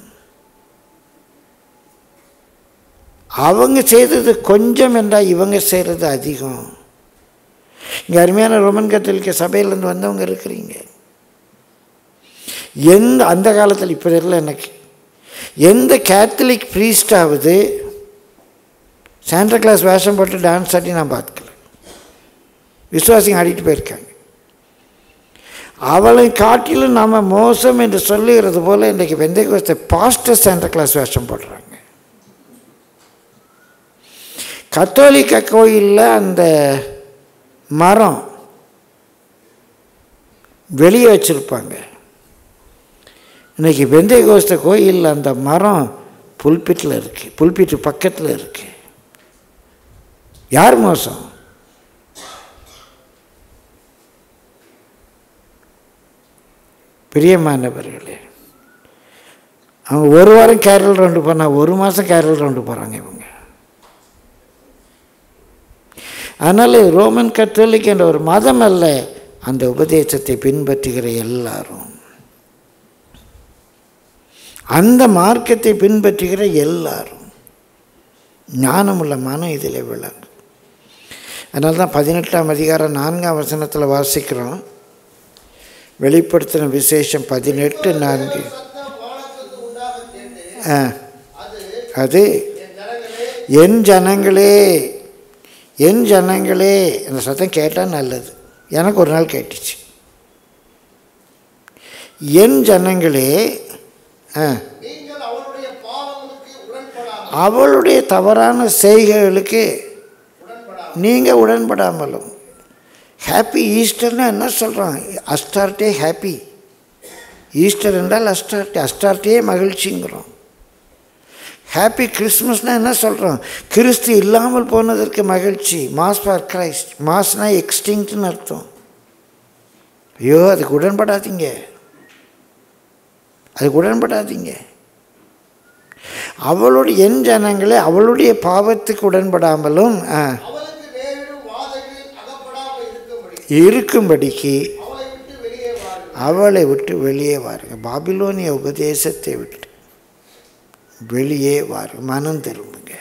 அவங்க செய்தது கொஞ்சம் என்றால் இவங்க செய்கிறது அதிகம். இங்கே அருமையான ரோமன் கத்தோலிக்க சபையிலேருந்து வந்தவங்க இருக்கிறீங்க. அந்த காலத்தில் இப்போ தெரியல எனக்கு, எந்த கேத்தலிக் ப்ரீஸ்டாவது சாண்டா கிளாஸ் வேஷம் போட்டு டான்ஸ் ஆடி நான் பார்த்துக்கல. விசுவாசிங்க ஆடிட்டு போயிருக்காங்க. அவளை காட்டிலும் நாம் மோசம் என்று சொல்லுகிறது போல் இன்றைக்கு பெந்தைகோஸ்தே பாஸ்டர் சாண்டா கிளாஸ் வேஷம் போடுறாங்க. கத்தோலிக்க கோயிலில் அந்த மரம் வெளியே வச்சுருப்பாங்க. இன்றைக்கி பெந்தைகோஸ்தே கோயிலில் அந்த மரம் புல்பிட்டில் இருக்குது, புல்பிட்டு பக்கத்தில் இருக்குது. யார் மோசம்? பிரியமானவர்களே, அவங்க ஒரு வாரம் கேரல் ரவுண்டு போனால் 1 மாதம் கேரல் ரவுண்டு போகிறாங்க இவங்க. அதனால் ரோமன் கத்தோலிக் என்ற ஒரு மதம் அல்ல, அந்த உபதேசத்தை பின்பற்றுகிற எல்லாரும், அந்த மார்க்கத்தை பின்பற்றுகிற எல்லாரும் ஞானமுள்ள மனம் இதில் விளங்கும். அதனால தான் 18ஆம் அதிகாரம் 4ஆம் வசனத்தில் வாசிக்கிறோம். வெளிப்படுத்தின விசேஷம் 18:4. அது என் ஜனங்களே, என் ஜனங்களே, இந்த சத்தம் கேட்டால் நல்லது. எனக்கு ஒரு நாள் கேட்டுச்சு. என் ஜனங்களே, அவளுடைய தவறான செய்கைகளுக்கு நீங்கள் உடன்படாமலும். ஹாப்பி ஈஸ்டர்னா என்ன சொல்கிறான்? Astarte happy. ஈஸ்டர் என்றால் அஸ்டார்டே, அஸ்டார்டே மகிழ்ச்சிங்கிறோம். ஹாப்பி கிறிஸ்மஸ்னால் என்ன சொல்கிறோம்? கிறிஸ்து இல்லாமல் போனதற்கு மகிழ்ச்சி. Mass for Christ. மாஸ்னால் எக்ஸ்டிங்க்ட்னு அர்த்தம். ஐயோ, அதுக்கு உடன்படாதீங்க, அதுக்கு உடன்படாதீங்க. அவளுடைய என் ஜனங்களே அவளுடைய பாவத்துக்கு உடன்படாமலும் இருக்கும்படிக்கு அவளை விட்டு வெளியே வாருங்க. பாபிலோனிய உபதேசத்தை விட்டு வெளியே வாருங்க, மனம் திரும்புங்க.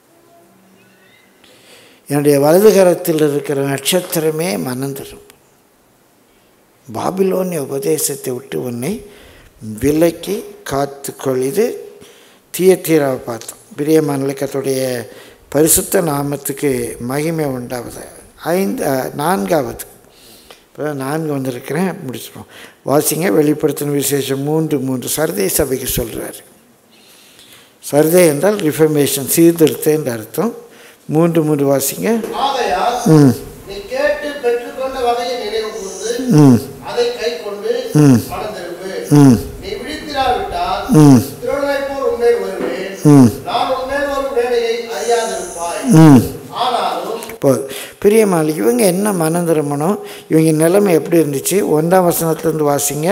என்னுடைய வலதுகரத்தில் இருக்கிற நட்சத்திரமே மனம் திரும்பும். பாபிலோனிய உபதேசத்தை விட்டு உன்னை விலக்கி காத்துக்கொள். இது தியத்தீராவை பார்த்தோம். பிரியமானவர்களே, கர்த்தருடைய பரிசுத்த நாமத்துக்கு மகிமை உண்டாவது. 4வது, இப்போ 4 வந்திருக்கிறேன், முடிச்சிடும். வாசிங்க. வெளிப்படுத்தின விசேஷம் 3:3 சர்தை சபைக்கு சொல்கிறார். சர்தை என்றால் ரிஃபர்மேஷன், சீர்திருத்தம் என்று அர்த்தம். 3:3 வாசிங்க. பிரியமாள், இவங்க என்ன மனம் திரும்பணும்? இவங்க நிலைமை எப்படி இருந்துச்சு? 1ஆம் வசனத்திலிருந்து வாசிங்க.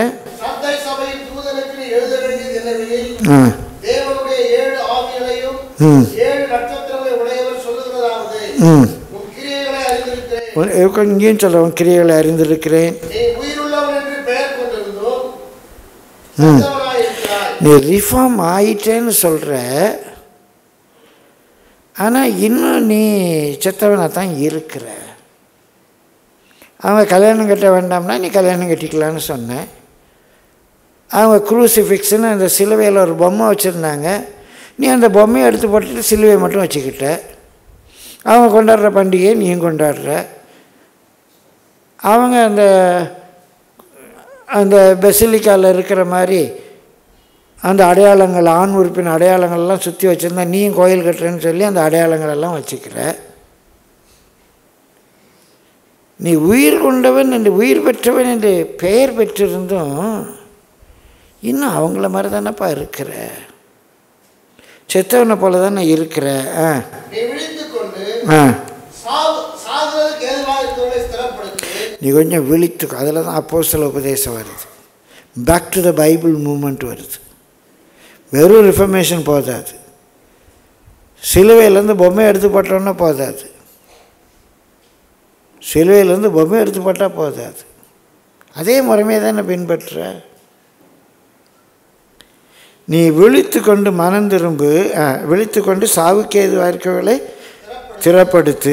இங்கேயும் சொல்றவன் கிரியைகளை அறிந்திருக்கிறேன். நீ ரிஃபார்ம் ஆயிட்டேன்னு சொல்ற, ஆனால் இன்னும் நீ செத்தவனாக தான் இருக்கிற. அவங்க கல்யாணம் கட்ட வேண்டாம்னா நீ கல்யாணம் கட்டிக்கலான்னு சொன்னேன். அவங்க குரூசிஃபிக்ஸ்ன்னு அந்த சிலுவையில் ஒரு பொம்மை வச்சுருந்தாங்க. நீ அந்த பொம்மையை எடுத்து போட்டுட்டு சிலுவையை மட்டும் வச்சுக்கிட்ட. அவங்க கொண்டாடுற பண்டிகையை நீயும் கொண்டாடுற. அவங்க அந்த அந்த பெசிலிக்காவில் இருக்கிற மாதிரி அந்த அடையாளங்கள், ஆண் உறுப்பின் அடையாளங்கள்லாம் சுற்றி வச்சுருந்தா நீயும் கோயில் கட்டுறேன்னு சொல்லி அந்த அடையாளங்களெல்லாம் வச்சுக்கிற. நீ உயிர் கொண்டவன் என்று, உயிர் பெற்றவன் என்று பெயர் பெற்றிருந்தும் இன்னும் அவங்கள மாதிரி தானேப்பா இருக்கிற. செத்தவனை போல தானே இருக்கிற. நீ கொஞ்சம் விழித்துக்கோ. அதில் தான் அப்போஸ்தல உபதேசம் வருது. Back to the Bible movement வருது. வெறும் ரிஃபர்மேஷன் போதாது. சிலுவையிலேருந்து பொம்மை எடுத்து போட்டோன்னா போதாது. சிலுவையிலேருந்து பொம்மை எடுத்து போட்டால் போதாது. அதே முறைமையை தானே பின்பற்ற. நீ விழித்து கொண்டு மனம் திரும்பு. விழித்து கொண்டு சாவுக்கேது வார்த்தைகளை திறப்படுத்து.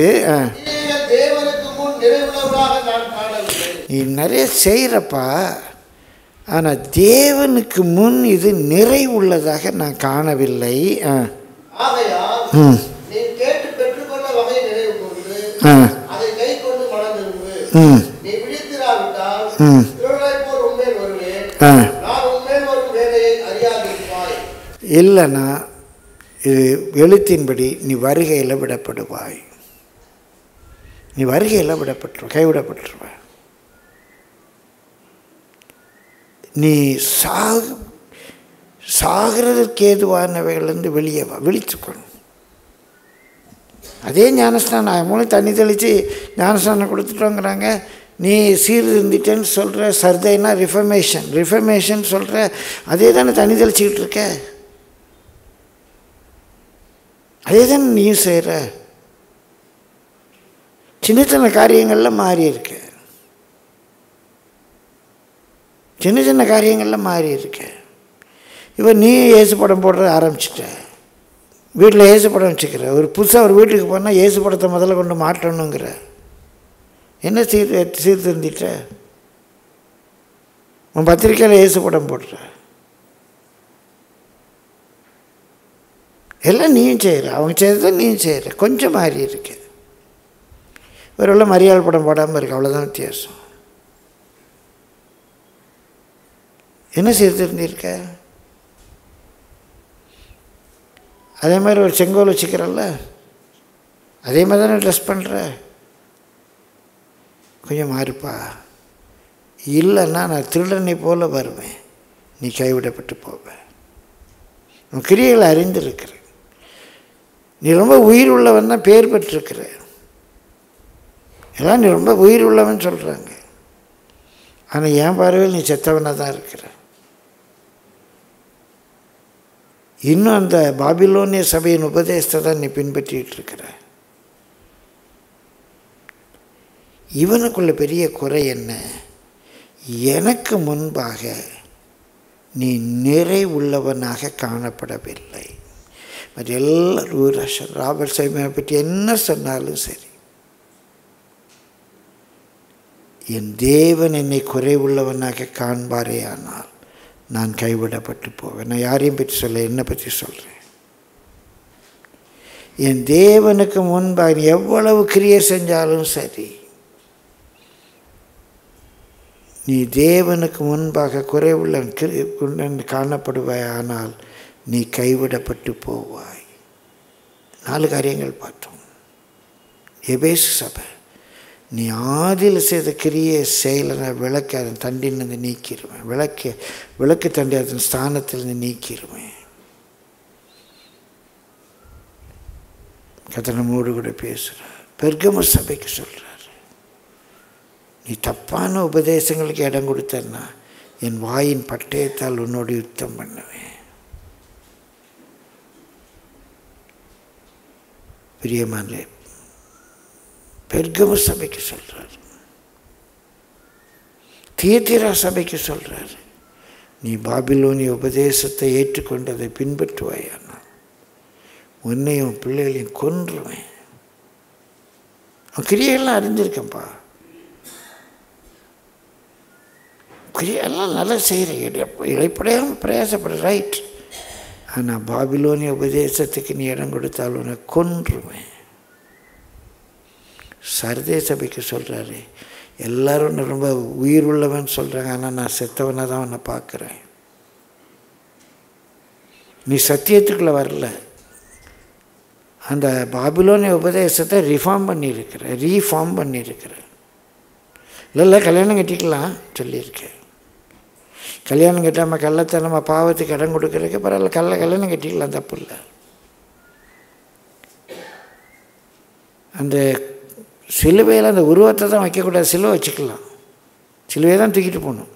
நீ நிறைய செய்கிறப்பா, ஆனால் தேவனுக்கு முன் இது நிறைவுள்ளதாக நான் காணவில்லை. இல்லைன்னா இது எழுத்தின்படி நீ வருகையில் விடப்படுவாய். நீ வருகையில் விடப்பட்டுருவ, கைவிடப்பட்டுருவ. நீ சாகிறதுக்கு ஏதுவானவைகளிலிருந்து வெளியே வா, விழித்துக்கணும். அதே ஞானஸ்தானம் மூலம் தண்ணி தெளித்து ஞானஸ்தானம் கொடுத்துட்டோங்கிறாங்க. நீ சீர்திருந்திட்டேன்னு சொல்கிற. சர்தைனா ரிஃபர்மேஷன், ரிஃபர்மேஷன் சொல்கிற. அதே தானே தண்ணி தெளிச்சிக்கிட்டு இருக்க. அதே தானே நீயும் செய்கிற. சின்ன சின்ன காரியங்களில் மாறி இருக்கு. சின்ன சின்ன காரியங்களில் மாறி இருக்கு. இப்போ நீ இயேசு படம் போடுற ஆரம்பிச்சிட்ட, வீட்டில் இயேசு படம் வச்சுக்கிற. ஒரு புதுசாக ஒரு வீட்டுக்கு போனால் இயேசு படத்தை முதல்ல கொண்டு மாட்டணுங்கிற. என்ன சீர்திருந்திட்ட? உன் பத்திரிக்கையில் இயேசு படம் போடுற. எல்லாம் நீயும் செய்கிற, அவங்க செய்கிறத நீயும் செய்கிற. கொஞ்சம் மாறி இருக்கு. ஒருவேளை மரியாள் படம் போடாமல் இருக்கு, அவ்வளோதான் வித்தியாசம். என்ன சீர்திருந்திருக்க? அதே மாதிரி ஒரு செங்கோல் வச்சுக்கிறல்ல, அதே மாதிரி தானே ட்ரெஸ் பண்ணுற. கொஞ்சம் மாறிப்பா. இல்லைன்னா நான் திருடனை போல வருவேன், நீ கைவிடப்பட்டு போவேன். உன் கிரியைகளை அறிந்திருக்கிற. நீ ரொம்ப உயிர் உள்ளவன் தான் பேர் பெற்றிருக்கிற. எல்லாம் நீ ரொம்ப உயிர் உள்ளவன் சொல்கிறாங்க. ஆனால் என் பார்வையில் நீ செத்தவனாக தான் இருக்கிற. இன்னும் அந்த பாபிலோனிய சபையின் உபதேசத்தை தான் நீ பின்பற்றிட்டு இருக்கிற. இவனுக்குள்ள பெரிய குறை என்ன? எனக்கு முன்பாக நீ நிறைவுள்ளவனாக காணப்படவில்லை. மற்ற எல்லாரும் ராபர்ட் சைமனை பற்றி என்ன சொன்னாலும் சரி, என் தேவன் என்னை குறைவுள்ளவனாக காண்பாரே ஆனால் நான் கைவிடப்பட்டு போவேன். நான் யாரையும் பற்றி சொல்ல, என்னை பற்றி சொல்கிறேன். என் தேவனுக்கு முன்பாக எவ்வளவு கிரியை செஞ்சாலும் சரி, நீ தேவனுக்கு முன்பாக குறைவுள்ள காணப்படுவாய், ஆனால் நீ கைவிடப்பட்டு போவாய். 4 காரியங்கள் பார்த்தோம். எபேசு சபை, நீ ஆதியில் செய்த கிரியை செயலை விளக்கி அதன் தண்டிலிருந்து நீக்கிடுவேன். விளக்கு தண்டி அதன் ஸ்தானத்திலிருந்து நீக்கிடுவேன். கர்த்தர் நம்மோடு கூட பேசுகிறார். பெர்கமு சபைக்கு சொல்கிறார், நீ தப்பான உபதேசங்களுக்கு இடம் கொடுத்தன்னா என் வாயின் பட்டயத்தால் உன்னோடு யுத்தம் பண்ணுவேன். பிரியமானே, பெர்கமு சபைக்கு சொல்கிறார். தியத்திரா சபைக்கு சொல்கிறார், நீ பாபிலோனிய உபதேசத்தை ஏற்றுக்கொண்டதை பின்பற்றுவாயானால் உன்னையும் பிள்ளைகளையும் கொன்றுவேன். கிரியெல்லாம் அறிஞ்சிருக்கேன்ப்பா, கிரியெல்லாம் நல்லா செய்கிற, இழைப்படையாமல் பிரயாசப்படுற, ரைட். ஆனால் பாபிலோனிய உபதேசத்துக்கு நீ இடம் கொடுத்தால் உன்னை கொன்றுவேன். சர்தே சபைக்கு சொல்கிறாரு, எல்லோரும் ரொம்ப உயிர் உள்ளவன் சொல்கிறாங்க, ஆனால் நான் செத்தவனாக தான் உன்னை பார்க்குறேன். நீ சத்தியத்துக்குள்ளே வரல. அந்த பாபிலோனிய உபதேசத்தை ரீஃபார்ம் பண்ணியிருக்கிற. இல்லை கல்யாணம் கட்டிக்கலாம் சொல்லியிருக்கேன். கல்யாணம் கட்டாமல் கள்ளத்தை நம்ம பாவத்துக்கு இடம் கொடுக்குறதுக்கு பரவாயில்ல, கல்யாணம் கட்டிக்கலாம், தப்பு இல்லை. அந்த சிலுவையில் அந்த உருவத்தை தான் வைக்கக்கூடாது, சிலுவை வச்சுக்கலாம். சிலுவையை தான் தூக்கிட்டு போகணும்.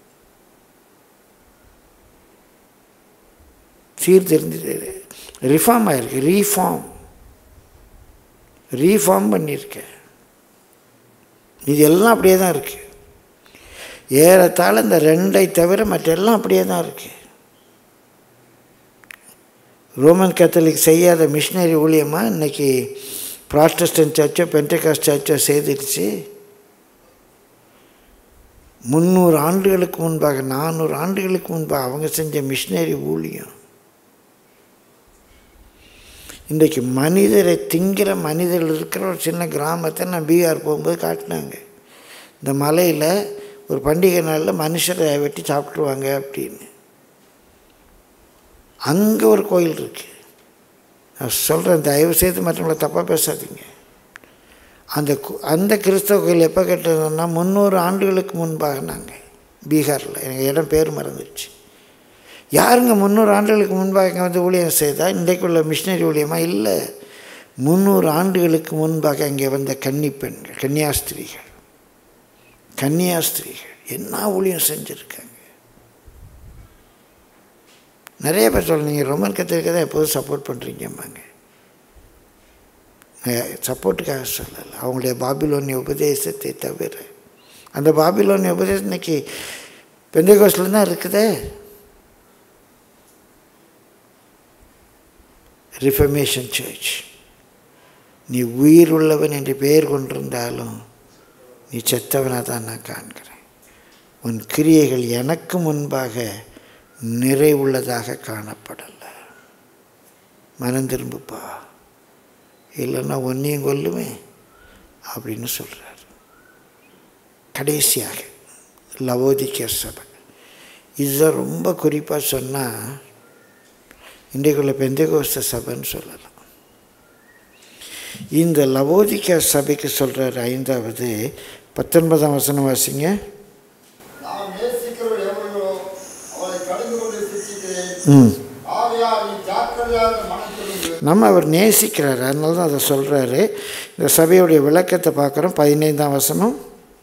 சீர்திருந்தி ரிஃபார்ம் ஆகிருக்கு. ரீஃபார்ம் பண்ணியிருக்கேன். இது எல்லாம் அப்படியே தான் இருக்குது. ஏறத்தாழ இந்த 2ஐ தவிர மற்றெல்லாம் அப்படியே தான் இருக்குது. ரோமன் கேத்தலிக் செய்யாத மிஷினரி ஊழியமாக இன்றைக்கி ப்ராட்டஸ்டன்ட் சர்ச்சோ பென்டெகாஸ்ட் சர்ச்சோ செய்துடுச்சு. 300 ஆண்டுகளுக்கு முன்பாக 400 ஆண்டுகளுக்கு முன்பாக அவங்க செஞ்ச மிஷினரி ஊழியம் இன்றைக்கு மனிதரை திங்கிற மனிதர்கள் இருக்கிற ஒரு சின்ன கிராமத்தை நான் பீகார் போகும்போது காட்டினாங்க. இந்த மலையில் ஒரு பண்டிகை நாளில் மனுஷரை வெட்டி சாப்பிட்ருவாங்க அப்படின்னு. அங்கே ஒரு கோயில் இருக்குது. நான் சொல்கிறேன், தயவு செய்து மற்றவங்களை தப்பாக பேசாதீங்க. அந்த கிறிஸ்தவ கோயில் எப்போ கட்டினோன்னா 300 ஆண்டுகளுக்கு முன்பாக நாங்கள் பீகாரில், எனக்கு இடம் பேர் மறந்துடுச்சு. யாருங்க 300 ஆண்டுகளுக்கு முன்பாக இங்கே வந்து ஊழியம் செய்தால் இன்றைக்குள்ள மிஷினரி ஊழியமாக? இல்லை, 300 ஆண்டுகளுக்கு முன்பாக அங்கே வந்த கன்னிப்பெண்கள், கன்னியாஸ்திரிகள் என்ன ஊழியம் செஞ்சுருக்காங்க. நிறைய பேர் சொல்ல, நீங்கள் ரோமன் கத்தோலிக்க தான் எப்போதும் சப்போர்ட் பண்ணுறீங்கம்பாங்க. சப்போர்ட்டுக்காக சொல்லலை, அவங்களுடைய பாபிலோனிய உபதேசத்தை தவிர. அந்த பாபிலோனிய உபதேசம் இன்னைக்கு பெந்தேகோஸ்தில் தான் இருக்குதே. Reformation church. நீ உயிர் உள்ளவன் என்று பெயர் கொண்டிருந்தாலும் நீ செத்தவனாக தான் நான் காண்கிறேன். உன் கிரியைகள் எனக்கு முன்பாக நிறைவுள்ளதாக காணப்படலை. மனம் திரும்புப்பா, இல்லைன்னா ஒன்றையும் கொல்லுமே அப்படின்னு சொல்கிறார். கடைசியாக லவோதிக்கேய சபை. இதுதான் ரொம்ப குறிப்பாக சொன்னால் இன்றைக்குள்ள பெந்தேகோஸ்தே சபைன்னு சொல்லலாம். இந்த லவோதிக்கேய சபைக்கு சொல்கிறார் 5வது 19ஆம் வசனம் வாசிங்க. நம்ம அவர் நேசிக்கிறார், அதனால தான் அதை சொல்கிறாரு. இந்த சபையுடைய விளக்கத்தை பார்க்குறோம். 15ஆம் வசனம்.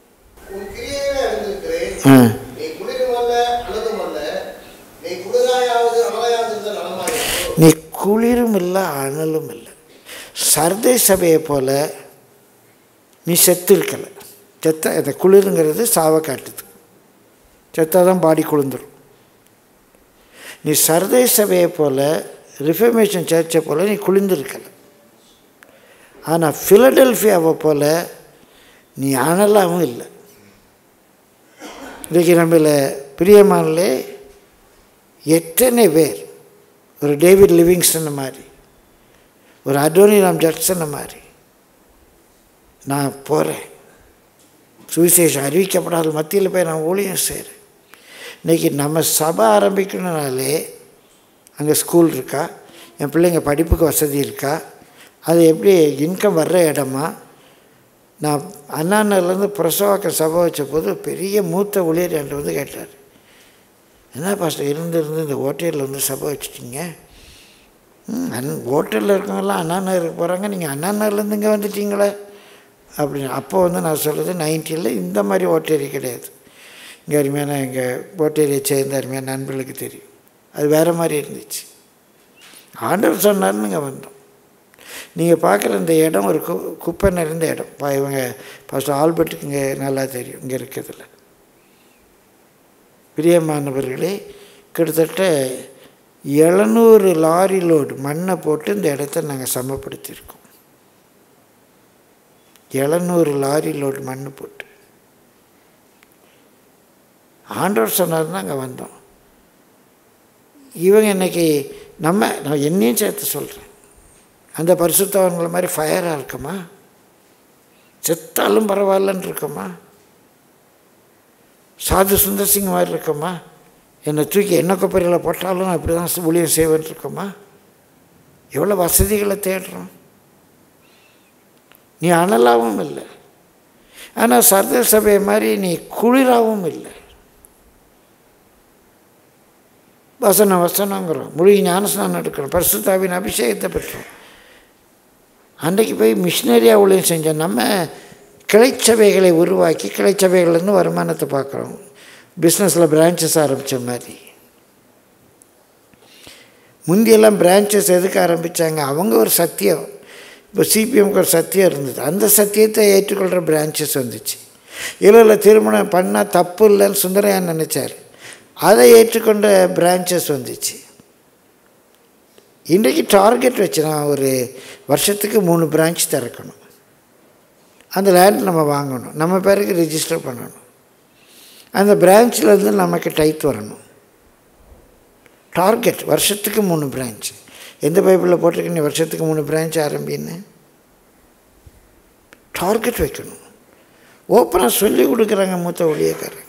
நீ குளிரும் இல்லை அனலும் இல்லை. சர்தை சபையை போல் நீ செத்து இருக்கலை. செத்த அந்த குளிருங்கிறது சாவை காட்டுது. செத்தாக தான் பாடி குளிர்ந்துடும். நீ சர்தை சபையை போல் ரிஃபர்மேஷன் சர்ச்சை போல் நீ குளிர்ந்துருக்கலை. ஆனால் ஃபிலடெல்ஃபியாவை போல் நீ அனலாகவும் இல்லை. இன்றைக்கி நம்மள பிரியமானலே எத்தனை பேர் ஒரு டேவிட் லிவிங்ஸ்டன் மாதிரி, ஒரு அடோனிராம் ஜட்சனை மாதிரி நான் போகிறேன், சுவிசேஷம் அறிவிக்கப்படாத மத்தியில் போய் நான் ஊழியம் செய்கிறேன். இன்றைக்கி நம்ம சபை ஆரம்பிக்கணுனாலே அங்கே ஸ்கூல் இருக்கா, என் பிள்ளைங்க படிப்புக்கு வசதி இருக்கா, அது எப்படி இன்கம் வர்ற இடமா. நான் அண்ணாநகர்லேருந்து பிரசவாக்க சபை வச்ச போது பெரிய மூத்த ஊழியர் என்கிட்ட வந்து கேட்டார், என்ன பாஸ்டர் இருந்து இந்த ஹோட்டலில் வந்து சபை வச்சுட்டிங்க, ஹோட்டலில் இருக்கவங்கெல்லாம் அண்ணாநகருக்கு போகிறாங்க, நீங்கள் அண்ணாநகர்லேருந்து இங்கே வந்துட்டீங்களே அப்படின்னு. அப்போ வந்து நான் சொல்கிறது 90ல் இந்த மாதிரி ஓட்டேரி கிடையாது. இங்கே அருமையான எங்கள் ஓட்டேரியை சேர்ந்த அருமையான நண்பர்களுக்கு தெரியும், அது வேறு மாதிரி இருந்துச்சு. ஆண்டவர் சொன்னார்னு இங்கே வந்தோம். நீங்கள் பார்க்குற இந்த இடம் ஒரு குப்பை நிறைந்த இடம். இவங்க ஃபஸ்ட்டு ஆல்பர்ட்டுக்கு இங்கே நல்லா தெரியும் இங்கே இருக்கிறதுல. பிரியமானவர்களே, கிட்டத்தட்ட 700 லாரி லோடு மண்ணை போட்டு இந்த இடத்த நாங்கள் சமப்படுத்தியிருக்கோம். 700 லாரி லோடு மண் போட்டு ஆண்டவர் சொன்னார்னா அங்கே வந்தோம். இவங்க இன்றைக்கி நான் என்னையும் சேர்த்து சொல்கிறேன், அந்த பரிசுத்தவங்களை மாதிரி ஃபயராக இருக்குமா, செத்தாலும் பரவாயில்லன்னு இருக்குமா, சாது சுந்தர் சிங் மாதிரி இருக்குமா, என்னை தூக்கி என்ன கொப்பரையில் போட்டாலும் நான் இப்படி தான் ஊழியம் செய்வேன் இருக்குமா. எவ்வளோ வசதிகளை தேடுறோம். நீ அனலாகவும் இல்லை, ஆனால் சர்த சபை மாதிரி நீ குளிராகவும் இல்லை. வசனங்கிறோம், மொழி ஞானஸ்நானம் எடுக்கிறோம், பரிசுத்தாவின் அபிஷேகத்தை பெற்றோம். அன்றைக்கு போய் மிஷினரியாக ஊழியம் செஞ்சோம். நம்ம கிளைச்சபைகளை உருவாக்கி கிளைச்சபைகள்லேருந்து வருமானத்தை பார்க்குறோம். பிஸ்னஸில் பிரான்ச்சஸ் ஆரம்பித்த மாதிரி. முந்தியெல்லாம் பிரான்ச்சஸ் எதுக்கு ஆரம்பித்தாங்க, அவங்க ஒரு சத்தியம். இப்போ சிபிஎம்க்கு ஒரு சத்தியம் இருந்தது, அந்த சத்தியத்தை ஏற்றுக்கொள்கிற பிரான்ச்சஸ் வந்துச்சு. இல்லை திருமணம் பண்ணால் தப்பு இல்லைன்னு சுந்தரையான் நினச்சார், அதை ஏற்றுக்கொண்ட பிரான்ச்சஸ் வந்துச்சு. இன்றைக்கு டார்கெட் வச்சு நான் ஒரு வருஷத்துக்கு 3 பிரான்ச் திறக்கணும், அந்த லேண்ட் நம்ம வாங்கணும், நம்ம பேருக்கு ரிஜிஸ்டர் பண்ணணும், அந்த பிரான்ச்சிலேருந்து நமக்கு டைத் வரணும். டார்கெட் வருஷத்துக்கு 3 பிரான்ச். எந்த பைபிளில் போட்டிருக்கு நீ வருஷத்துக்கு 3 பிரான்ச் ஆரம்பின்னு? டார்கெட் வைக்கணும். ஓப்பனாக சொல்லி கொடுக்குறாங்க மூத்த ஊழியக்காரங்க.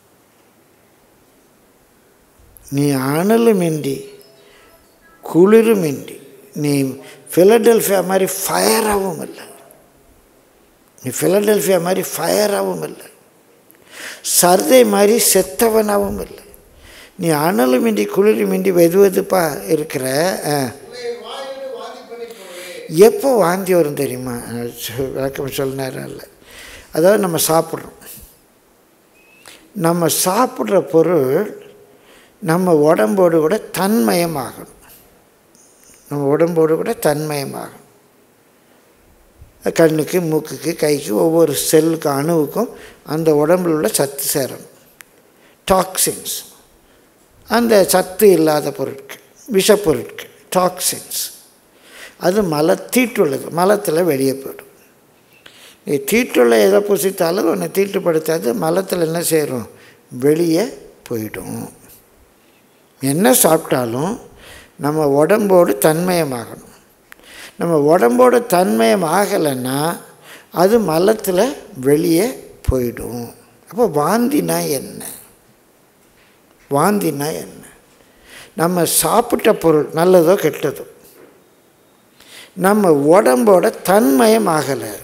நீ அனலுமின்றி குளிருமின்றி, நீ ஃபிலடெல்ஃபியா மாதிரி ஃபயராகவும் இல்லை, நீ ஃபிலடெல்ஃபியா மாதிரி ஃபயராகவும் இல்லை, சர்தை மாதிரி செத்தவனாகவும் இல்லை. நீ அனலுமின்றி குளிருமின்றி வெதுவெதுப்பாக இருக்கிற. எப்போ வாந்தி வரும் தெரியுமா? விளக்கம் சொல்ல நேரம் இல்லை. அதாவது நம்ம சாப்பிட்ற பொருள் நம்ம உடம்போடு கூட தன்மயமாகணும். நம்ம உடம்போடு கூட தன்மயமாகணும். கண்ணுக்கு, மூக்குக்கு, கைக்கு, ஒவ்வொரு செல்லுக்கு, அணுவுக்கும் அந்த உடம்பில் உள்ள சத்து சேரணும். டாக்ஸின்ஸ், அந்த சத்து இல்லாத பொருட்கள், விஷப்பொருட்கள், டாக்ஸின்ஸ், அது தீட்டுள்ளது, மலத்தில் வெளியே போய்டும். நீ தீட்டுள்ள எதை புசித்தாலும் உன்னை தீட்டுப்படுத்தாது, மலத்தில் என்ன செய்கிறோம், வெளியே போயிடும். என்ன சாப்பிட்டாலும் நம்ம உடம்போடு தன்மயமாகணும். நம்ம உடம்போடு தன்மயம் ஆகலைன்னா அது மலத்தில் வெளியே போயிடும். அப்போ வாந்தினா என்ன? வாந்தினா என்ன? நம்ம சாப்பிட்ட பொருள் நல்லதோ கெட்டதோ நம்ம உடம்போட தன்மயம் ஆகலை,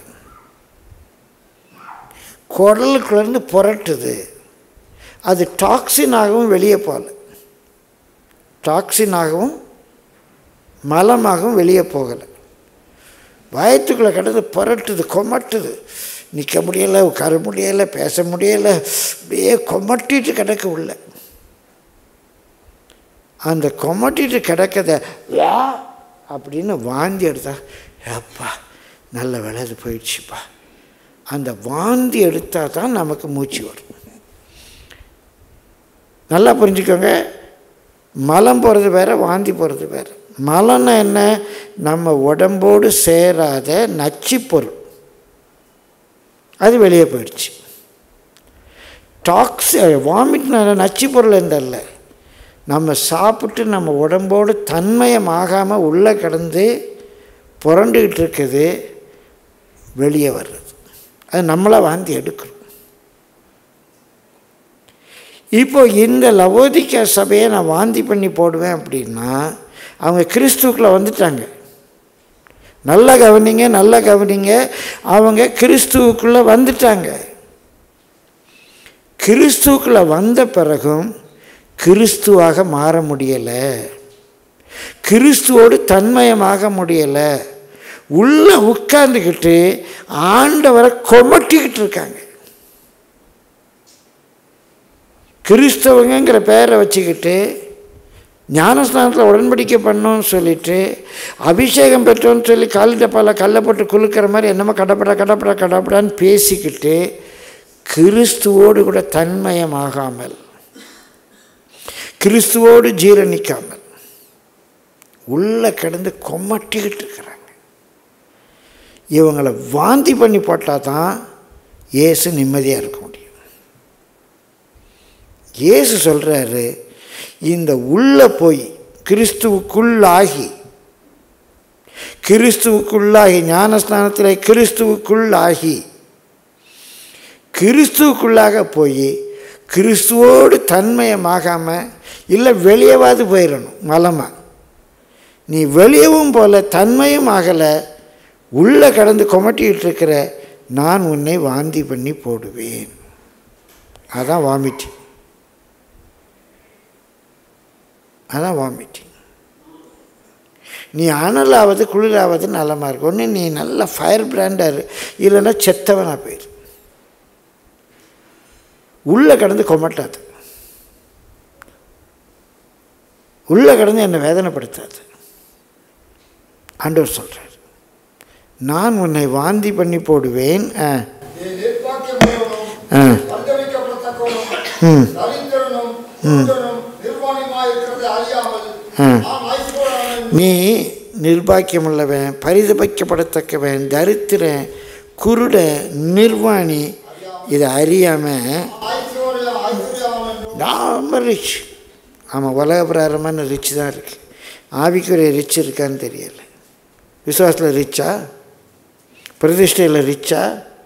குடலுக்குள்ளேருந்து புரட்டுது, அது டாக்ஸினாகவும் வெளியே போகல, டாக்ஸினாகவும் மலமாகவும் வெளியே போகலை, வயத்துக்குள்ளே கிடந்து புரட்டுது, கொமட்டுது, நிற்க முடியலை, உட்கார முடியலை, பேச முடியலை, அப்படியே கொமட்டிட்டு கிடக்க உள்ள. அந்த கொமட்டிட்டு கிடக்கத அப்படின்னு வாந்தி எடுத்தா, அப்பா நல்ல வேலை அது போயிடுச்சுப்பா. அந்த வாந்தி எடுத்தால் தான் நமக்கு மூச்சு வரும். நல்லா புரிஞ்சுக்கோங்க, மலம் போகிறது வேறு, வாந்தி போகிறது வேறு. மலம்னா என்ன? நம்ம உடம்போடு சேராத நச்சு பொருள், அது வெளியே போயிடுச்சு. வாமிட்னா நச்சு பொருள் எந்தல்ல, நம்ம சாப்பிட்டு நம்ம உடம்போடு தன்மயமாகாமல் உள்ளே கிடந்து புரண்டுக்கிட்டு இருக்குது, வெளியே வர்றது, அது நம்மளாக வாந்தி எடுக்கணும். இப்போ இந்த லவோதிக்கா சபையை நான் வாந்தி பண்ணி போடுவேன் அப்படின்னா அவங்க கிறிஸ்துவுக்குள்ளே வந்துட்டாங்க. நல்லா கவனிங்க, நல்லா கவனிங்க, அவங்க கிறிஸ்துவுக்குள்ளே வந்துட்டாங்க. கிறிஸ்துவுக்குள்ளே வந்த பிறகும் கிறிஸ்துவாக மாற முடியலை, கிறிஸ்துவோடு தன்மயமாக முடியலை, உள்ளே உட்கார்ந்துக்கிட்டு ஆண்டவரை கொமட்டிக்கிட்டு இருக்காங்க. கிறிஸ்தவங்கிற பேரை வச்சுக்கிட்டு ஞானஸ்நானத்தில் உடன்படிக்கை பண்ணோன்னு சொல்லிட்டு அபிஷேகம் பெற்றோன்னு சொல்லி கால் டப்பாவில் கல்லை போட்டு குலுக்கிற மாதிரி என்னமோ கடப்படான்னு பேசிக்கிட்டு கிறிஸ்துவோடு கூட தன்மயமாகாமல், கிறிஸ்துவோடு ஜீரணிக்காமல் உள்ளே கிடந்து கொமட்டிக்கிட்டு இருக்கிறாங்க. இவங்களை வாந்தி பண்ணி போட்டால் தான் இயேசு நிம்மதியாக இருக்க முடியும். இயேசு சொல்கிறாரு, இந்த உள்ளே போய் கிறிஸ்துவுக்குள்ளாகி ஞானஸ்நானத்தில் கிறிஸ்துவுக்குள்ளாக போய் கிறிஸ்துவோடு தன்மயமாகாமல், இல்லை வெளியவாது போயிடணும் மலமாக. நீ வெளியவும் போல தன்மையும் ஆகலை, உள்ளே கடந்து கொமட்டிக்கிட்டு இருக்கிற, நான் உன்னை வாந்தி பண்ணி போடுவேன். அதான் வாமிட்டிங், அதான் வாமிட்டிங். நீ அனலாவது குளிராவது நலமாக இருக்கும். ஒன்று நீ நல்ல ஃபயர் பிராண்டாக இல்லைன்னா செத்தவனாக போயிரு. உள்ளே கடந்து கொமட்டாது, உள்ளே கடந்து என்னை வேதனைப்படுத்தாது. ஆண்டவர் சொல்கிறார், நான் உன்னை வாந்தி பண்ணி போடுவேன். நீ நிர்பாக்கியமுள்ளவன், பரிதபிக்கப்படத்தக்கவன், தரித்திரன், குருட, நிர்வாணி, இதை அறியாமல் நான் ரொம்ப ரிச். ஆமாம், உலக பிரகாரமான ரிச் தான் இருக்குது, ஆவிக்குரிய ரிச் இருக்கான்னு தெரியலை. விசுவாசத்தில் ரிச்சா, பிரதிஷ்டையில் ரிச்சா,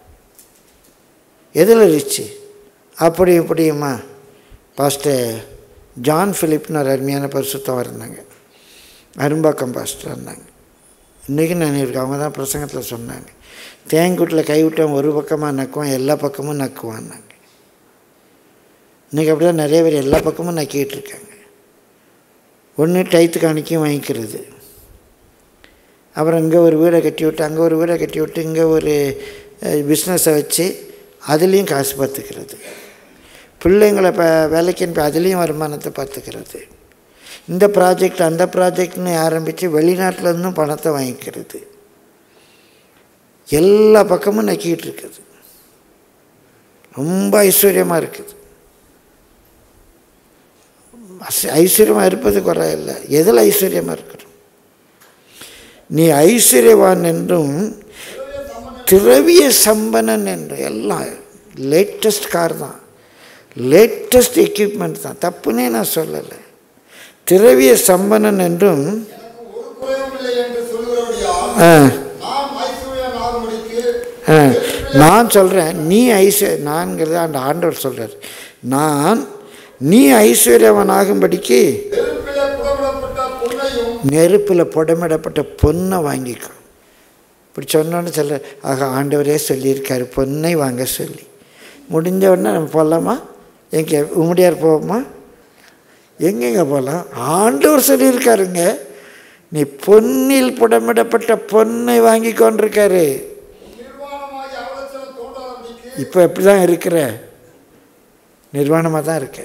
எதில் ரிச்சு? அப்படி இப்படியுமா? பாஸ்டர் ஜான் ஃபிலிப்னு ஒரு அருமையான பரிசுத்தமாக இருந்தாங்க, அரும்பாக்கம் பாஸ்டர் இருந்தாங்க. இன்றைக்கி நான் இருக்கேன், அவங்க தான் பிரசங்கத்தில் சொன்னாங்க, தேங்கூட்டில் கைவிட்டவன் ஒரு பக்கமாக நக்குவான், எல்லா பக்கமும் நக்குவான்னாங்க. இன்றைக்கி அப்படி தான் நிறைய பேர் எல்லா பக்கமும் நக்கிட்டு இருக்காங்க. ஒன்று டயத்து காணிக்கையும் வாங்கிக்கிறது, அப்புறம் இங்கே ஒரு வீடை கட்டி விட்டு, அங்கே ஒரு வீடை கட்டி விட்டு, இங்கே ஒரு பிஸ்னஸை வச்சு அதுலேயும் காசு பார்த்துக்கிறது, பிள்ளைங்களை வேலைக்கு அனுப்பி அதுலேயும் வருமானத்தை பார்த்துக்கிறது, இந்த ப்ராஜெக்ட் அந்த ப்ராஜெக்ட்னு ஆரம்பித்து வெளிநாட்டிலேருந்தும் பணத்தை வாங்கிக்கிறது. எல்லா பக்கமும் நக்கிட்டு இருக்குது. ரொம்ப ஐஸ்வர்யமாக இருக்குது. ஐஸ்வர்யமாக இருப்பது குறை இல்லை. எதில் ஐஸ்வர்யமாக இருக்கணும்? நீ ஐஸ்வர்யவான் என்றும் திரவிய சம்பனன் என்று எல்லாம் லேட்டஸ்ட் கார் தான், லேட்டஸ்ட் எக்யூப்மெண்ட் தான், தப்புன்னே நான் சொல்லலை. திரவிய சம்பனன் என்றும் நான் சொல்கிறேன், நீ நான்கிறது அந்த ஆண்டவர் சொல்கிறார், நீ ஐஸ்வர்யவனாகும்படிக்கு நெருப்பில் புடமிடப்பட்ட பொண்ணை வாங்கிக்கோ. இப்படி சொன்னோன்னு சொல்ல, ஆக ஆண்டவரே சொல்லியிருக்காரு பொண்ணை வாங்க சொல்லி. முடிஞ்ச உடனே நம்ம போகலாமா? எங்கே உம்முடியார் போவோமா? எங்கெங்கே போகலாம்? ஆண்டவர் சொல்லியிருக்காருங்க, நீ பொன்னில் புடமிடப்பட்ட பொண்ணை வாங்கி கொண்டிருக்காரு. இப்போ எப்படி தான் இருக்கிற? நிர்வாணமாக தான் இருக்க.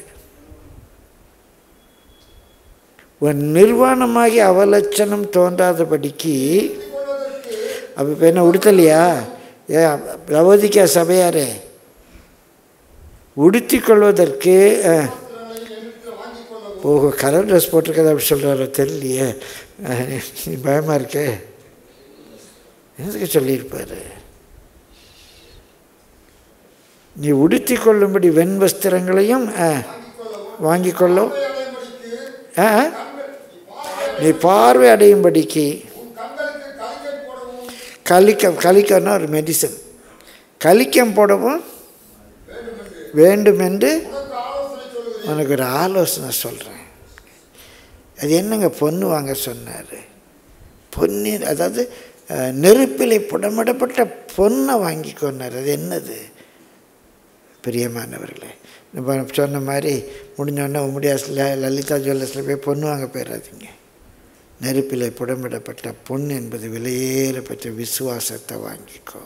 உன் நிர்வாணமாகி அவலட்சணம் தோன்றாதபடிக்கு. அப்போ இப்போ என்ன உடுத்தலையா? லவோதிக்கா சபையாரே, உடுத்தி கொள்வதற்கு கலர் ட்ரெஸ் போட்டிருக்கதை அப்படி சொல்கிறாரோ தெரியலையே, பயமாக இருக்கே. எதுக்கு சொல்லியிருப்பார்? நீ உடுத்தி கொள்ளும்படி வெண் வஸ்திரங்களையும் வாங்கி கொள்ளும். நீ பார்வை அடையும்படிக்கு கலிக்கம்னா ஒரு மெடிசன், கலிக்கம் போடவும் வேண்டும் என்று உனக்கு ஒரு ஆலோசனை சொல்கிறேன். அது என்னங்க பொண்ணு வாங்க சொன்னார்? பொன்னி, அதாவது நெருப்பிலை புடமிடப்பட்ட பொண்ணை வாங்கி கொண்டார். அது என்னது? பிரியமானவர்களே, நம்ம சொன்ன மாதிரி முடிஞ்சோடனே உம்முடியாஸில் லலிதா ஜுவல்லர்ஸில் போய் பொண்ணு வாங்க போயிடாதீங்க. நெருப்பிலை புடமிடப்பட்ட பொண்ணு என்பது விலையேற பெற்ற விசுவாசத்தை வாங்கிக்கோ.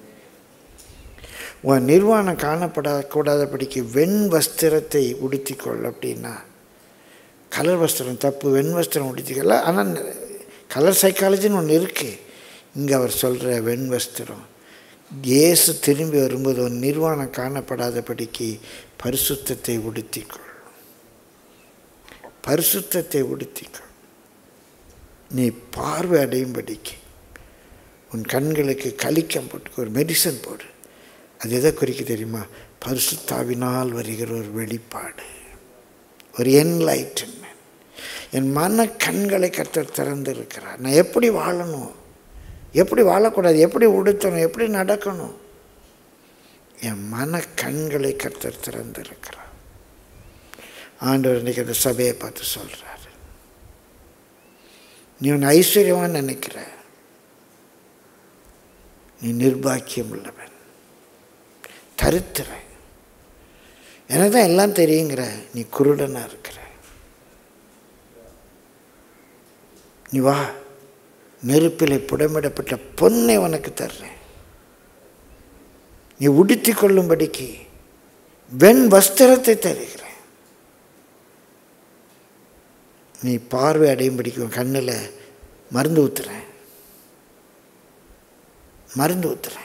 உன் நிர்வாணம் காணப்படக்கூடாதபடிக்கு வெண் வஸ்திரத்தை உடுத்திக்கொள். அப்படின்னா கலர் வஸ்திரம் தப்பு, வெண் வஸ்திரம் உடுத்திக்கல. ஆனால் கலர் சைக்காலஜின்னு ஒன்று இருக்குது. இங்கே அவர் சொல்கிற வெண் வஸ்திரம், இயேசு திரும்பி வரும்போது உன் நிர்வாணம் காணப்படாதபடிக்கு பரிசுத்தத்தை உடுத்திக்கொள். பரிசுத்தத்தை உடுத்திக்கொள். நீ பார்வை அடையும்படிக்கு உன் கண்களுக்கு கலிக்கம் போட்டு ஒரு மெடிசன் போடு. அது எதை குறிக்க தெரியுமா? பரிசுத்தாவினால் வருகிற ஒரு வெளிப்பாடு, ஒரு என்லைட்டன்மெண்ட். என் மன கண்களை கர்த்தர் திறந்திருக்கிறார். நான் எப்படி வாழணும், எப்படி வாழக்கூடாது, எப்படி உடுத்தணும், எப்படி நடக்கணும், என் மன கண்களை கர்த்தர் திறந்திருக்கிறார். ஆண்டவர் இன்றைக்கி அந்த சபையை பார்த்து சொல்கிறார், நீ உன் ஐஸ்வர்யவான்னு நினைக்கிற, நீ நிர்பாக்கியம் உள்ளவன், தரித்திர. எனக்கு தான் எல்லாம் தெரியுங்கிற, நீ குருடனாக இருக்கிற. நீ வா, நெருப்பிலை புடமிடப்பட்ட பொன்னை உனக்கு தர்றேன். நீ உடுத்தி கொள்ளும்படிக்கு வெண் வஸ்திரத்தை தருகிறேன். நீ பார்வை அடையும்படிக்கு உன் கண்ணில் மருந்து ஊத்துறேன், மருந்து ஊத்துறேன்.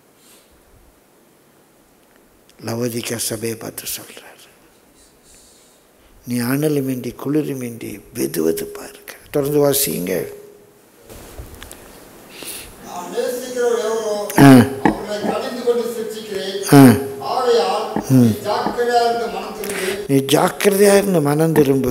லவோதிக்கா சபையை பார்த்து சொல்கிறார், நீ அனலுமின்றி குளிருமின்றி வெதுவெதுப்பா இருக்க. தொடர்ந்து வாசிங்க. நீ ஜாக்கிரதையாக இருந்து மனம் திரும்பு.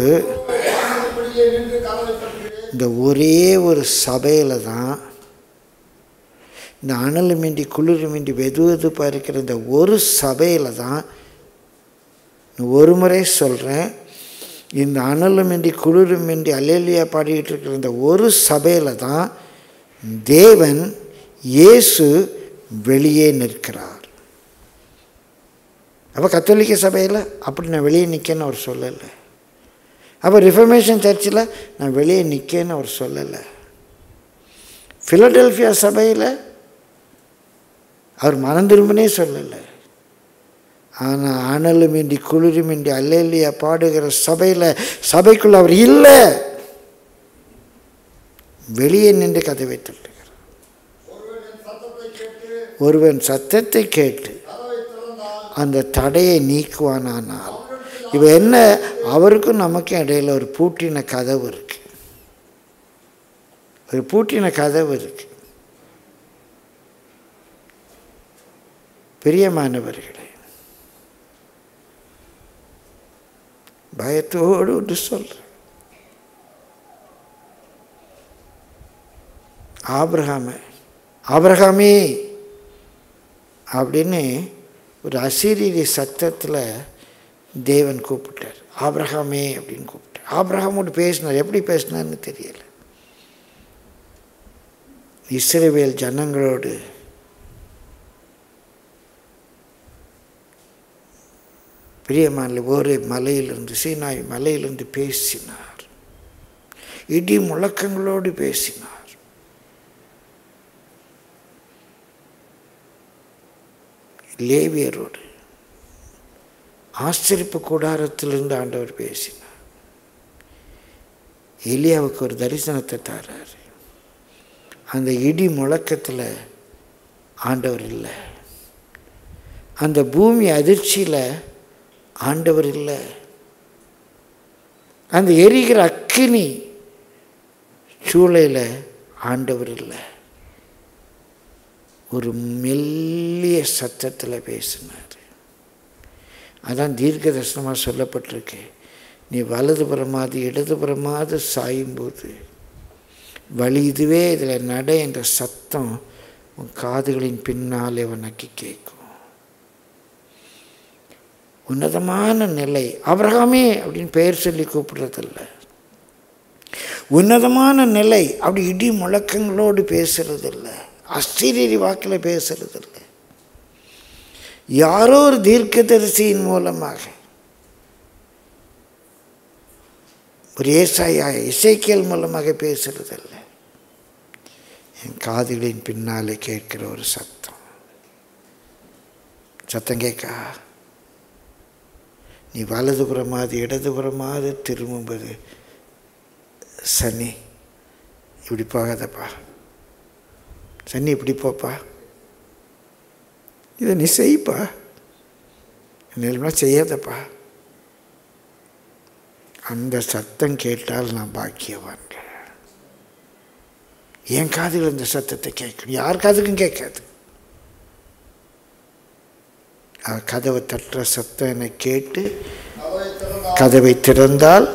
இந்த ஒரே ஒரு சபையில் தான், இந்த அனலுமின்றி குளிருமின்றி வெதுவெதுப்பாக இருக்கிற இந்த ஒரு சபையில் தான், ஒரு முறை சொல்கிறேன், இந்த அனலுமின்றி குளிருமின்றி அல்லேலூயா பாடிக்கிட்டு இருக்கிற இந்த ஒரு சபையில் தான் தேவன் இயேசு வெளியே நிற்கிறார். அப்போ கத்தோலிக்க சபையில் அப்படி நான் வெளியே நிற்கேன்னு அவர் சொல்லலை. அப்போ ரிஃபர்மேஷன் சர்ச்சில் நான் வெளியே நிற்கேன்னு அவர் சொல்லலை. ஃபிலடெல்ஃபியா சபையில் அவர் மனம் திரும்பினே சொல்லலை. ஆனால் அனலுமின்றி குளிருமின்றி அல்லேலூயா பாடுகிற சபைக்குள்ள அவர் இல்லை, வெளியே நின்று கதவை தட்டுகிறார். ஒருவன் சத்தத்தை கேட்டு அந்த தடையை நீக்குவானானால், இப்போ என்ன, அவருக்கும் நமக்கும் இடையில ஒரு பூட்டின கதவு இருக்கு, ஒரு பூட்டின கதவு இருக்கு. பிரியமானவர்களே, பயத்தோடு ஒன்று சொல்றேன், ஆபிரகாமே அப்படின்னு ஒரு அசீரிய சத்தத்தில் தேவன் கூப்பிட்டார். ஆபிரகாமே அப்படின்னு கூப்பிட்டார். ஆபிரகாமோடு பேசினார். எப்படி பேசினார்னு தெரியல. இஸ்ரவேல் ஜனங்களோடு பிரியமான ஒரு மலையிலிருந்து, சீனாய் மலையிலிருந்து பேசினார். இடி முழக்கங்களோடு பேசினார். லேவியரோடு ஆச்சரிப்பு கூடாரத்திலிருந்து ஆண்டவர் பேசினார். எலியாவுக்கு ஒரு தரிசனத்தை தரார். அந்த இடி முழக்கத்தில் ஆண்டவர் இல்லை, அந்த பூமி அதிர்ச்சியில் ஆண்டவர் இல்லை, அந்த எரிகிற அக்கினி சூளையில் ஆண்டவர் இல்லை. ஒரு மெல்லிய சத்தத்தில் பேசினார். அதான் தீர்க்க தரிசனமாக சொல்லப்பட்டிருக்கு. நீ வலதுபுறமாது இடதுபுறமாது சாயும்போது வழி இதுவே, இதில் நட என்ற சத்தம் உன் காதுகளின் பின்னாலே உனக்கு கேட்கும். உன்னதமான நிலை. ஆபிரகாமே அப்படின்னு பெயர் சொல்லி கூப்பிடுறதில்ல, உன்னதமான நிலை. அப்படி இடி முழக்கங்களோடு பேசுறதில்லை, அசரீரி வாக்கில் பேசுறதில்லை. யாரோ ஒரு தீர்க்கதரிசியின் மூலமாக, ஒரு ஏசாயா இசைக்கியல் மூலமாக பேசுறதில்ல. என் காதுகளின் பின்னாலே கேட்கிற ஒரு சத்தம். சத்தம் கேட்கா, நீ வலதுபுறமாது இடதுபுறமாது திரும்பும்போது, சனி இப்படி போகாதப்பா, சனி இப்படி போப்பா, இதை நீ செய்ப்பா, நிலைமை செய்யாதப்பா. அந்த சத்தம் கேட்டால் நான் பாக்கியவான். என் காதுகள் இந்த சத்தத்தை கேட்கணும், யார் காதுக்கும் கேட்காது. கதவை தட்டுற சத்தம் என்னை கேட்டு கதவை திறந்தால்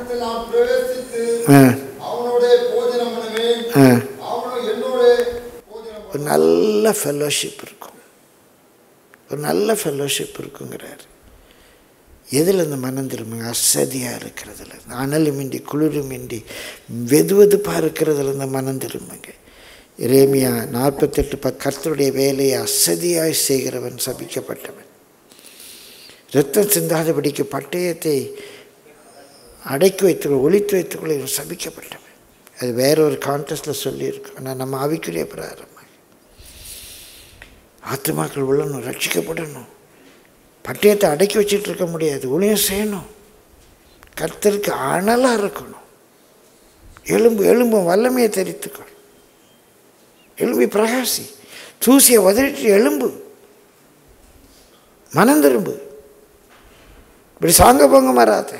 ஒரு நல்ல ஃபெல்லோஷிப் இருக்கும், ஒரு நல்ல ஃபெல்லோஷிப் இருக்குங்கிறார். எதில் இந்த மனம் திரும்புங்க? அசதியாக இருக்கிறதுல, அனலுமின்றி குளிருமின்றி வெதுவெதுப்பாக இருக்கிறதுல இந்த மனம் திரும்புங்க. எரேமியா 48 கர்த்தருடைய வேலையை அசதியாய் செய்கிறவன் சபிக்கப்பட்டவன். இரத்தம் சிந்தாதபடிக்கு பட்டயத்தை அடக்கி வைத்துக்கொள்ள, ஒழித்து வைத்துக்கொள்ள இவன் சபிக்கப்பட்டவன். அது வேற ஒரு கான்டெஸ்டில் சொல்லியிருக்கோம். ஆனால் நம்ம ஆவிக்குரிய பிராரமாக ஆத்துமாக்கள் உள்ளணும், ரட்சிக்கப்படணும். பட்டயத்தை அடக்கி வச்சுட்டு இருக்க முடியாது, ஊழியம் செய்யணும். கர்த்தருக்கு அனலாக இருக்கணும். எலும்பும் வல்லமையை தெரித்துக்கொள், எலும்பி பிரகாசி, தூசியை உதறிட்டு எலும்பு, மனம் திரும்பு. இப்படி சாங்க போங்க மாறாத.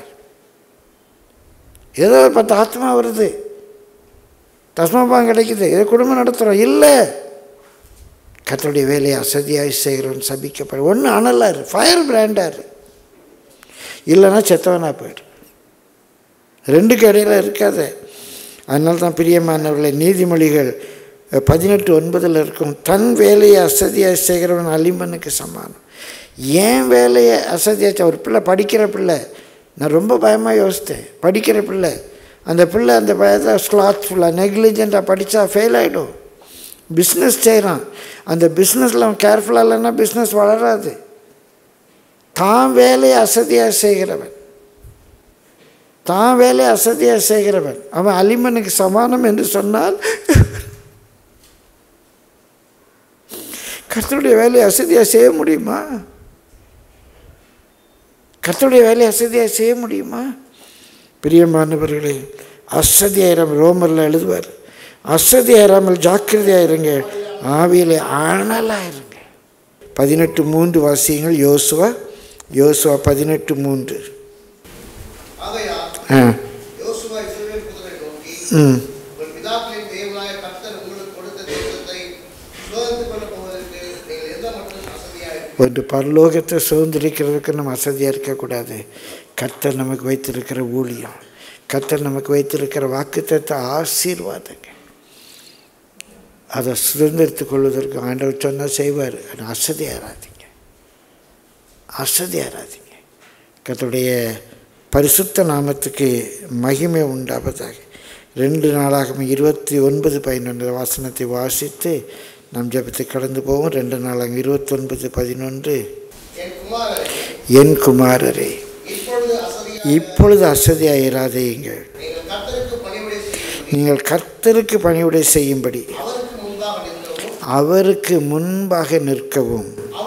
ஏதோ 10 ஆத்மா வருது, தஸ்மாபாங்க கிடைக்குது, ஏதோ குடும்பம் நடத்துகிறோம், இல்லை. கர்த்தருடைய வேலையை அசதியாய் செய்கிறவன் சபிக்கப்பட. ஒன்று அனலாரு, ஃபயர் பிராண்டாரு, இல்லைன்னா செத்தவனாக போய்டு. ரெண்டுக்கு இடையில இருக்காத. அதனால தான் பிரியமானவர்களை நீதிமொழிகள் 18:9 இருக்கும். தன் வேலையை அசதியாய் செய்கிறவன் அலிமனுக்கு சமானம். ஏன் வேலையை அசதியாச்சு? ஒரு பிள்ளை, படிக்கிற பிள்ளை, நான் ரொம்ப பயமாக யோசித்தேன். படிக்கிற பிள்ளை, அந்த பிள்ளை அந்த பயத்தை ஸ்லாத்ஃபுல்லாக நெக்லிஜெண்ட்டாக படித்தா ஃபெயில் ஆகிடும். பிஸ்னஸ் செய்கிறான், அந்த பிஸ்னஸில் அவன் கேர்ஃபுல்லாக இல்லைன்னா பிஸ்னஸ் வளராது. தான் வேலையை அசதியாக செய்கிறவன், தான் வேலையை அசதியாக செய்கிறவன் அவன் அலிமனுக்கு சமானம் என்று சொன்னால், கர்த்தருடைய வேலையை அசதியாக செய்ய முடியுமா? கர்த்தருடைய வேலையை அசதியாக செய்ய முடியுமா? பிரியமானவர்களே, அசதியாயிரம் ரோமரில் எழுதுவார், அசதியாயிராமல் ஜாக்கிரதையாயிருங்க, ஆவியிலே ஆனலாக இருங்க. 18:3 வாசியங்கள். யோசுவா 18:3. யோசுவா இஸ்ரவேல் புத்திரரை நோக்கி, உங்கள் பிதாக்களின் தேவனாய கர்த்தர் உங்களுக்கு கொடுத்த தேசத்தை சுதந்திரித்துக் கொள்ளப் போவதற்கு நீங்கள் எந்த மட்டும் அசதியாக ஒரு பரலோகத்தை சுதந்திரிக்கிறதுக்கு நம்ம அசதியாக இருக்கக்கூடாது. கர்த்தர் நமக்கு வைத்திருக்கிற ஊழியம், கர்த்தர் நமக்கு வைத்திருக்கிற வாக்குத்தத்த ஆசீர்வாதங்க, அதை சுதந்திரித்துக் கொள்வதற்கு ஆண்டவர் சொன்னால் செய்வார். ஆனால் அசதியாராதீங்க, அசதியாராதீங்க. கர்த்தருடைய பரிசுத்த நாமத்துக்கு மகிமை உண்டாவதாக. 2 நாளாகவும் 29:11 வசனத்தை வாசித்து நம் ஜெபத்தை கடந்து போவோம். 2 நாளாகவும் 29:11. என் குமாரரே, இப்பொழுது அசதியாயிராதீங்கள். நீங்கள் கர்த்தருக்கு பணிவிடை செய்யும்படி அவருக்கு முன்பாக நிற்கவும்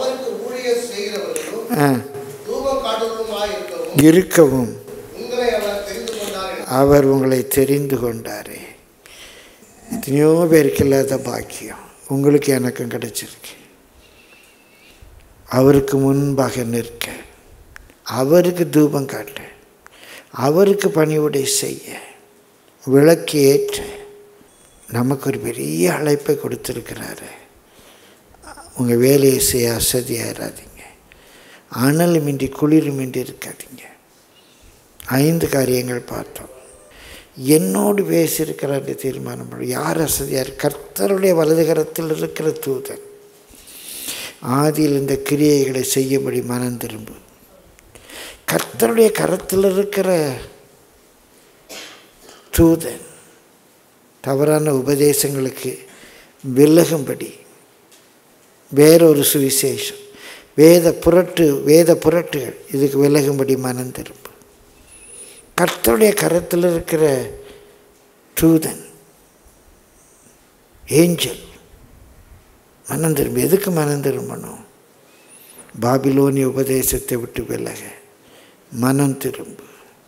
இருக்கவும் அவர் உங்களை தெரிந்து கொண்டாரே. எத்தனையோ பேருக்கு இல்லாத பாக்கியம் உங்களுக்கு எனக்கும் கிடைச்சிருக்கு. அவருக்கு முன்பாக நிற்க, அவருக்கு தூபம் காட்ட, அவருக்கு பணிவிடை செய்ய, விளக்கு ஏற்ற நமக்கு ஒரு பெரிய அழைப்பை கொடுத்துருக்கிறாரு. உங்கள் வேலையை செய்ய அசதியாராதீங்க. அனலுமின்றி குளிருமின்றி இருக்காதீங்க. 5 காரியங்கள் பார்த்தோம். என்னோடு பேசியிருக்கிறார் தீர்மானம் பண்ண. யார் அசதியார்? கர்த்தருடைய வலதுகரத்தில் இருக்கிற தூதன். ஆதியில் இந்த கிரியைகளை செய்யும்படி மனம் திரும்பு. கர்த்தருடைய கரத்தில் இருக்கிற தூதன் தவறான உபதேசங்களுக்கு விலகும்படி வேறொரு சுவிசேஷம், வேத புரட்டுகள் இதுக்கு விலகும்படி மனம் திரும்பு. கர்த்தருடைய கரத்தில் இருக்கிற தூதன், ஏஞ்சல், மனம் திரும்பு. எதுக்கு மனம் திரும்பணும்? பாபிலோனிய உபதேசத்தை விட்டு விலக மனம் திரும்பு.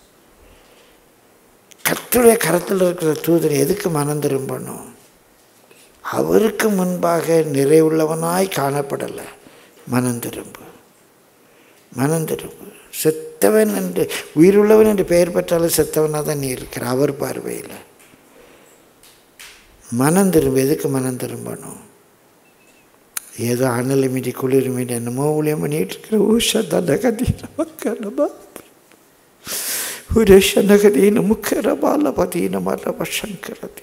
கர்த்தருடைய கரத்தில் இருக்கிற தூதன் எதுக்கு மனம் திரும்பணும்? அவருக்கு முன்பாக நிறைவுள்ளவனாய் காணப்படலை. மனம் திரும்பு, மனம் திரும்பு. செத்தவன் என்று, உயிருள்ளவன் என்று பெயர் பெற்றாலும் செத்தவனாக தான் நீ இருக்கிற அவர் பார்வையில். மனம் திரும்ப. எதுக்கு மனம் திரும்பணும்? ஏதோ அனல் மீறி குளிர் மீறி என்னமோ ஊழியம் பண்ணிட்டு இருக்கிற ஊஷதீன மக்களபா உரேஷனகதீன முக்கரபால பதீன மரப சங்கரதீன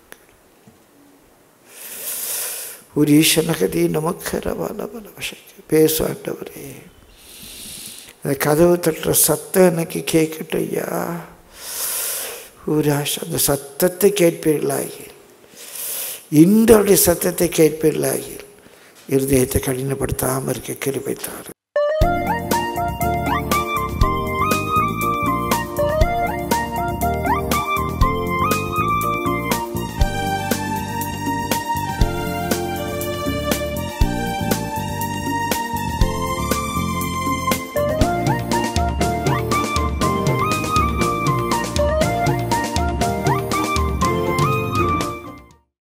உரீஷனகதீன மக்கரபால பல சங்க. பேசுவாண்டவரே, அந்த கதவு தட்டுற சத்தம் எனக்கு கேட்கட்டும் ஐயா. ஊராஷ் அந்த சத்தத்தை கேட்பீர்களாகில், இந்தோடைய சத்தத்தை கேட்பீர்களாகில் இருதயத்தை கடினப்படுத்தாமல் இருக்க கிருபை தாரும்.